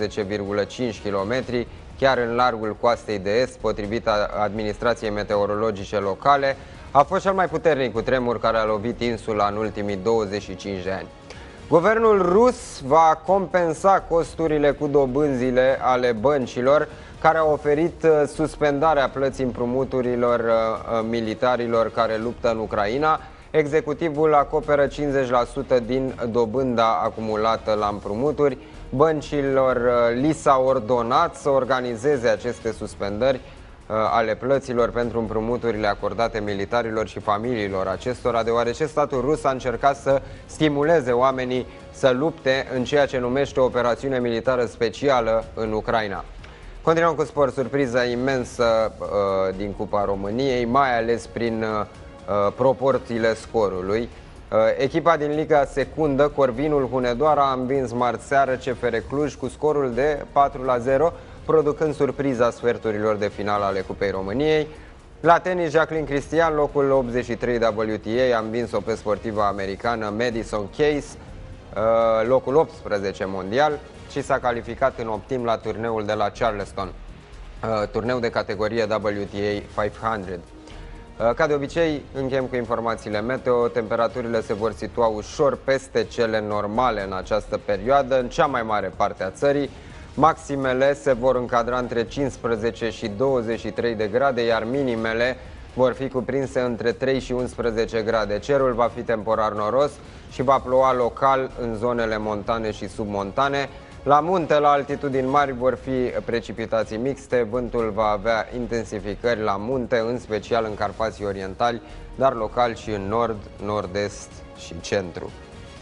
15,5 km, chiar în largul coastei de est, potrivit administrației meteorologice locale. A fost cel mai puternic cutremur care a lovit insula în ultimii 25 de ani. Guvernul rus va compensa costurile cu dobânzile ale băncilor care au oferit suspendarea plății împrumuturilor militarilor care luptă în Ucraina. Executivul acoperă 50% din dobânda acumulată la împrumuturi. Băncilor li s-a ordonat să organizeze aceste suspendări ale plăților pentru împrumuturile acordate militarilor și familiilor acestora, deoarece statul rus a încercat să stimuleze oamenii să lupte în ceea ce numește o operațiune militară specială în Ucraina. Continuăm cu sport, surpriză imensă din Cupa României, mai ales prin proporțiile scorului. Echipa din Liga Secundă, Corvinul Hunedoara, a învins marțeară CFR Cluj cu scorul de 4-0, producând surpriza sferturilor de finală ale Cupei României. La tenis, Jacqueline Cristian, locul 83 WTA, a învins-o pe sportiva americană Madison Keys, locul 18 mondial, și s-a calificat în optim la turneul de la Charleston, turneu de categorie WTA 500. Ca de obicei, încheiem cu informațiile meteo. Temperaturile se vor situa ușor peste cele normale în această perioadă, în cea mai mare parte a țării. Maximele se vor încadra între 15 și 23 de grade, iar minimele vor fi cuprinse între 3 și 11 grade. Cerul va fi temporar noros și va ploua local în zonele montane și submontane. La munte, la altitudini mari, vor fi precipitații mixte, vântul va avea intensificări la munte, în special în Carpații Orientali, dar local și în nord, nord-est și centru.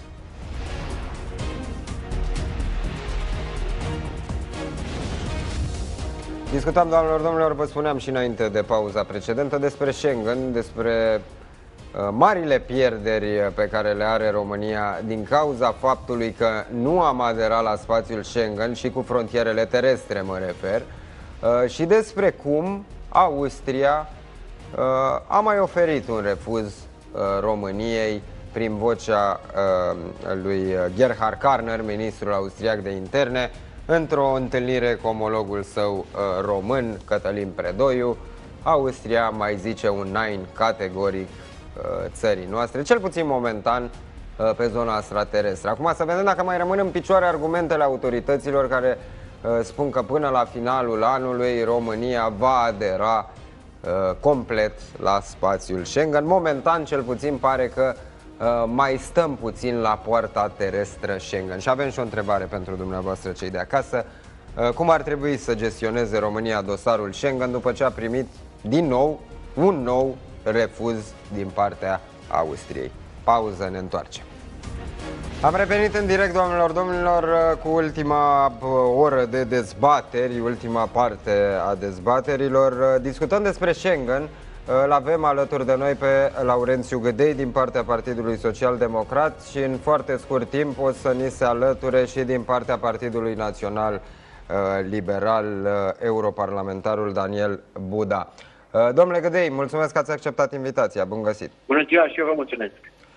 Discutam, doamnelor, domnilor, vă spuneam și înainte de pauza precedentă despre Schengen, despre marile pierderi pe care le are România din cauza faptului că nu am aderat la spațiul Schengen și cu frontierele terestre mă refer, și despre cum Austria a mai oferit un refuz României prin vocea lui Gerhard Karner, ministrul austriac de interne, într-o întâlnire cu omologul său român, Cătălin Predoiu. Austria mai zice un nein categoric țării noastre, cel puțin momentan, pe zona asta terestră. Acum să vedem dacă mai rămân în picioare argumentele autorităților care spun că până la finalul anului România va adera complet la spațiul Schengen. Momentan, cel puțin, pare că mai stăm puțin la poarta terestră Schengen. Și avem și o întrebare pentru dumneavoastră, cei de acasă. Cum ar trebui să gestioneze România dosarul Schengen după ce a primit din nou un nou refuz din partea Austriei? Pauză, ne întoarcem. Am revenit în direct, doamnelor, domnilor, cu ultima oră de dezbateri, ultima parte a dezbaterilor. Discutăm despre Schengen. Îl avem alături de noi pe Laurențiu Gâdei din partea Partidului Social Democrat și în foarte scurt timp o să ni se alăture și din partea Partidului Național Liberal, europarlamentarul Daniel Buda. Domnule Gâdei, mulțumesc că ați acceptat invitația. Bun găsit! Bună ziua și eu vă mulțumesc!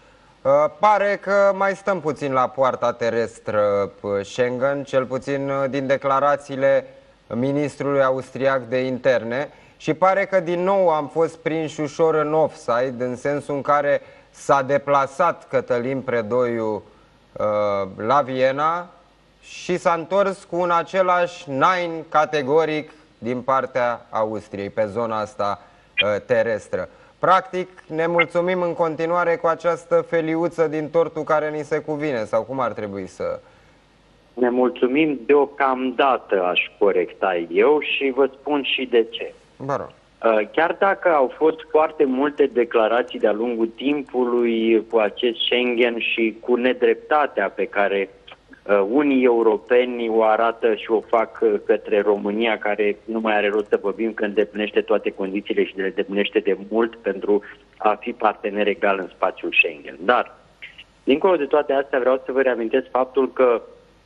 Pare că mai stăm puțin la poarta terestră Schengen, cel puțin din declarațiile ministrului austriac de interne, și pare că din nou am fost prinși ușor în offside, în sensul în care s-a deplasat Cătălin Predoiu la Viena și s-a întors cu un același nein categoric din partea Austriei pe zona asta terestră. Practic, ne mulțumim în continuare cu această feliuță din tortul care ni se cuvine, sau cum ar trebui să... Ne mulțumim deocamdată, aș corecta eu, și vă spun și de ce. Chiar dacă au fost foarte multe declarații de-a lungul timpului cu acest Schengen și cu nedreptatea pe care unii europeni o arată și o fac către România, care nu mai are rost să vorbim, că îndeplinește toate condițiile și le îndeplinește de mult pentru a fi partener egal în spațiul Schengen. Dar, dincolo de toate astea, vreau să vă reamintesc faptul că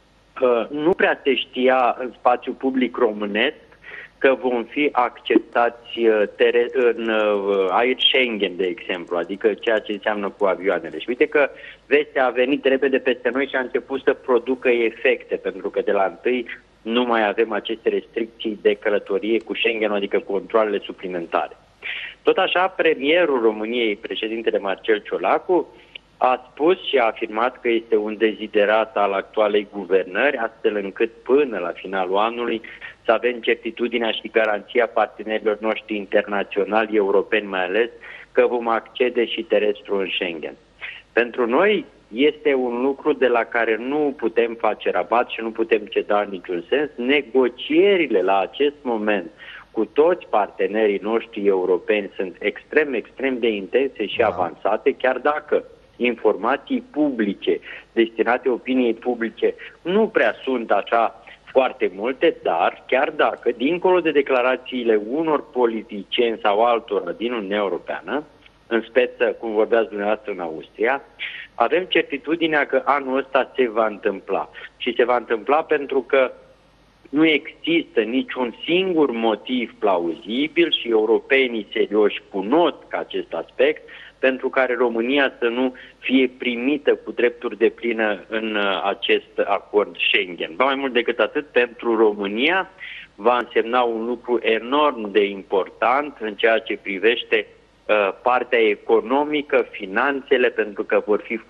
nu prea se știa în spațiul public românesc că vom fi acceptați în aer Schengen, de exemplu, adică ceea ce înseamnă cu avioanele. Și uite că vestea a venit repede peste noi și a început să producă efecte, pentru că de la 1 nu mai avem aceste restricții de călătorie cu Schengen, adică controalele suplimentare. Tot așa, premierul României, președintele Marcel Ciolacu, a spus și a afirmat că este un deziderat al actualei guvernări, astfel încât până la finalul anului să avem certitudinea și garanția partenerilor noștri internaționali, europeni mai ales, că vom accede și terestru în Schengen. Pentru noi este un lucru de la care nu putem face rabat și nu putem ceda în niciun sens. Negocierile la acest moment cu toți partenerii noștri europeni sunt extrem de intense și avansate, chiar dacă informații publice destinate opiniei publice nu prea sunt așa foarte multe, dar chiar dacă, dincolo de declarațiile unor politicieni sau altora din Uniunea Europeană, în speță, cum vorbeați dumneavoastră, în Austria, avem certitudinea că anul ăsta se va întâmpla. Și se va întâmpla pentru că nu există niciun singur motiv plauzibil și europenii serioși cunosc acest aspect pentru care România să nu fie primită cu drepturi depline în acest acord Schengen. Ba mai mult decât atât, pentru România va însemna un lucru enorm de important în ceea ce privește partea economică, finanțele, pentru că vor fi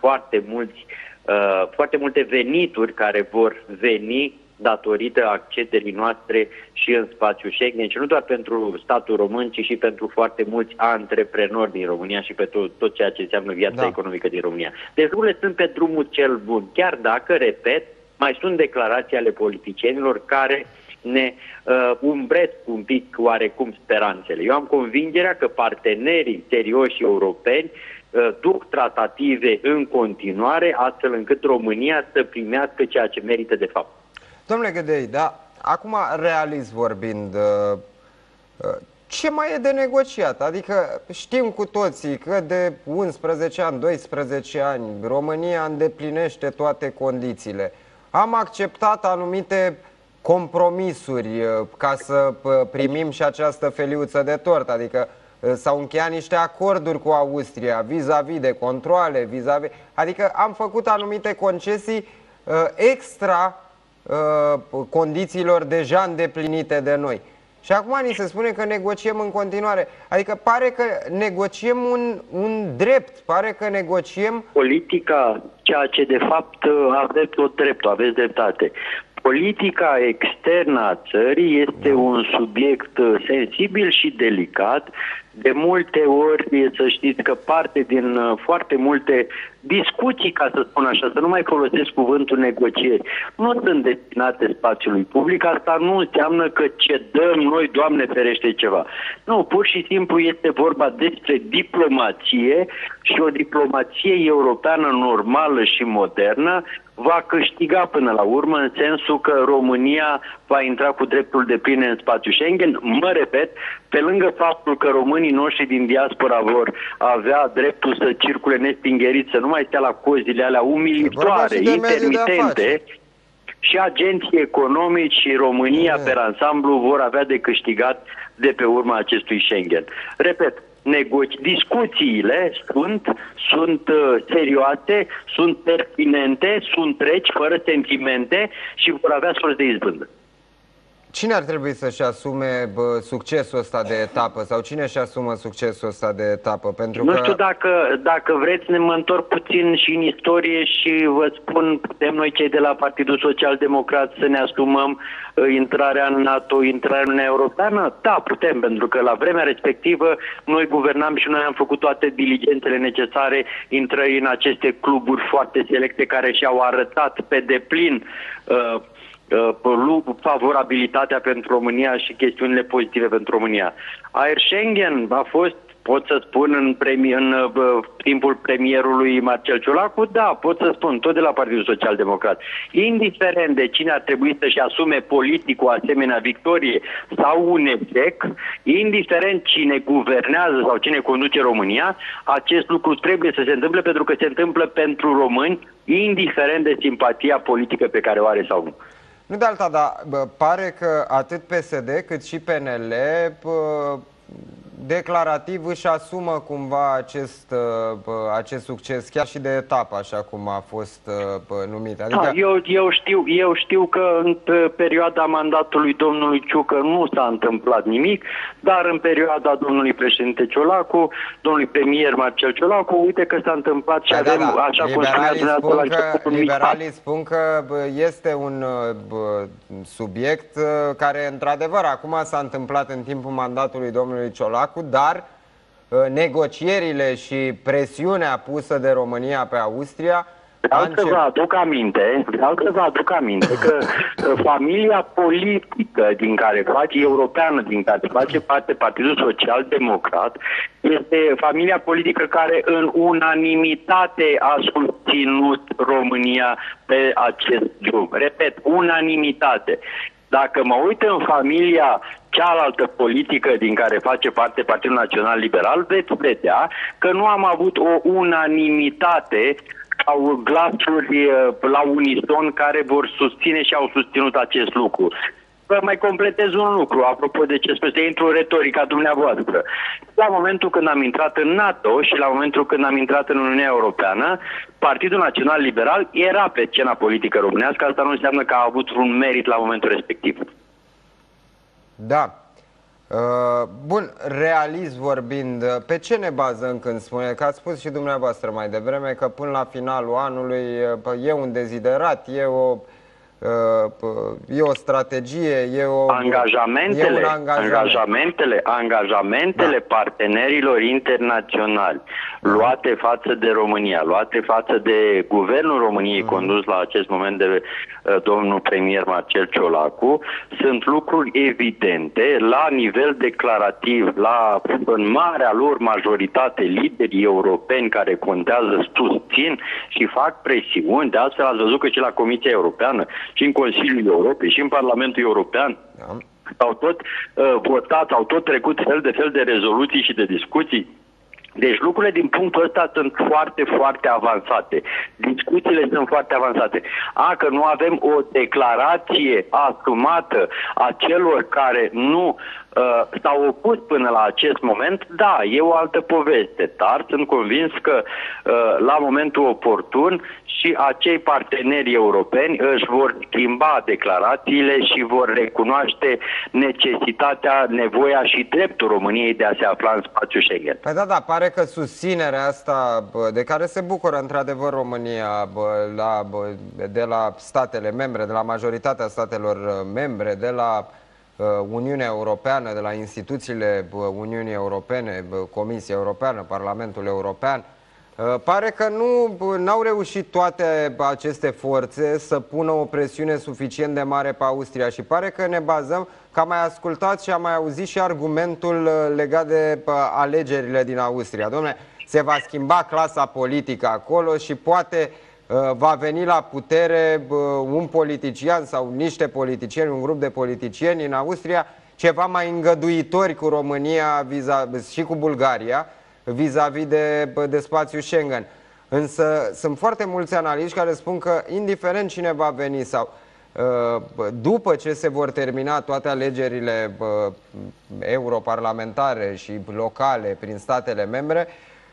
foarte multe venituri care vor veni datorită accederii noastre și în spațiul Schengen, și nu doar pentru statul român, ci și pentru foarte mulți antreprenori din România și pentru tot ceea ce înseamnă viața economică din România. Deci lucrurile sunt pe drumul cel bun, chiar dacă, repet, mai sunt declarații ale politicienilor care ne umbresc un pic oarecum speranțele. Eu am convingerea că partenerii serioși europeni duc tratative în continuare, astfel încât România să primească ceea ce merită de fapt. Domnule Gâdei, da, acum realist vorbind, ce mai e de negociat? Adică știm cu toții că de 11 ani, 12 ani România îndeplinește toate condițiile. Am acceptat anumite compromisuri ca să primim și această feliuță de tort, adică s-au încheiat niște acorduri cu Austria vis-a-vis de controale, adică am făcut anumite concesii extra condițiilor deja îndeplinite de noi. Și acum ni se spune că negociem în continuare. Adică pare că negociem un drept, pare că negociem... Politica, ceea ce de fapt aveți tot dreptul, aveți dreptate. politica externă a țării este un subiect sensibil și delicat. De multe ori, să știți că parte din foarte multe discuții, ca să spun așa, să nu mai folosesc cuvântul negocieri, nu sunt destinate spațiului public. Asta nu înseamnă că cedăm noi, Doamne ferește, ceva. Nu, pur și simplu este vorba despre diplomație și o diplomație europeană normală și modernă va câștiga până la urmă, în sensul că România va intra cu dreptul de plin în spațiul Schengen. Mă repet, pe lângă faptul că românii noștri din diaspora vor avea dreptul să circule nestingheriți, să nu mai stea la cozile alea umilitoare, intermitente, și agenții economici și România pe ansamblu vor avea de câștigat de pe urma acestui Schengen. Repet, discuțiile sunt serioase, sunt pertinente, sunt reci, fără sentimente și vor avea sorți de izbândă. Cine ar trebui să-și asume succesul ăsta de etapă sau cine își asumă succesul ăsta de etapă? Pentru nu știu, dacă vreți, mă întorc puțin și în istorie și vă spun, putem noi cei de la Partidul Social Democrat să ne asumăm intrarea în NATO, intrarea în Uniunea Europeană? Da, putem, pentru că la vremea respectivă noi guvernam și noi am făcut toate diligențele necesare intrării în aceste cluburi foarte selecte care și-au arătat pe deplin favorabilitatea pentru România și chestiunile pozitive pentru România. Aer Schengen a fost, pot să spun, în timpul premierului Marcel Ciolacu, da, pot să spun, tot de la Partidul Social Democrat. Indiferent de cine ar trebui să-și asume politic o asemenea victorie sau un eșec, indiferent cine guvernează sau cine conduce România, acest lucru trebuie să se întâmple pentru că se întâmplă pentru români, indiferent de simpatia politică pe care o are sau nu. Nu de alta, dar pare că atât PSD cât și PNL declarativ își asumă cumva acest succes, chiar și de etapă, așa cum a fost numit. Adică... Eu știu că în perioada mandatului domnului Ciucă nu s-a întâmplat nimic, dar în perioada domnului președinte Ciolacu, domnului premier Marcel Ciolacu, uite că s-a întâmplat și avem, așa cum liberalii spun că este un subiect care, într-adevăr, acum s-a întâmplat în timpul mandatului domnului Ciolacu, dar negocierile și presiunea pusă de România pe Austria... Vreau să vă aduc aminte că familia politică din care face, europeană din care face parte Partidul Social Democrat, este familia politică care în unanimitate a susținut România pe acest drum. Repet, unanimitate. Dacă mă uit în familia cealaltă politică din care face parte Partidul Național Liberal, veți vedea că nu am avut o unanimitate sau glasuri la unison care vor susține și au susținut acest lucru. Vă mai completez un lucru, apropo de ce spuneți, intru în retorica dumneavoastră. La momentul când am intrat în NATO și la momentul când am intrat în Uniunea Europeană, Partidul Național Liberal era pe scena politică românească, asta nu înseamnă că a avut un merit la momentul respectiv. Da. Bun, realist vorbind, pe ce ne bazăm când spune, că ați spus și dumneavoastră mai devreme, că până la finalul anului e un deziderat, e o strategie, angajamentele partenerilor internaționali luate față de România, luate față de Guvernul României condus la acest moment de domnul premier Marcel Ciolacu, sunt lucruri evidente la nivel declarativ, în marea lor majoritate liderii europeni care contează susțin și fac presiuni, de altfel ați văzut că și la Comisia Europeană și în Consiliul Europei și în Parlamentul European au tot votat, au tot trecut fel de rezoluții și de discuții. Deci lucrurile din punctul ăsta sunt foarte, foarte avansate. Discuțiile sunt foarte avansate. Că nu avem o declarație asumată a celor care nu s-au opus până la acest moment, da, e o altă poveste, dar sunt convins că la momentul oportun și acei parteneri europeni își vor schimba declarațiile și vor recunoaște necesitatea, nevoia și dreptul României de a se afla în spațiul Schengen. Păi da, pare pare că susținerea asta de care se bucură într-adevăr România de la statele membre, de la majoritatea statelor membre, de la Uniunea Europeană, de la instituțiile Uniunii Europene, Comisia Europeană, Parlamentul European, pare că n-au reușit toate aceste forțe să pună o presiune suficient de mare pe Austria și pare că ne bazăm, că am mai ascultat și am mai auzit și argumentul legat de alegerile din Austria. Dom'le, se va schimba clasa politică acolo și poate va veni la putere un politician sau niște politicieni, un grup de politicieni în Austria ceva mai îngăduitori cu România și cu Bulgaria vis-a-vis de spațiul Schengen. Însă sunt foarte mulți analiști care spun că indiferent cine va veni sau după ce se vor termina toate alegerile europarlamentare și locale prin statele membre,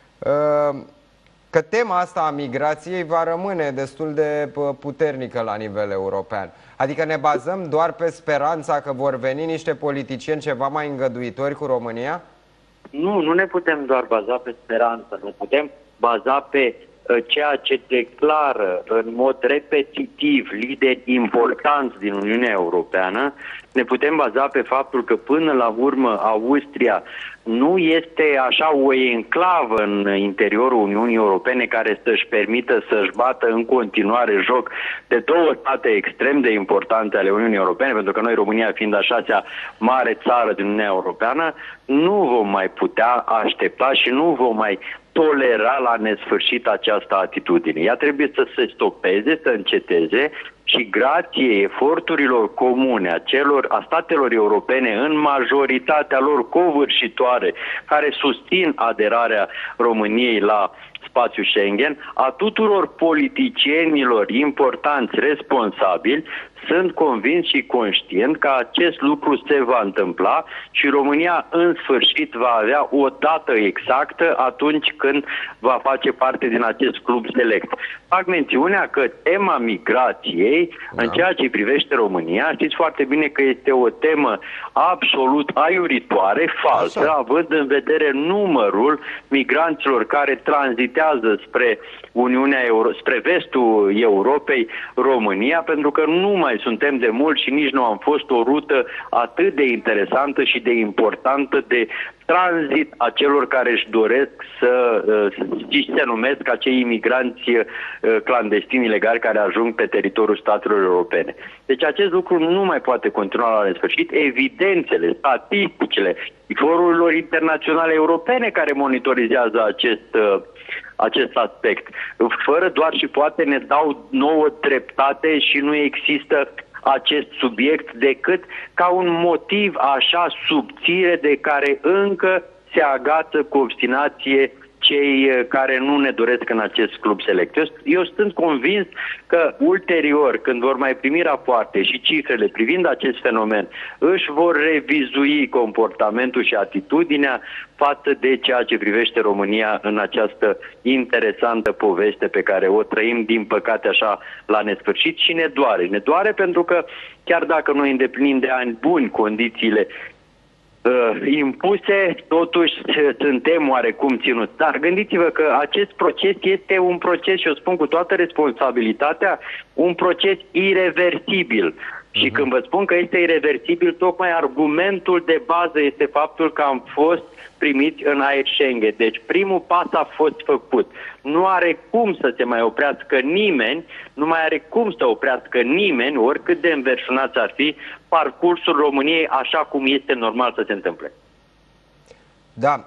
că tema asta a migrației va rămâne destul de puternică la nivel european. Adică ne bazăm doar pe speranța că vor veni niște politicieni ceva mai îngăduitori cu România? Nu ne putem doar baza pe speranță, ne putem baza pe ceea ce declară în mod repetitiv lideri importanți din Uniunea Europeană. Ne putem baza pe faptul că până la urmă Austria nu este așa o enclavă în interiorul Uniunii Europene care să-și permită să-și bată în continuare joc de două state extrem de importante ale Uniunii Europene, pentru că noi, România fiind a șasea mare țară din Uniunea Europeană, nu vom mai putea aștepta și nu vom mai tolera la nesfârșit această atitudine. Ea trebuie să se stopeze, să înceteze și grație eforturilor comune a statelor europene în majoritatea lor covârșitoare care susțin aderarea României la spațiul Schengen, a tuturor politicienilor importanți, responsabili, sunt convins și conștient că acest lucru se va întâmpla și România în sfârșit va avea o dată exactă atunci când va face parte din acest club select. Fac mențiunea că tema migrației, în ceea ce privește România, știți foarte bine că este o temă absolut aiuritoare, falsă, având în vedere numărul migranților care tranzitează spre spre vestul Europei, România, pentru că nu mai suntem de mult și nici nu am fost o rută atât de interesantă și de importantă de tranzit a celor care își doresc să se numesc acei imigranți clandestini ilegali care ajung pe teritoriul statelor europene. Deci acest lucru nu mai poate continua la nesfârșit. Evidențele, statisticile, forurilor internaționale europene care monitorizează acest aspect, fără doar și poate ne dau nouă dreptate și nu există acest subiect decât ca un motiv așa subțire de care încă se agață cu obstinație cei care nu ne doresc în acest club select. Eu sunt convins că ulterior, când vor mai primi rapoarte și cifrele privind acest fenomen, își vor revizui comportamentul și atitudinea față de ceea ce privește România în această interesantă poveste pe care o trăim, din păcate, așa la nesfârșit și ne doare. Ne doare pentru că chiar dacă noi îndeplinim de ani buni condițiile impuse, totuși suntem oarecum ținuți. Dar gândiți-vă că acest proces este un proces, și o spun cu toată responsabilitatea, un proces ireversibil. Și când vă spun că este ireversibil, tocmai argumentul de bază este faptul că am fost primiți în aer Schengen. Deci primul pas a fost făcut. Nu are cum să se mai oprească nimeni, nu mai are cum să oprească nimeni, oricât de înverșunați ar fi, parcursul României așa cum este normal să se întâmple. Da.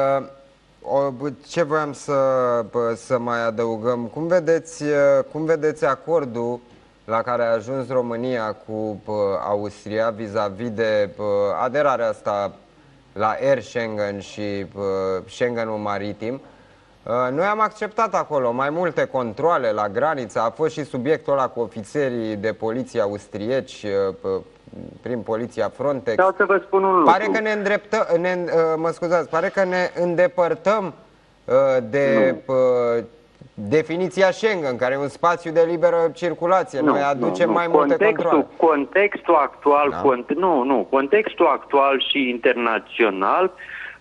Ce voiam să mai adăugăm? Cum vedeți acordul la care a ajuns România cu Austria vis-a-vis de aderarea asta la Air Schengen și Schengenul maritim? Noi am acceptat acolo mai multe controale la graniță, a fost și subiectul ăla cu ofițerii de poliție austrieci prin poliția Frontex. Vreau să vă spun un lucru. Pare că pare că ne îndepărtăm de definiția Schengen, care e un spațiu de liberă circulație. Noi aducem mai multe controale. Contextul actual, contextul actual și internațional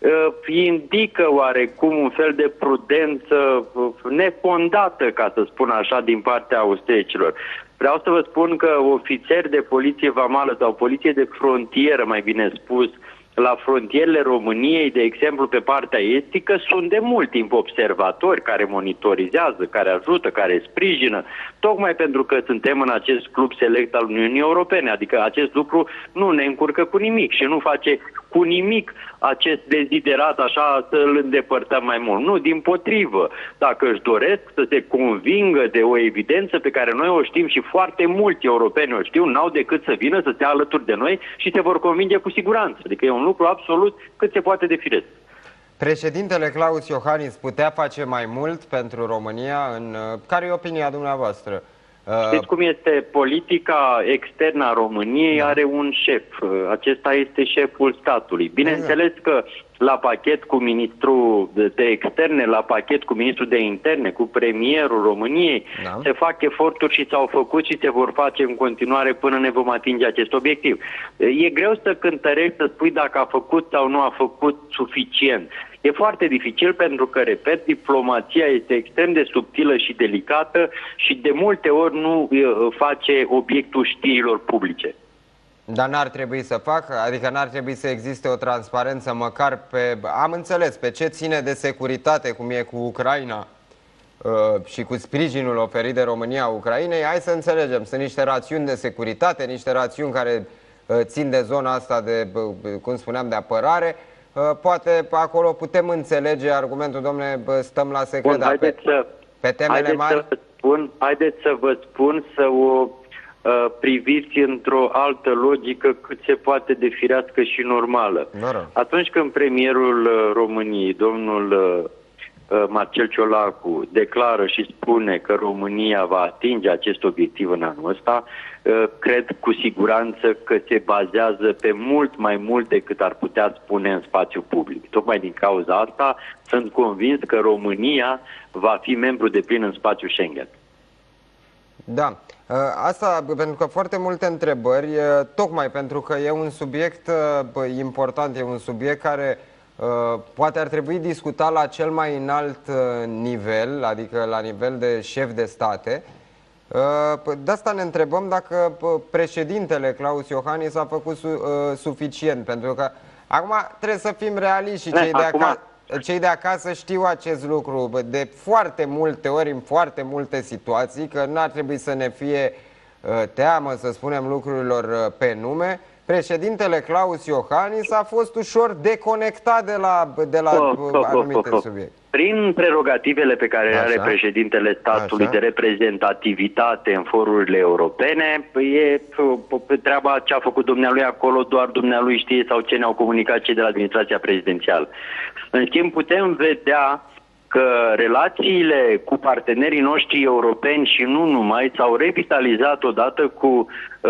indică oarecum un fel de prudență nefondată, ca să spun așa, din partea austriecilor. Vreau să vă spun că ofițeri de poliție vamală sau poliție de frontieră, mai bine spus, la frontierele României, de exemplu, pe partea estică, sunt de mult timp observatori care monitorizează, care ajută, care sprijină, tocmai pentru că suntem în acest club select al Uniunii Europene. Adică acest lucru nu ne încurcă cu nimic și nu face cu nimic acest deziderat așa să-l îndepărtăm mai mult. Nu, dimpotrivă. Dacă își doresc să se convingă de o evidență pe care noi o știm și foarte mulți europeni o știu, n-au decât să vină, să stea alături de noi și se vor convinge cu siguranță. Adică e un lucru absolut cât se poate de firesc. Președintele Klaus Iohannis putea face mai mult pentru România? Care e opinia dumneavoastră? Știți cum este? Politica externă a României are un șef. Acesta este șeful statului. Bineînțeles că la pachet cu ministrul de externe, la pachet cu ministrul de interne, cu premierul României, se fac eforturi și s-au făcut și se vor face în continuare până ne vom atinge acest obiectiv. E greu să cântărești, să spui dacă a făcut sau nu a făcut suficient. E foarte dificil pentru că, repet, diplomația este extrem de subtilă și delicată și de multe ori nu face obiectul știrilor publice. Dar n-ar trebui să facă? Adică n-ar trebui să existe o transparență măcar pe... Am înțeles, pe ce ține de securitate, cum e cu Ucraina și cu sprijinul oferit de România Ucrainei, hai să înțelegem. Sunt niște rațiuni de securitate, niște rațiuni care țin de zona asta de, cum spuneam, de apărare. Poate acolo putem înțelege argumentul, domnule, stăm la secret, dar pe temele mari... Haideți să vă spun să o priviți într-o altă logică cât se poate de firească și normală. Atunci când premierul României, domnul Marcel Ciolacu, declară și spune că România va atinge acest obiectiv în anul ăsta, cred cu siguranță că se bazează pe mult mai mult decât ar putea spune în spațiu public. Tocmai din cauza asta sunt convins că România va fi membru deplin în spațiul Schengen. Da. Asta pentru că foarte multe întrebări, tocmai pentru că e un subiect important, e un subiect care poate ar trebui discutat la cel mai înalt nivel, adică la nivel de șef de state. De asta ne întrebăm dacă președintele Klaus Iohannis a făcut suficient, pentru că acum trebuie să fim realiști și cei de acasă știu acest lucru de foarte multe ori, în foarte multe situații, că n-ar trebui să ne fie teamă să spunem lucrurilor pe nume. Președintele Klaus Iohannis a fost ușor deconectat de la anumite subiecte. Prin prerogativele pe care le are președintele statului de reprezentativitate în forurile europene, e treaba ce a făcut dumnealui acolo, doar dumnealui știe sau ce ne-au comunicat cei de la administrația prezidențială. În schimb, putem vedea că relațiile cu partenerii noștri europeni și nu numai s-au revitalizat odată cu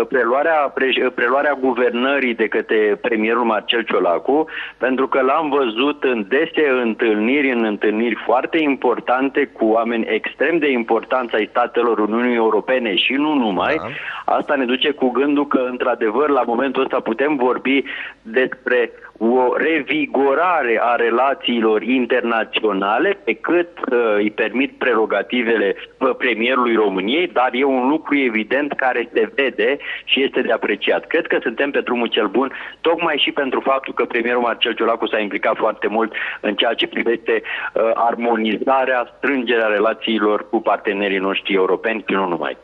preluarea guvernării de către premierul Marcel Ciolacu, pentru că l-am văzut în dese întâlniri, în întâlniri foarte importante cu oameni extrem de importanți ai statelor Uniunii Europene și nu numai. Asta ne duce cu gândul că, într-adevăr, la momentul ăsta putem vorbi despre o revigorare a relațiilor internaționale pe cât îi permit prerogativele premierului României, dar e un lucru evident care se vede și este de apreciat. Cred că suntem pe drumul cel bun, tocmai și pentru faptul că premierul Marcel Ciolacu s-a implicat foarte mult în ceea ce privește armonizarea, strângerea relațiilor cu partenerii noștri europeni și nu numai.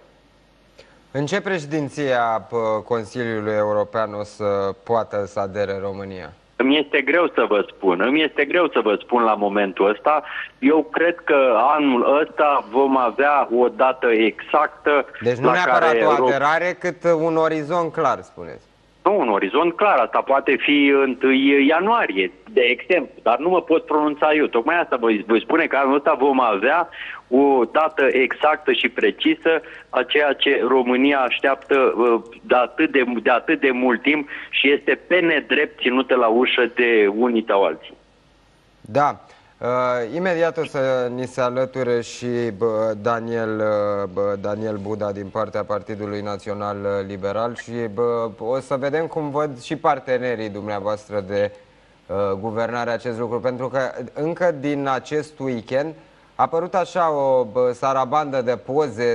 În ce președinție a Consiliului European o să poată să adere România? Îmi este greu să vă spun. Îmi este greu să vă spun la momentul ăsta. Eu cred că anul ăsta vom avea o dată exactă. Deci nu neapărat o aderare, cât un orizont clar, spuneți. Nu, un orizont clar. Asta poate fi 1 ianuarie, de exemplu. Dar nu mă pot pronunța eu. Tocmai asta voi spune că anul ăsta vom avea o dată exactă și precisă a ceea ce România așteaptă de atât de mult timp și este pe nedrept ținută la ușă de unii sau alții. Da. Imediat o să ni se alăture și Daniel Buda din partea Partidului Național Liberal și o să vedem cum văd și partenerii dumneavoastră de guvernarea acest lucru, pentru că încă din acest weekend a apărut așa o sarabandă de poze,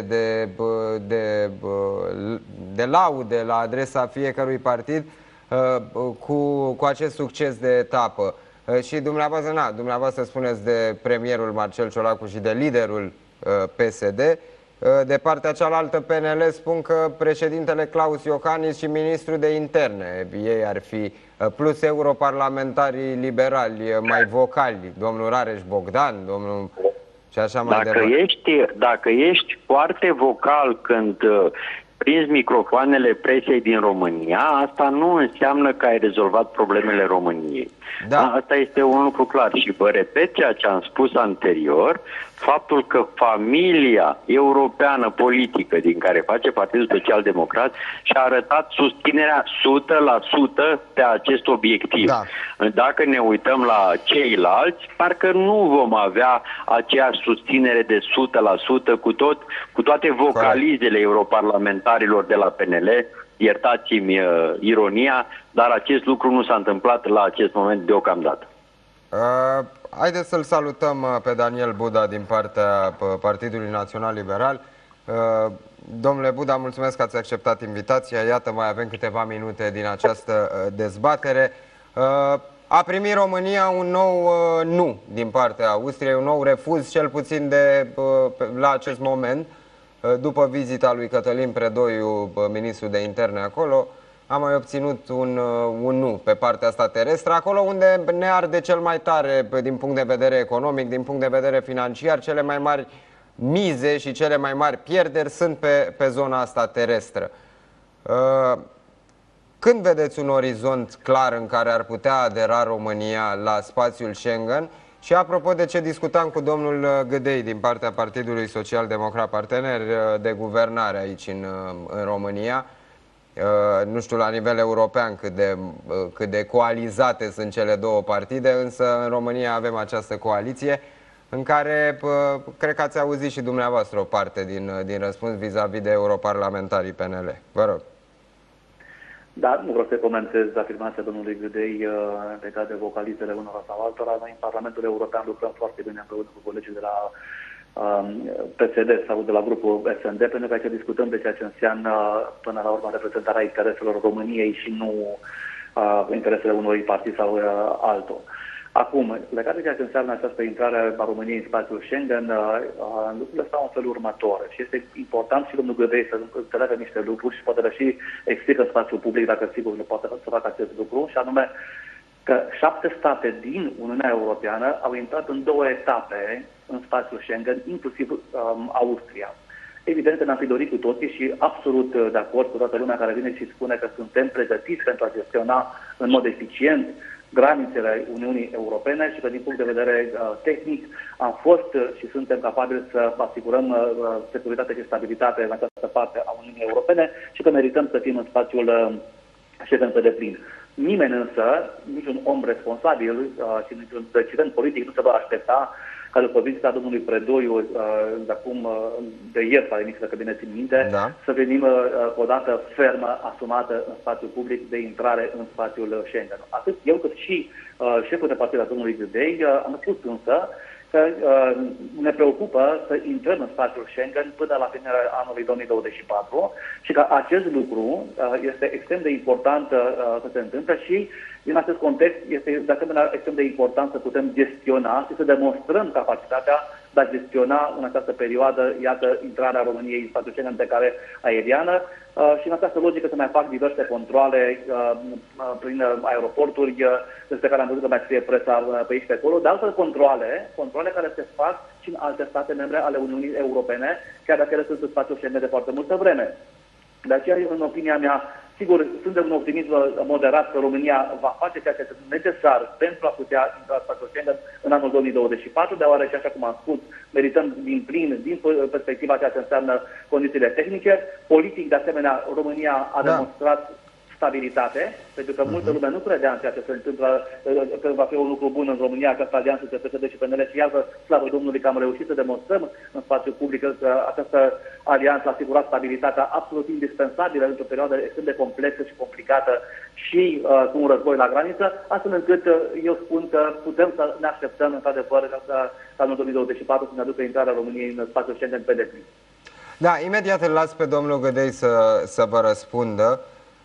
de laude la adresa fiecărui partid cu acest succes de etapă. Și dumneavoastră spuneți de premierul Marcel Ciolacu și de liderul PSD. De partea cealaltă, PNL spun că președintele Claus Iohannis și ministrul de interne, ei ar fi, plus europarlamentarii liberali mai vocali, domnul Rareș Bogdan, domnul... și așa mai departe. Dacă ești foarte vocal când prinzi microfoanele presiei din România, asta nu înseamnă că ai rezolvat problemele României. Da. Asta este un lucru clar și vă repet ceea ce am spus anterior, faptul că familia europeană politică din care face Partidul Social Democrat și-a arătat susținerea 100% pe acest obiectiv. Da. Dacă ne uităm la ceilalți, parcă nu vom avea aceeași susținere de 100% cu toate vocalizele europarlamentarilor de la PNL. Iertați-mi ironia, dar acest lucru nu s-a întâmplat la acest moment deocamdată. Haideți să-l salutăm pe Daniel Buda din partea Partidului Național Liberal. Domnule Buda, mulțumesc că ați acceptat invitația. Iată, mai avem câteva minute din această dezbatere. A primit România un nou nu din partea Austriei, un nou refuz, cel puțin la acest moment. După vizita lui Cătălin Predoiu, ministrul de interne acolo, am mai obținut un nu pe partea asta terestră, acolo unde ne arde cel mai tare din punct de vedere economic, din punct de vedere financiar. Cele mai mari mize și cele mai mari pierderi sunt pe zona asta terestră. Când vedeți un orizont clar în care ar putea adera România la spațiul Schengen? Și apropo de ce discutam cu domnul Gâdei din partea Partidului Social Democrat, partener de guvernare aici în România, nu știu la nivel european cât de coalizate sunt cele două partide, însă în România avem această coaliție în care cred că ați auzit și dumneavoastră o parte din răspuns vis-a-vis de europarlamentarii PNL. Vă rog. Da, nu vreau să comentez afirmația domnului Gâdei legat de vocalizele unora sau altora. Noi în Parlamentul European lucrăm foarte bine împreună cu colegii de la PSD sau de la grupul SND, pentru că aici discutăm de ceea ce înseamnă până la urmă reprezentarea intereselor României și nu interesele unui partid sau altul. Acum, legat de ceea ce înseamnă această intrare a României în spațiul Schengen, lucrurile stau în felul următor și este important și domnul Gâdei să înțeleagă niște lucruri și poate le și explică în spațiul public, dacă sigur nu poate să facă acest lucru, și anume că 7 state din Uniunea Europeană au intrat în 2 etape în spațiul Schengen, inclusiv Austria. Evident că ne-am fi dorit cu toții și absolut de acord cu toată lumea care vine și spune că suntem pregătiți pentru a gestiona în mod eficient granițele Uniunii Europene și că din punct de vedere tehnic am fost și suntem capabili să asigurăm securitate și stabilitate în această parte a Uniunii Europene și că merităm să fim în spațiul Schengen pe deplin. Nimeni însă, niciun om responsabil și niciun decident politic nu se va aștepta ca după vizita domnului Predoiu, de acum, de ieri, s-a emis, dacă bine țin minte, da, să venim cu o dată fermă, asumată în spațiul public de intrare în spațiul Schengen. Atât eu cât și șeful de partid al domnului Gâdei am spus însă că ne preocupă să intrăm în spațiul Schengen până la finele anului 2024 și că acest lucru este extrem de important să se întâmple și în acest context este de asemenea extrem de important să putem gestiona și să demonstrăm capacitatea de a gestiona în această perioadă, iată, intrarea României în spațiul Schengen pe cale aeriană și în această logică se mai fac diverse controale prin aeroporturi, despre care am văzut că mai scrie presa pe aici pe acolo, de altfel controale care se fac și în alte state membre ale Uniunii Europene, chiar dacă ele sunt în spațiul Schengen de foarte multă vreme. De aceea, în opinia mea, sigur, sunt de un optimism moderat că România va face ceea ce este necesar pentru a putea intra în spațiul Schengen în anul 2024, deoarece, așa cum am spus, merităm din plin, din perspectiva ceea ce înseamnă condițiile tehnice. Politic, de asemenea, România a demonstrat stabilitate, pentru că multă lume nu credea în ceea ce se întâmplă, că va fi un lucru bun în România, această alianță între PSD și PNL și iată, slavă Domnului că am reușit să demonstrăm în spațiul public că această alianță a asigurat stabilitatea absolut indispensabilă într-o perioadă extrem de complexă și complicată și cu un război la graniță, astfel încât eu spun că putem să ne așteptăm, într-adevăr, ca anul 2024 să ne aducă intrarea României în spațiul Schengen pe deplin. Da, imediat îl las pe domnul Gâdei să vă răspundă.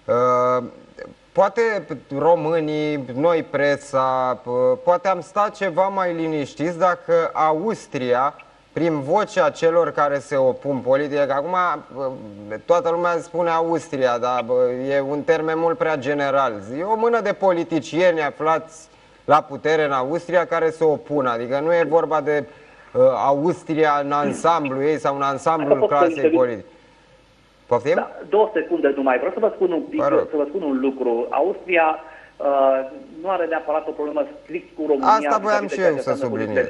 Poate românii, noi presa, poate am stat ceva mai liniștiți dacă Austria, prin vocea celor care se opun politic, acum toată lumea spune Austria, dar e un termen mult prea general. E o mână de politicieni aflați la putere în Austria care se opun, adică nu e vorba de Austria în ansamblu ei sau în ansamblul clasei politice. Poftim? Da, 2 secunde numai. Vreau să vă spun un pic, să vă spun un lucru. Austria nu are neapărat o problemă strict cu România. Asta voiam și eu să subliniez.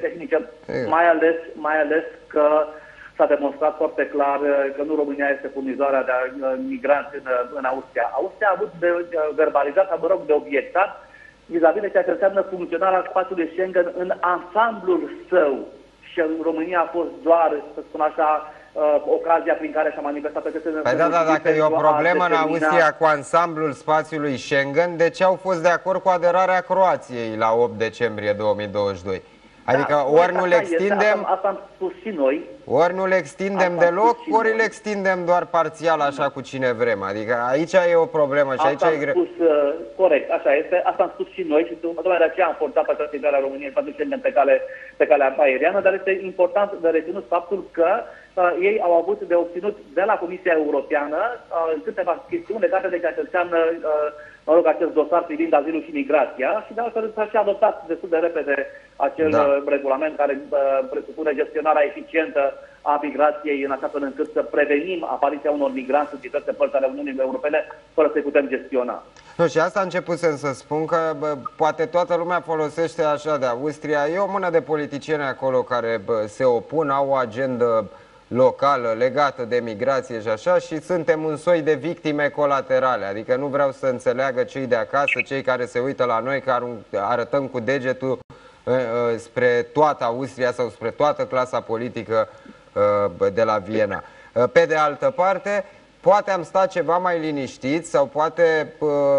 Mai ales că s-a demonstrat foarte clar că nu România este furnizoarea de migranți în Austria. Austria a avut de verbalizat, mă rog, de obiectat vis-a-vis de ceea ce înseamnă funcționarea spațiului Schengen în ansamblul său. Și în România a fost doar, să spun așa, ocazia prin care și-a manifestat aceste... Păi da, dacă e o problemă în Austria cu ansamblul spațiului Schengen, de ce au fost de acord cu aderarea Croației la 8 decembrie 2022? Adică ori nu le extindem, asta am spus și noi. Ori nu le extindem deloc, ori le extindem doar parțial, așa cu cine vrem. Adică aici e o problemă și aici e greu. Corect, așa este. Asta am spus și noi și tocmai de aceea am forțat această intrare a României în spațiul Schengen pe calea aeriană, dar este important de reținut faptul că ei au avut de obținut de la Comisia Europeană câteva chestiuni legate de ceea ce înseamnă acest dosar privind azilul și migrația și de altfel s-a și adoptat destul de repede acel regulament care presupune gestionarea eficientă a migrației în așa fel încât să prevenim apariția unor migranți în diverse părți ale Uniunii Europene fără să-i putem gestiona. Nu, și asta începusem să spun că poate toată lumea folosește așa de Austria. E o mână de politicieni acolo care se opun, au o agendă locală legată de migrație și așa și suntem un soi de victime colaterale. Adică nu vreau să înțeleagă cei de acasă, cei care se uită la noi, că arătăm cu degetul spre toată Austria sau spre toată clasa politică de la Viena. Pe de altă parte, poate am stat ceva mai liniștiți sau poate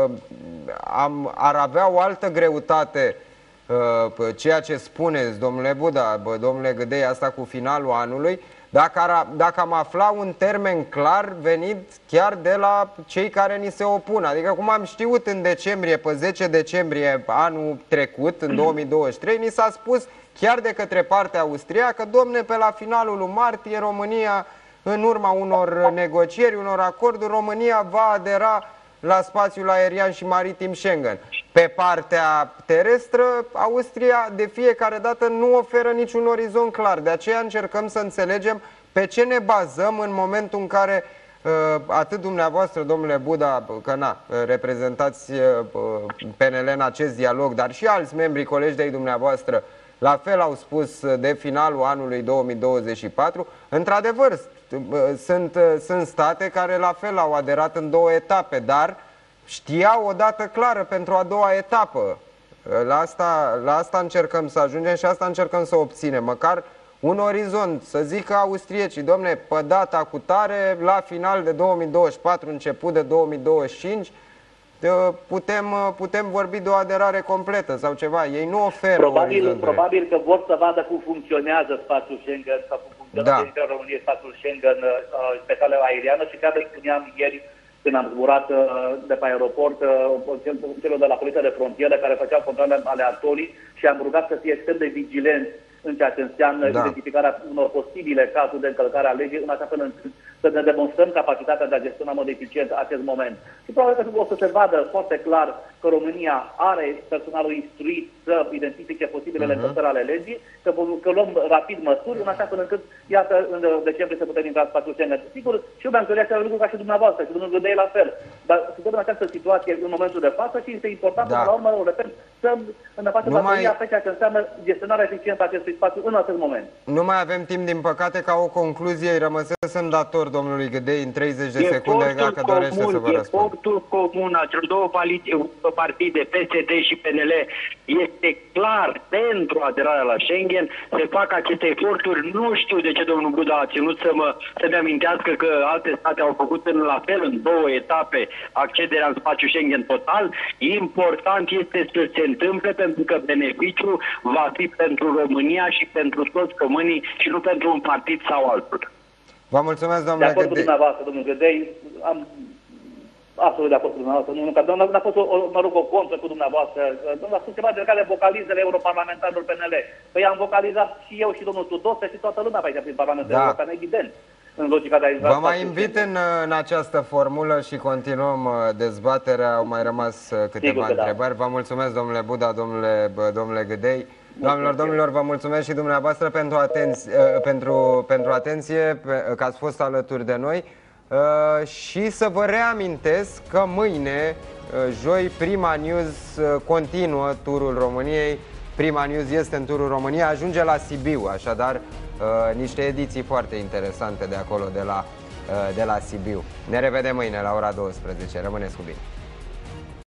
ar avea o altă greutate ceea ce spuneți, domnule Buda, domnule Gâdei, asta cu finalul anului, dacă am afla un termen clar venit chiar de la cei care ni se opun. Adică cum am știut în decembrie, pe 10 decembrie anul trecut, în 2023, ni s-a spus chiar de către partea austriacă, domne, pe la finalul lui martie, România, în urma unor negocieri, unor acorduri, România va adera la spațiul aerian și maritim Schengen. Pe partea terestră, Austria de fiecare dată nu oferă niciun orizont clar. De aceea încercăm să înțelegem pe ce ne bazăm în momentul în care atât dumneavoastră, domnule Buda, că reprezentați PNL în acest dialog, dar și alți membri, colegi de-ai dumneavoastră, la fel au spus de finalul anului 2024. Într-adevăr, sunt state care la fel au aderat în 2 etape, dar știau o dată clară pentru a doua etapă. La asta încercăm să ajungem și asta încercăm să obținem. Măcar un orizont, să zică austriecii, domne, pe data cu tare, la final de 2024, început de 2025, putem vorbi de o aderare completă sau ceva. Ei nu oferă probabil că vor să vadă cum funcționează spațiul Schengen sau cum funcționează în România spațiul Schengen pe calea aeriană și chiar spuneam ieri când am zburat de pe aeroport celor de la Poliția de Frontieră care făceau controle aleatorii și am rugat să fie extrem de vigilenți în ceea ce înseamnă identificarea unor posibile cazuri de încălcare a legii, în așa fel încât să ne demonstrăm capacitatea de a gestiona în mod eficient acest moment. Și probabil că o să se vadă foarte clar că România are personalul instruit să identifice posibilele încălcări ale legii, că luăm rapid măsuri, în așa fel încât, iată, în decembrie să putem intra în spațiul Schengen. Sigur, și eu mi-am dorit același lucru ca și dumneavoastră, și domnul Gâdei la fel. Dar suntem în această situație în momentul de față și este important, până la urmă, o repet, să ne facem bateria pe ceea ce înseamnă gestionarea eficientă a acestui spațiu în acest moment. Nu mai avem timp, din păcate, ca o concluzie. Îi rămăsesem dator domnului Gâdei în 30 de secunde, dacă dorește să vă răspund. Efortul comun a celor două partide, PSD și PNL, este clar pentru aderarea la Schengen. Se fac aceste eforturi. Nu știu de ce domnul Buda a ținut să-mi amintească că alte state au făcut la fel în două etape accederea în spațiul Schengen total. Important este să se întâmple, pentru că beneficiul va fi pentru România și pentru toți românii și nu pentru un partid sau altul. Vă mulțumesc, domnule Gâdei. De acord cu dumneavoastră, domnul Gâdei, am absolut de acord cu dumneavoastră. Nu a fost o contră cu dumneavoastră. A spus ceva de care vocalizele europarlamentarilor PNL. Păi am vocalizat și eu și domnul Tudose și toată lumea aici prin Parlamentul European, evident. În logica de a vă mai invit în această formulă și continuăm dezbaterea. Au mai rămas câteva întrebări. Vă mulțumesc, domnule Buda, domnule Gâdei. Doamnelor, domnilor, vă mulțumesc și dumneavoastră pentru atenție, că ați fost alături de noi. Și să vă reamintesc că mâine, joi, Prima News continuă turul României. Prima News este în turul României, ajunge la Sibiu, așadar niște ediții foarte interesante de acolo, de la Sibiu. Ne revedem mâine la ora 12. Rămâneți cu bine!